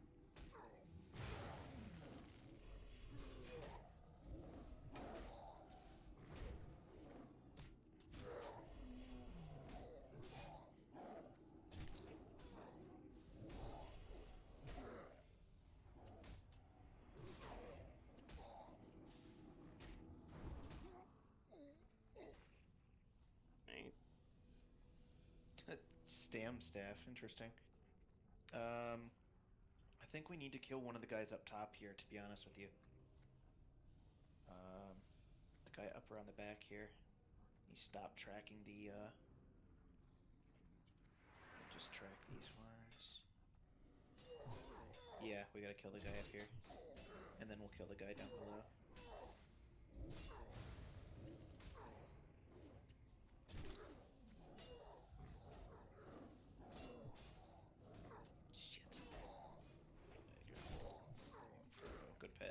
Ain't. Stam staff, interesting. Um, I think we need to kill one of the guys up top here, to be honest with you. Um, the guy up around the back here. He stopped tracking the, uh... We'll just track these ones. Yeah, we gotta kill the guy up here. And then we'll kill the guy down below. Shit. Good pet.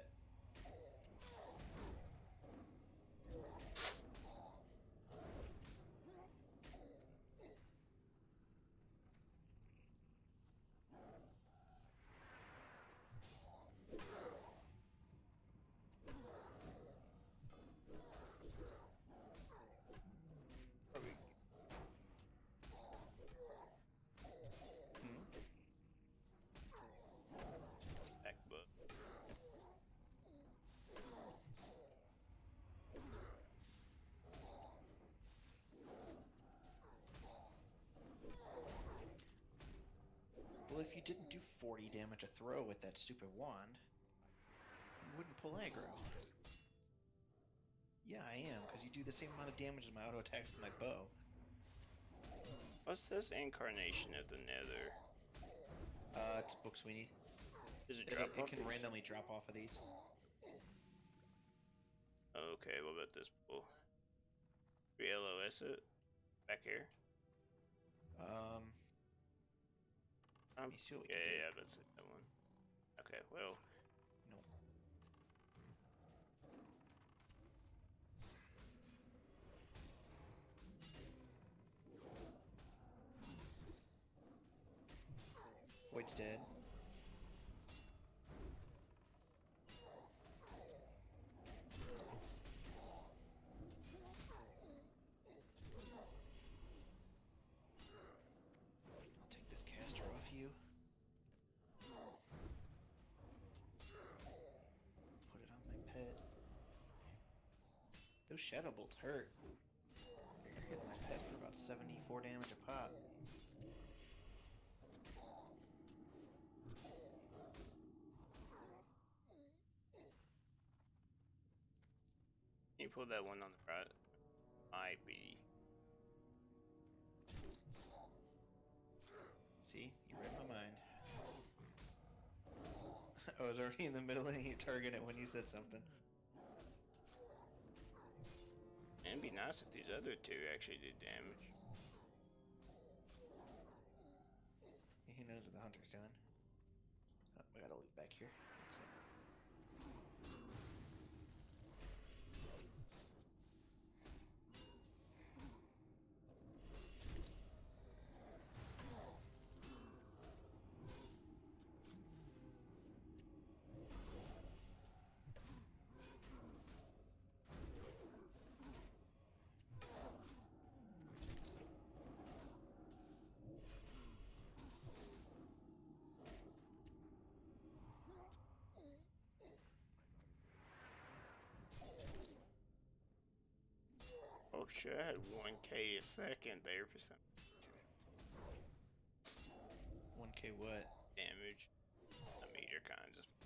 Back butt. Well, if you didn't do forty damage a throw with that stupid wand, you wouldn't pull aggro. Yeah, I am, because you do the same amount of damage as my auto attacks with my bow. What's this incarnation of the Nether? Uh, it's Book Sweeney. Does it It, drop it off can these? randomly drop off of these. Okay, what about this pull? We L O S it? Back here? Um, Um, let me see what we yeah, can do. yeah, yeah, that's it, that one. Okay, well, Nope. Void's dead. I'll take this caster off you. Put it on my pet. Those shadow bolts hurt. You're hitting my pet for about seventy-four damage a pop. you pull that one on the right. Might be. See? You read my mind. I was already in the middle and you target it when you said something. It'd be nice if these other two actually did damage. He knows what the hunter's doing. Oh, we got a loot back here. That's it. sure I had one K a second there for some one K what? damage. A meter kind of just.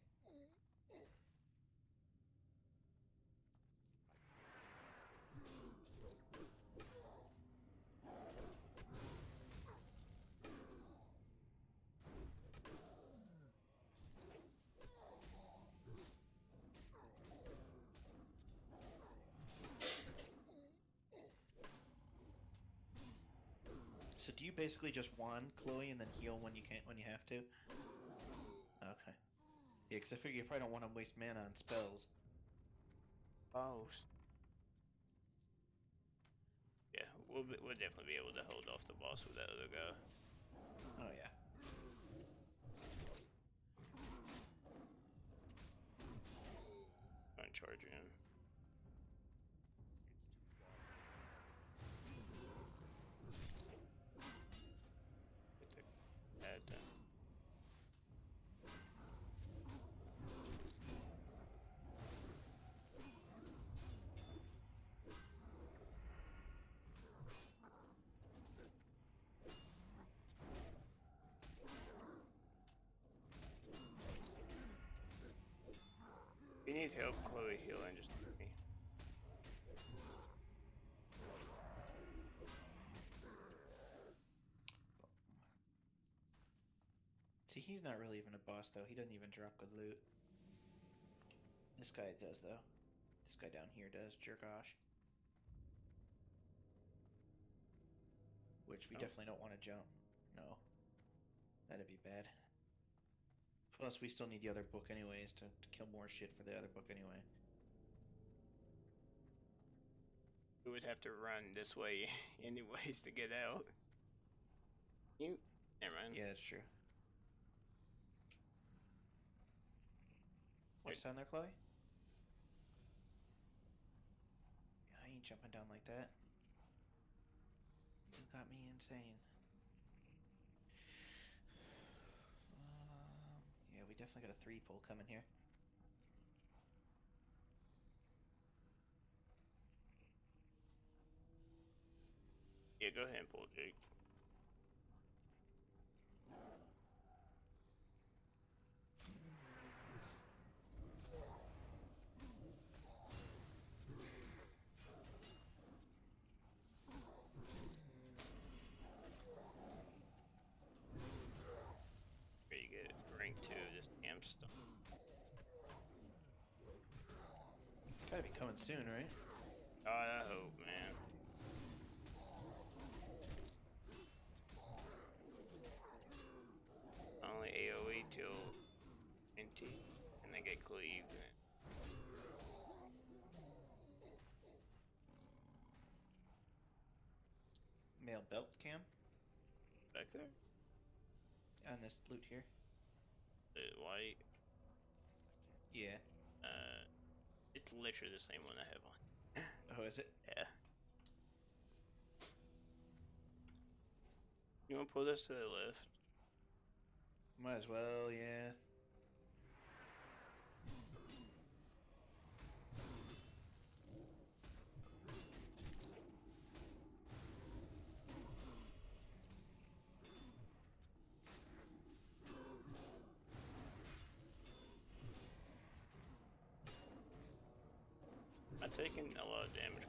So do you basically just wand Chloe and then heal when you can't when you have to? Okay. Yeah, because I figure you probably don't want to waste mana on spells. Oh. Yeah, we'll be, we'll definitely be able to hold off the boss with that other guy. Oh yeah. I'm charging him. Get the pad done. If you need help, Chloe, healing, just hit me. See, he's not really even a boss though. He doesn't even drop good loot. This guy does though. This guy down here does, Jergosh. Which we Oh. definitely don't want to jump. No. That'd be bad. Plus, we still need the other book anyways to, to kill more shit for the other book anyway. We would have to run this way anyways to get out. You, never mind. Yeah, that's true. What's down there, Chloe? Yeah, I ain't jumping down like that. You got me insane. Um, yeah, we definitely got a three pull coming here. Yeah, go ahead and pull, Jake. Here you get rank two of this damn stuff. Gotta be coming soon, right? God, I hope, man. Only AoE till N T, and they get cleaved. Male belt cam Back there? on this loot here. The white? Yeah. Uh, it's literally the same one I have on. Oh, is it? Yeah. You wanna pull this to the left? Might as well, yeah. I'm taking a lot of damage.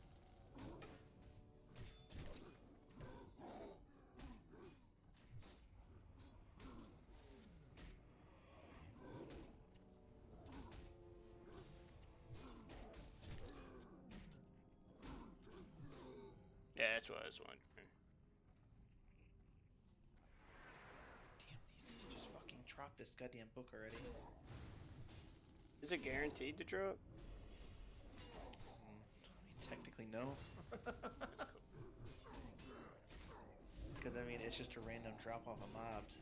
Yeah, that's what I was wondering. Damn, these need to just fucking drop this goddamn book already. Is it guaranteed to drop? Mm, technically, no. Because, I mean, it's just a random drop off of mobs.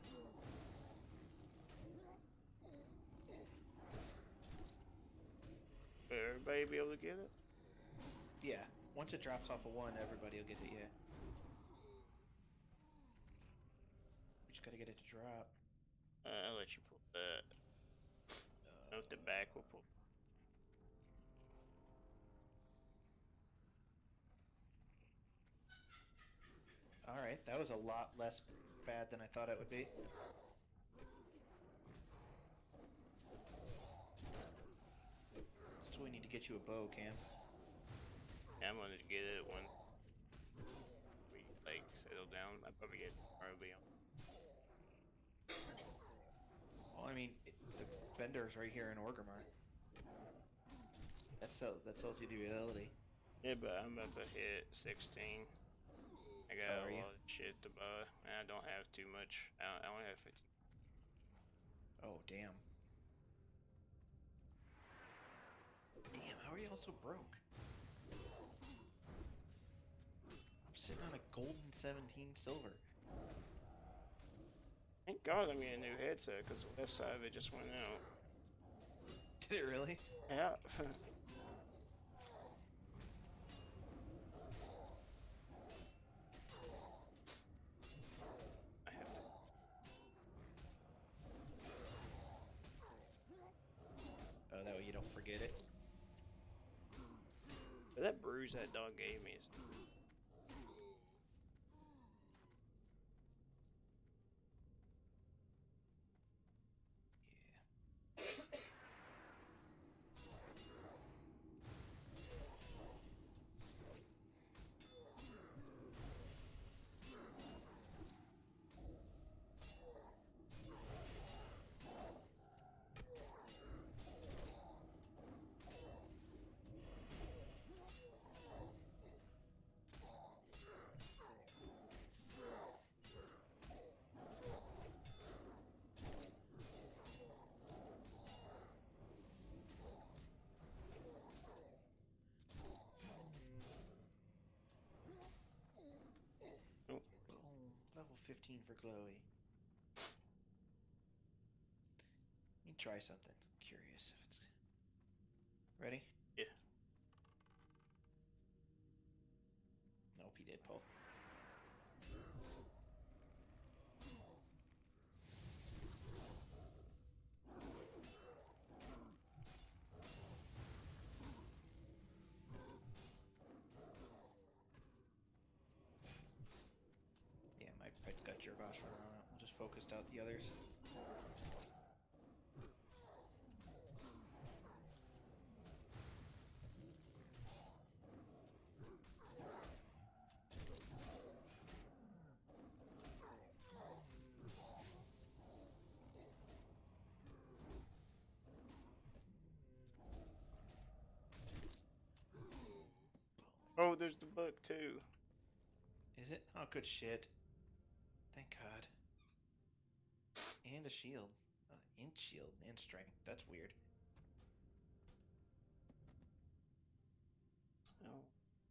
Will everybody be able to get it? Yeah, once it drops off of one, everybody will get it, yeah. We just gotta get it to drop. Uh, I'll let you pull that. Uh, Note the back will pull. Alright, that was a lot less bad than I thought it would be. Still, we need to get you a bow, Cam. Yeah, I'm gonna get it once we like settle down. I probably get probably on. Well, I mean, it, the vendor's right here in Orgrimmar. That sell, that sells you the ability. Yeah, but I'm about to hit sixteen. I got Oh, a are you? lot of shit to buy, and I don't have too much. I, I only have fifteen. Oh, damn. Damn, how are you all so broke? I'm sitting on a golden seventeen silver. Thank God I'm getting a new headset because the left side of it just went out. Did it really? Yeah. I have to. Oh, that way you don't forget it. But that bruise that dog gave me is. Oh, Boom. Level fifteen for Chloe. Let me try something. I'm curious if it's... Ready? yeah. Nope, he did pull. Yeah, my pet got jerk off on it. We'll just focused out the others. Oh, there's the book too. Is it? Oh, good shit. Thank God. And a shield. Uh, int shield and strength. That's weird. Oh.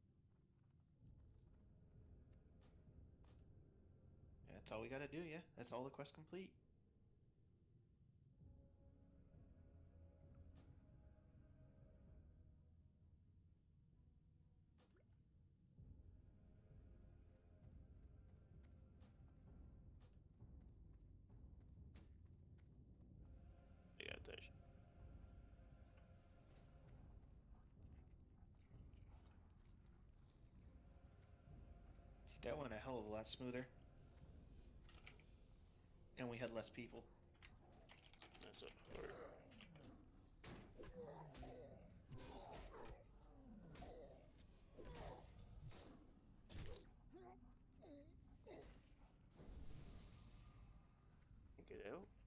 That's all we gotta do, yeah. That's all the quest complete. I got that. Shit. See, that went a hell of a lot smoother. And we had less people. That's a hard. Get out.